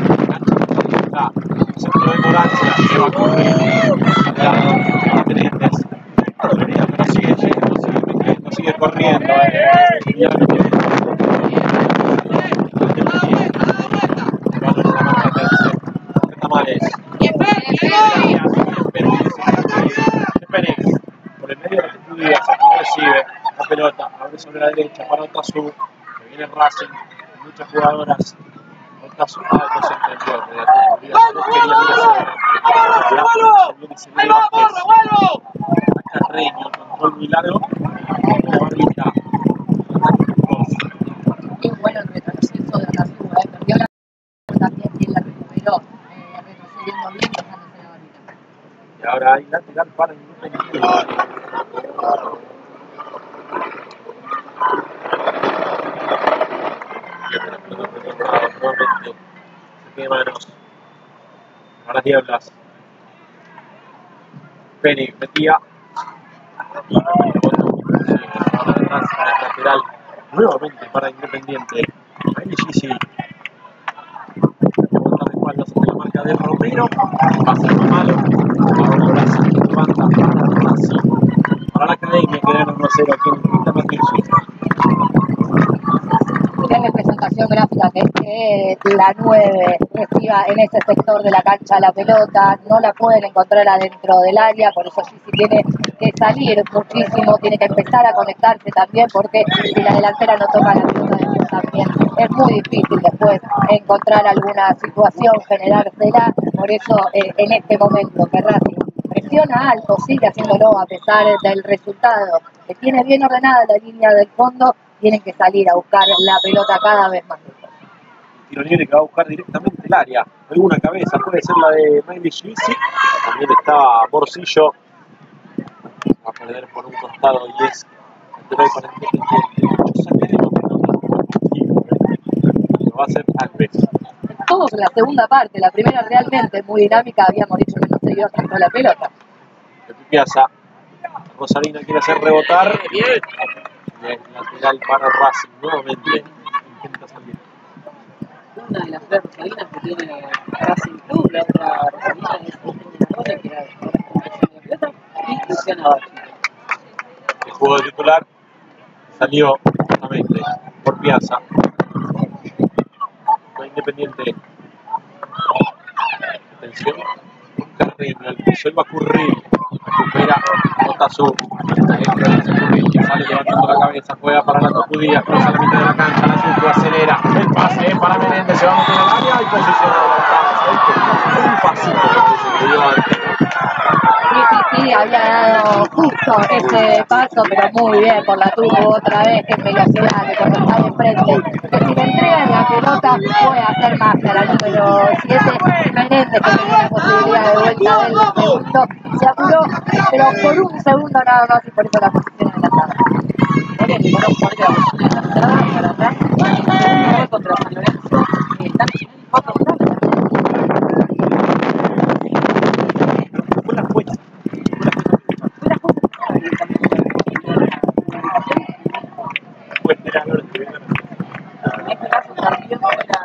Speaker 3: El centro de Morán se la lleva a correr. A Menéndez. Pero sigue yendo, sigue metiendo, sigue corriendo. Y ahora por el medio de las estudias, aquí recibe la pelota, abre sobre la derecha para Otazú, que viene Racing, muchas jugadoras. Otazú, ah, no se entendió, de la estudias, no quería ir a Carreño, control muy largo, la barbita.
Speaker 1: Y bueno, el retroceso de Otazú, eh, perdió la también quien la recuperó, eh, retrocediendo bien, dejándose la barbita.
Speaker 3: Amarilla y lateral para Independiente. Nuevamente saque de manos para las Diablas. Penny metía y atrás para el lateral nuevamente para Independiente. Ahí Gigi bota de espaldas ante la marca de Romero, pasa el malo, ahora se levanta para Racing, para la Academia que gana uno a cero aquí en el Quinta Matrici.
Speaker 1: Mirá la presentación gráfica que es que la nueve reciba en ese sector de la cancha la pelota, no la pueden encontrar adentro del área, por eso Gigi tiene que salir muchísimo, tiene que empezar a conectarse también, porque si la delantera no toca la pelota después también es muy difícil después encontrar alguna situación, generársela, por eso eh, en este momento que Racing presiona alto, sigue haciéndolo a pesar del resultado, que tiene bien ordenada la línea del fondo, tienen que salir a buscar la pelota cada vez más lejos.
Speaker 3: Tiro libre que va a buscar directamente el área. Alguna cabeza, puede ser la de Miley Gisi. También estaba Morcillo. Va a perder por un costado y es lateral para Independiente. Lo va a hacer Alves.
Speaker 1: Todos en la segunda parte, la primera realmente muy dinámica, habíamos dicho que no se iba tanto la pelota.
Speaker 3: De Piazza. Rosalina quiere hacer rebotar. Bien. Bien, lateral para Racing nuevamente. Intenta salir.
Speaker 6: Una de las tres Rosalinas que tiene Racing Club, la otra Rosalina es Rosa, que era la pelota, y Luciana Bachi.
Speaker 3: El juego de titular salió justamente por Piazza. No Independiente. Atención. Un carril al piso. Iba a ocurrir. Recupera Otazú. Sale levantando la cabeza. Juega para la Tocudía. Cruza la mitad de la cancha. La Tucu acelera. El pase es para Menéndez. Se va a meter al área y posiciona un pasito que se dio antes.
Speaker 1: Sí, sí, sí, había dado justo ese paso, pero muy bien por la tubo otra vez, que en velocidad, que cuando está de frente, que si le entregan la pelota puede hacer más que la número siete, Menéndez, que tenía la posibilidad de vuelta del segundo, se apuró, pero por un segundo nada más y por eso la posición en la tabla.
Speaker 6: Muy bien, bueno, porque la posición en la entrada para atrás, segundo gol contra San Lorenzo, que están en cuatro grados.
Speaker 3: Fue la jueza. Fue la jueza.
Speaker 6: En este caso también era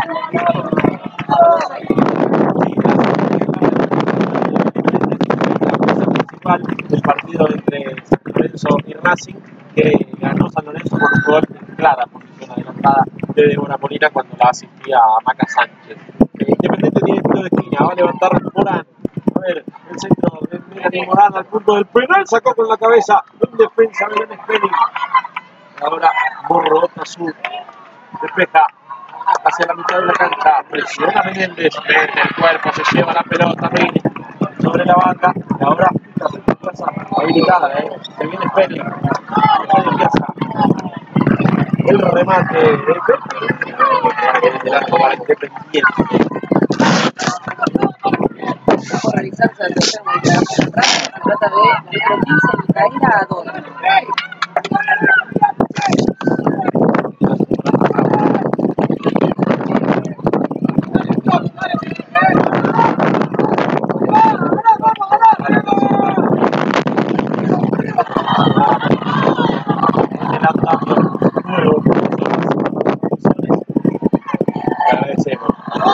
Speaker 3: principal del partido entre San Lorenzo y Racing, que ganó San Lorenzo por un gol en clara posición adelantada de Débora Molina cuando la asistía a Maca Sánchez. Eh, Independiente tiene tiro de esquina, va a levantar Morán. A ver, el centro de Melanie Morán al punto del penal, sacó con la cabeza en defensa Belén Penny. Ahora Morro Otazú despeja hacia la mitad de la cancha, presiona Menéndez, mete el cuerpo, se lleva la pelota Penny sobre la banda, y ahora la plaza habilitada, ¿eh? Se viene Penny, el remate de Penny para que desde el arco para Independiente.
Speaker 6: por realizarse el tercer mundial. Se trata de la número quince, Micaela Adona.
Speaker 3: Agradecemos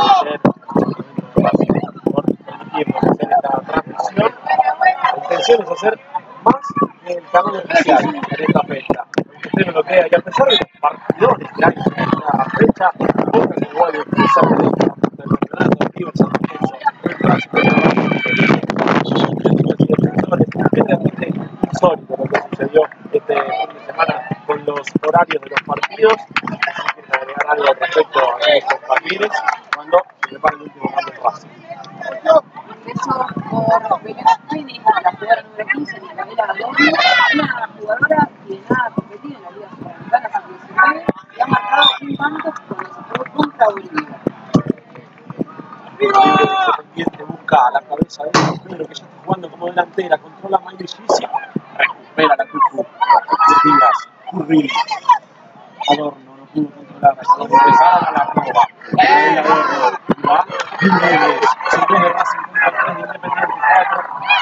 Speaker 3: por permitirnos hacer esta transmisión. La intención es hacer más que el canal oficial en esta fecha. Usted me lo crea, y a pesar de los partidones que hay en esta fecha, Boca se igual de prisa por el campeonato activo San Lorenzo, el clásico de sus suplentes y defensores. Es realmente insólito lo que sucedió este fin de semana con los horarios de los partidos. Si quieren agregar algo al respecto a mis compañeros cuando se prepara el último cambio de Racing.
Speaker 6: Ingreso por Belén Penny, la jugadora número quince, Micaela Adona, una jugadora que ha competido en la Liga Sudamericana sub diecinueve y ha marcado un tanto cuando se jugó contra Bolivia.
Speaker 3: Independiente busca a la cabeza de Romero, que ya está jugando como delantera, controla Miley Gisi, recupera la Cucu, Díaz, Curry, Adorno, no pudo controlar, así empezar a la roba, el Adorno, va, Jiménez, se viene Racing contra tres, Independiente cuatro,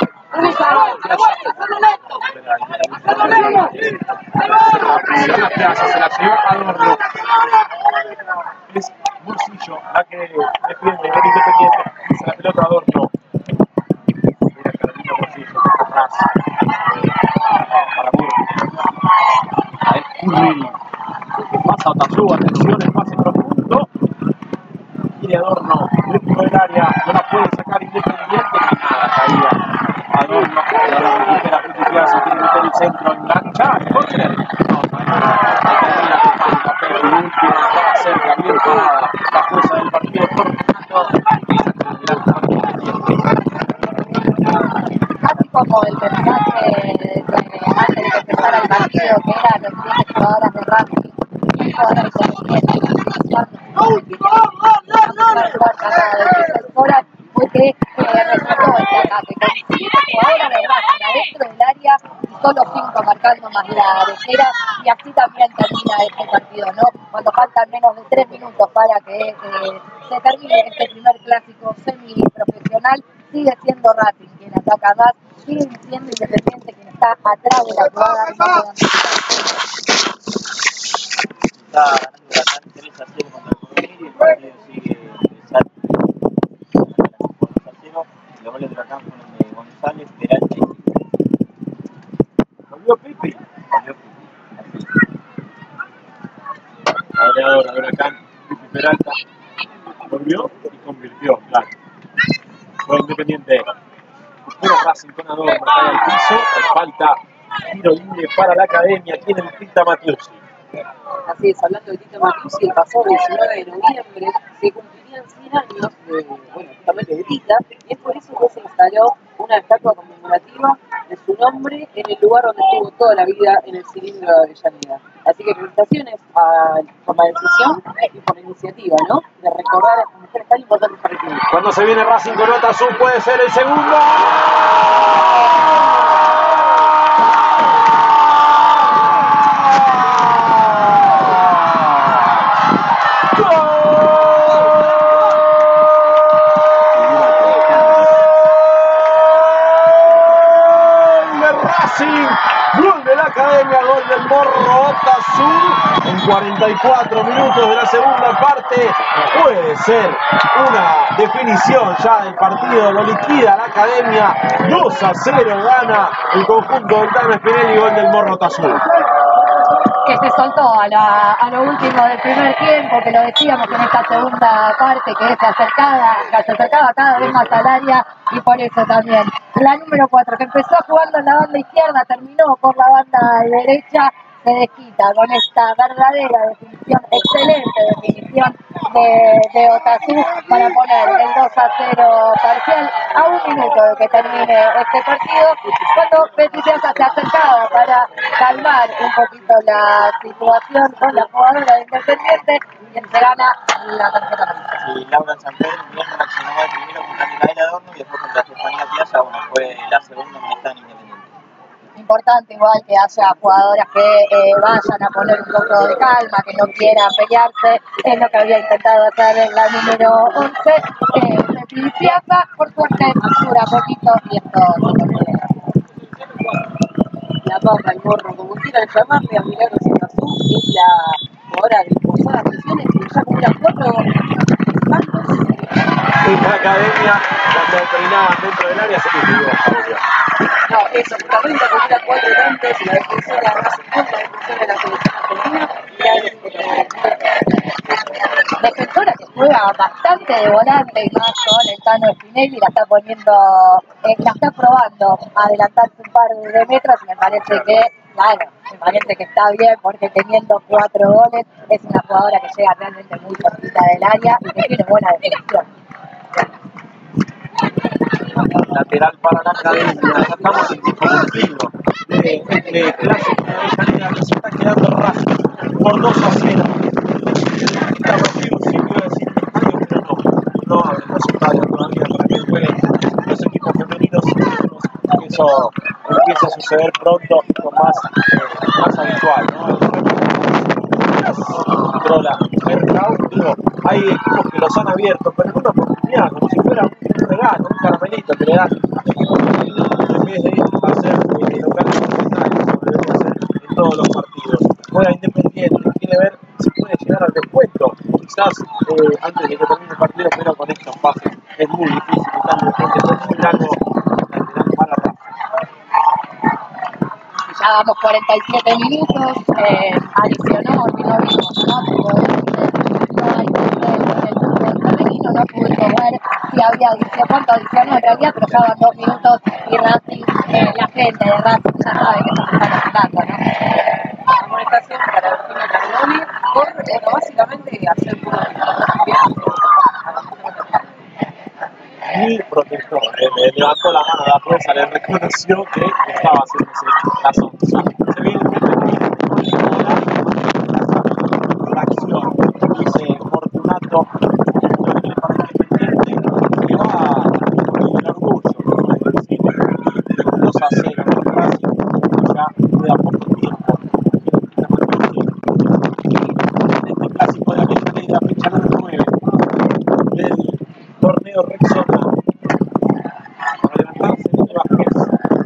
Speaker 3: se la plaza, se la lleva Adorno, es Morcillo la que defiende el Independiente, pisa la pelota Adorno, mira Carolina Morcillo, atrás, para Burgos, a Curry, que pasa Otazú, atención, el pase profundo, tiene Adorno dentro del área, no la puede sacar Independiente, nada, caída, Adorno, ahora recupera Putipiazo, quiere meter el centro, engancha, Kocher, no, hay que darle la tocada, pero Lul tiene para cerca, bien parada, la fuerza del partido por Fernando,
Speaker 1: casi como el mensaje de, antes de que empezara el partido, que era los siete jugadoras de Racing, jugadoras de horas, porque resultó este ataque con siete jugadoras de Racing adentro del área y solo cinco marcando más la arquera, y así también termina este partido, ¿no? Cuando faltan menos de tres minutos para que eh, se termine este primer clásico semiprofesional, sigue siendo Racing quien ataca más, sigue siendo Independiente quien está atrás de la jugada.
Speaker 5: Está ganando Huracán tres a cero contra el Porvenir y el partido sigue salto. Los goles de Huracán fueron de González, Peralta y
Speaker 3: volvió Pipi,
Speaker 5: volvió
Speaker 3: la goleadora de Huracán, Pipi Peralta, volvió y convirtió, claro. Fue Independiente, pero Racing con Adorno, cae al piso, falta tiro libre para la Academia, aquí en el Tita Matiusi.
Speaker 6: Así es, hablando de Tita Matiusi, el pasado diecinueve de noviembre se cumplirían cien años de, bueno, justamente de Tita, y es por eso que se instaló una estatua conmemorativa de su nombre en el lugar donde estuvo toda la vida, en el cilindro de Avellaneda. Así que felicitaciones a, por la decisión y por la iniciativa, ¿no?, de recordar a estas mujeres tan importantes para el club.
Speaker 3: Cuando se viene Racing con Otazú, puede ser el segundo. Gol de la Academia, gol del Morro Otazú en cuarenta y cuatro minutos de la segunda parte. Puede ser una definición ya del partido, lo liquida la Academia, dos a cero gana el conjunto del Tano Spinelli, gol del Morro Otazú.
Speaker 1: Que se soltó a, la, a lo último del primer tiempo, que lo decíamos en esta segunda parte, que es acercada, que se acercaba cada vez más al área, y por eso también la número cuatro, que empezó jugando en la banda izquierda, terminó por la banda derecha, se desquita con esta verdadera definición, excelente definición de, de Otazú para poner el dos a cero parcial a un minuto de que termine este partido, cuando Petipiaza se acercaba para calmar un poquito la situación con la jugadora de Independiente, quien se gana la tarjeta amarilla.
Speaker 5: Sí, Laura San Pedro bien reaccionó primero contra Micaela Adorno y después contra Estefanía Piazza, bueno, fue la segunda donde está en Independiente.
Speaker 1: Importante igual que haya jugadoras que eh, vayan a poner un poco de calma, que no quieran pelearse, es lo que había intentado hacer la número once, que se Piazza, por suerte dura poquito y esto se considera.
Speaker 6: La papa, el morro, como quieran llamarle, a Milagros Otazú, es la jugadora de Posadas Misiones, que ya acumula cuatro tantos.
Speaker 3: En la Academia, cuando terminaban dentro del área, se consiguió bastante.
Speaker 6: No, eso, la cuenta acumula cuatro tantos, la defensora más en contra, la defensora de la selección argentina, y la
Speaker 1: defensora que juega bastante de volante y más con el Tano Spinelli, la está poniendo, eh, la está probando adelantarse un par de metros, y me parece que, claro, me parece que está bien, porque teniendo cuatro goles es una jugadora que llega realmente muy cerquita del área y que tiene buena definición.
Speaker 3: Lateral para la Academia, ya estamos en tiempo cumplido de este clásico de Avellaneda, que se está quedando Racing por dos a cero. Está vacío, sí, iba a decir estadio, pero no, no abren los estadios todavía para que jueguen los equipos femeninos y otros que suceder pronto con más, eh, más habitual, ¿no? Pero la Mercado, digo, hay equipos que los han abierto, pero en una oportunidad, como si fuera un regalo, un caramelito que le dan al equipo en vez de hacer eh, locales continentales, como debería hacer en todos los partidos. Juega Independiente, quiere ver si puede llegar al descuento, quizás eh, antes de que termine el partido, pero con estos pases es muy difícil, y tan urgente, es muy largo, para Rafa.
Speaker 1: Ya vamos cuarenta y siete minutos, eh, adicionó, y no vimos, ¿no? Porque obviamente no hay nivel en el fútbol femenino, no pudimos ver si había adicionado, cuánto adicionó en realidad, pero ya van dos minutos y Racing, eh, la gente de Racing ya sabe que se está necesitando, ¿no?
Speaker 6: Amonestación para Agustina Cardoni por, eh, básicamente, hacer puro
Speaker 3: Y protestó, eh, le levantó la mano a la prensa, le reconoció que estaba haciéndose la sonrisa. Se viene la acción, dice Fortunato, que va con el orgullo, es decir, dos a cero, ya queda poco tiempo. Este clásico de Avellaneda, fecha número nueve del torneo Rexona. Para levantarse de Vázquez.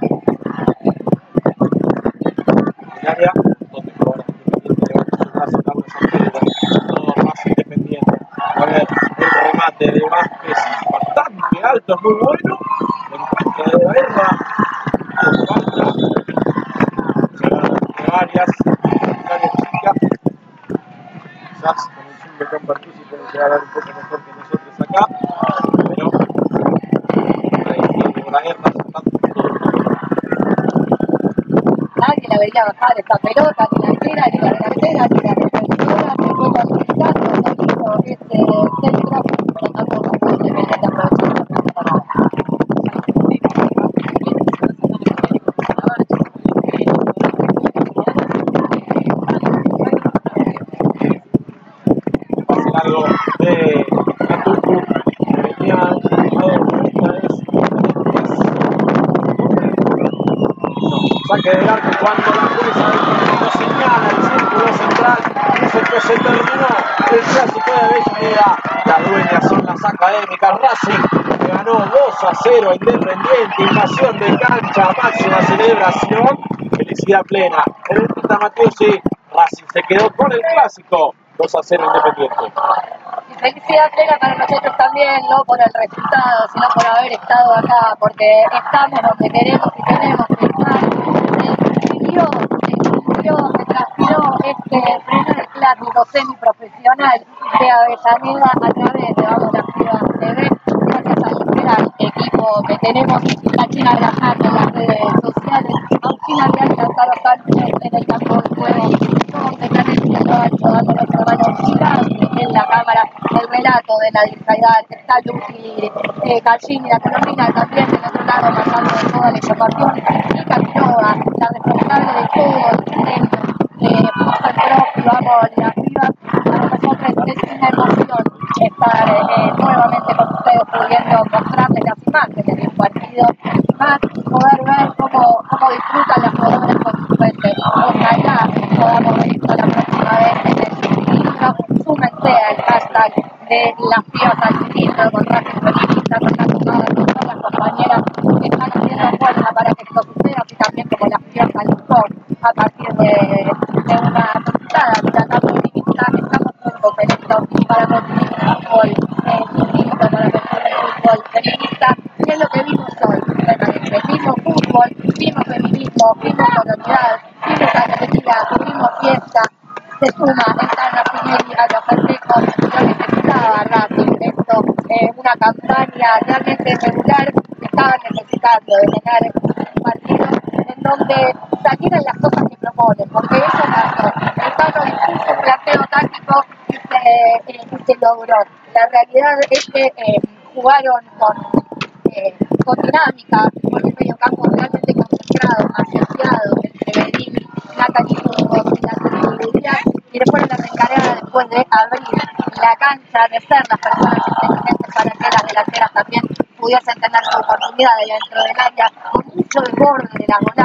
Speaker 3: El área donde cobra Independiente de Vázquez, Carlos Santiago, todo más Independiente. A ver, el remate de Vázquez, bastante alto, muy bueno. El encuentro de la guerra. Falta. Llegaron de varias. Varias chicas. Quizás con el zoom de Campertusi pueden llegar a ver un poco mejor que nosotros acá. Pero la guerra se está
Speaker 1: nadie la veía bajar esta pelota, ni la arquera, ni la delantera, ni la defensora, se fue complicando, se hizo este centro, pero tampoco fue Independiente aprovechando la pelota.
Speaker 3: pase largo de Tucu, que venía a esta vez. Saque del arco cuando la jueza lo señala el círculo central, dice que se terminó el clásico de Avellaneda. Las dueñas son las académicas. Racing que ganó dos a cero a Independiente, invasión de cancha, máxima celebración, felicidad plena. En el Tita Matiusi, Racing se quedó con el clásico, dos a cero Independiente.
Speaker 1: Y felicidad plena para nosotros también, no por el resultado, sino por haber estado acá, porque estamos donde queremos y tenemos que estar. Se vivió, se cumplió, se transpiró este primer clásico semiprofesional de Avellaneda a través de Vamos las Pibas T V, gracias al gran equipo que tenemos, la China Grajano en las redes sociales, Agustina Real y Lautaro Sánchez en el campo de juego, donde Canetti lo ha hecho dando nuestra mano gigante en la cámara, el relato de Nadir Saidal, está Lucy eh, Gallini, la colombiana también del otro lado, mandando de toda la información, y Caminoa, la responsable de todo el diseño de Fútbol Pro, vamos las pibas, para nosotros es una emoción estar eh, nuevamente con ustedes pudiendo mostrarles las imágenes del partido, más poder ver cómo, cómo disfrutan las jugadoras con sus fuentes. Ojalá podamos ver esto la próxima vez en el cilindro. Súmense al hashtag de las pibas al cilindro con Racing Feminista, con las jugadoras, con todas las compañeras que están haciendo fuerza para que esto suceda, así también como las pibas al sport a partir de, de una conquistada militante feminista. Estamos juntos en esto para construir un fútbol eh, distinto, para construir un fútbol feminista, que es lo que vimos hoy. Vimos fútbol, vimos feminismo, vimos colonial, vimos alegría, tuvimos fiesta. Se suma esta Racing a los festejos, lo necesitaba Racing, esto, eh, una campaña realmente regular que estaban necesitando de tener un partido en donde salieran las cosas que proponen, porque eso pasó. El Tano dispuso un planteo táctico y se, eh, y se logró. La realidad es que eh, jugaron con, eh, con dinámica, con el medio campo realmente concentrado, asociado, el Severín, Natalie Burgos, la seguridad, y después la recargada después de abrir la cancha, de ser las personas inteligentes para que las delanteras también pudiesen tener su oportunidad dentro del área, con mucho desborde de las volantes, con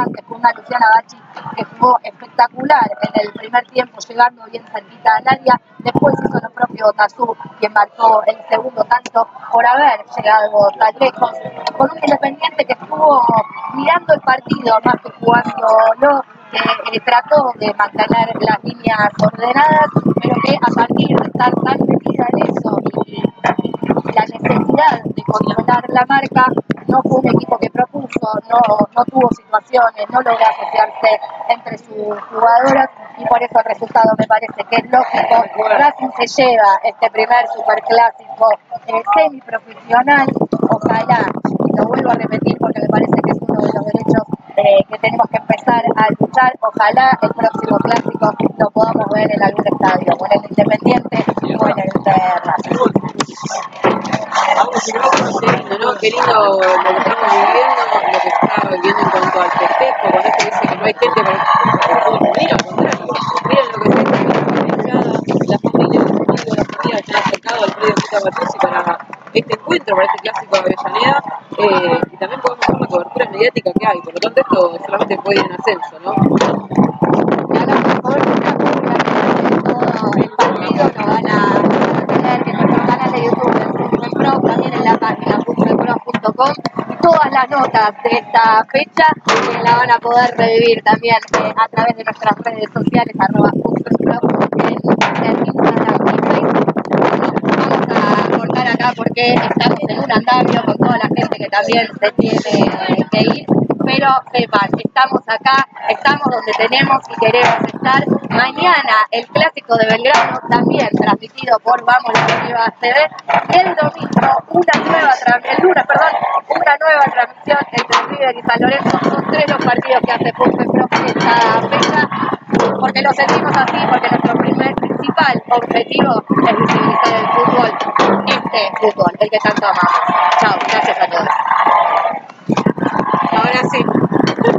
Speaker 1: una Luciana Bachi que jugó espectacular en el primer tiempo, llegando bien cerquita al área. Después hizo lo propio Tazú, quien marcó el segundo tanto por haber llegado tan lejos, con un Independiente que estuvo mirando el partido más que jugándolo, que eh, trató de mantener las líneas ordenadas, pero que a partir de estar tan metida en eso y la necesidad de controlar la marca, no fue un equipo que propuso, no, no tuvo situaciones, no logró asociarse entre sus jugadoras y por eso el resultado me parece que es lógico. Racing se lleva este primer superclásico eh, semiprofesional, ojalá, y lo vuelvo a repetir porque me parece que es uno de los derechos eh, que tenemos que empezar a luchar, ojalá el próximo clásico lo podamos ver en algún estadio, o en el Independiente o en el de Racing.
Speaker 6: Vamos, qué lindo, ¿no? Qué lindo lo que estamos viviendo, lo que está viviendo en cuanto al festejo, con esto dice que no hay gente para el fútbol femenino, al contrario. Miren lo que se está viendo, la familia, los amigos, las familias están acercados al predio Puta Matusi para este encuentro, para este clásico de Avellaneda, eh, y también podemos ver la cobertura mediática que hay, por lo tanto esto solamente puede ir en ascenso, ¿no?
Speaker 1: Claro, por todo el partido lo van a tener en nuestro canal de YouTube de Fútbol Pro, también en la página fútbol pro punto com, y todas las notas de esta fecha eh, la van a poder revivir también eh, a través de nuestras redes sociales, arroba Fútbol Pro en, en Instagram y Facebook. Vamos a cortar acá porque estamos en un andamio con toda la gente que también se tiene que ir, pero sepan, estamos acá, estamos donde tenemos y queremos estar. Mañana el clásico de Belgrano, también transmitido por Vamos Las Pibas T V. El domingo una nueva el lunes, perdón, una nueva transmisión entre River y San Lorenzo. Son tres los partidos que hace Fútbol Pro en cada fecha, porque lo sentimos así, porque nuestro primer principal objetivo es visibilizar el fútbol, este fútbol, el que tanto amamos. Chao, gracias a todos.
Speaker 6: Ahora sí.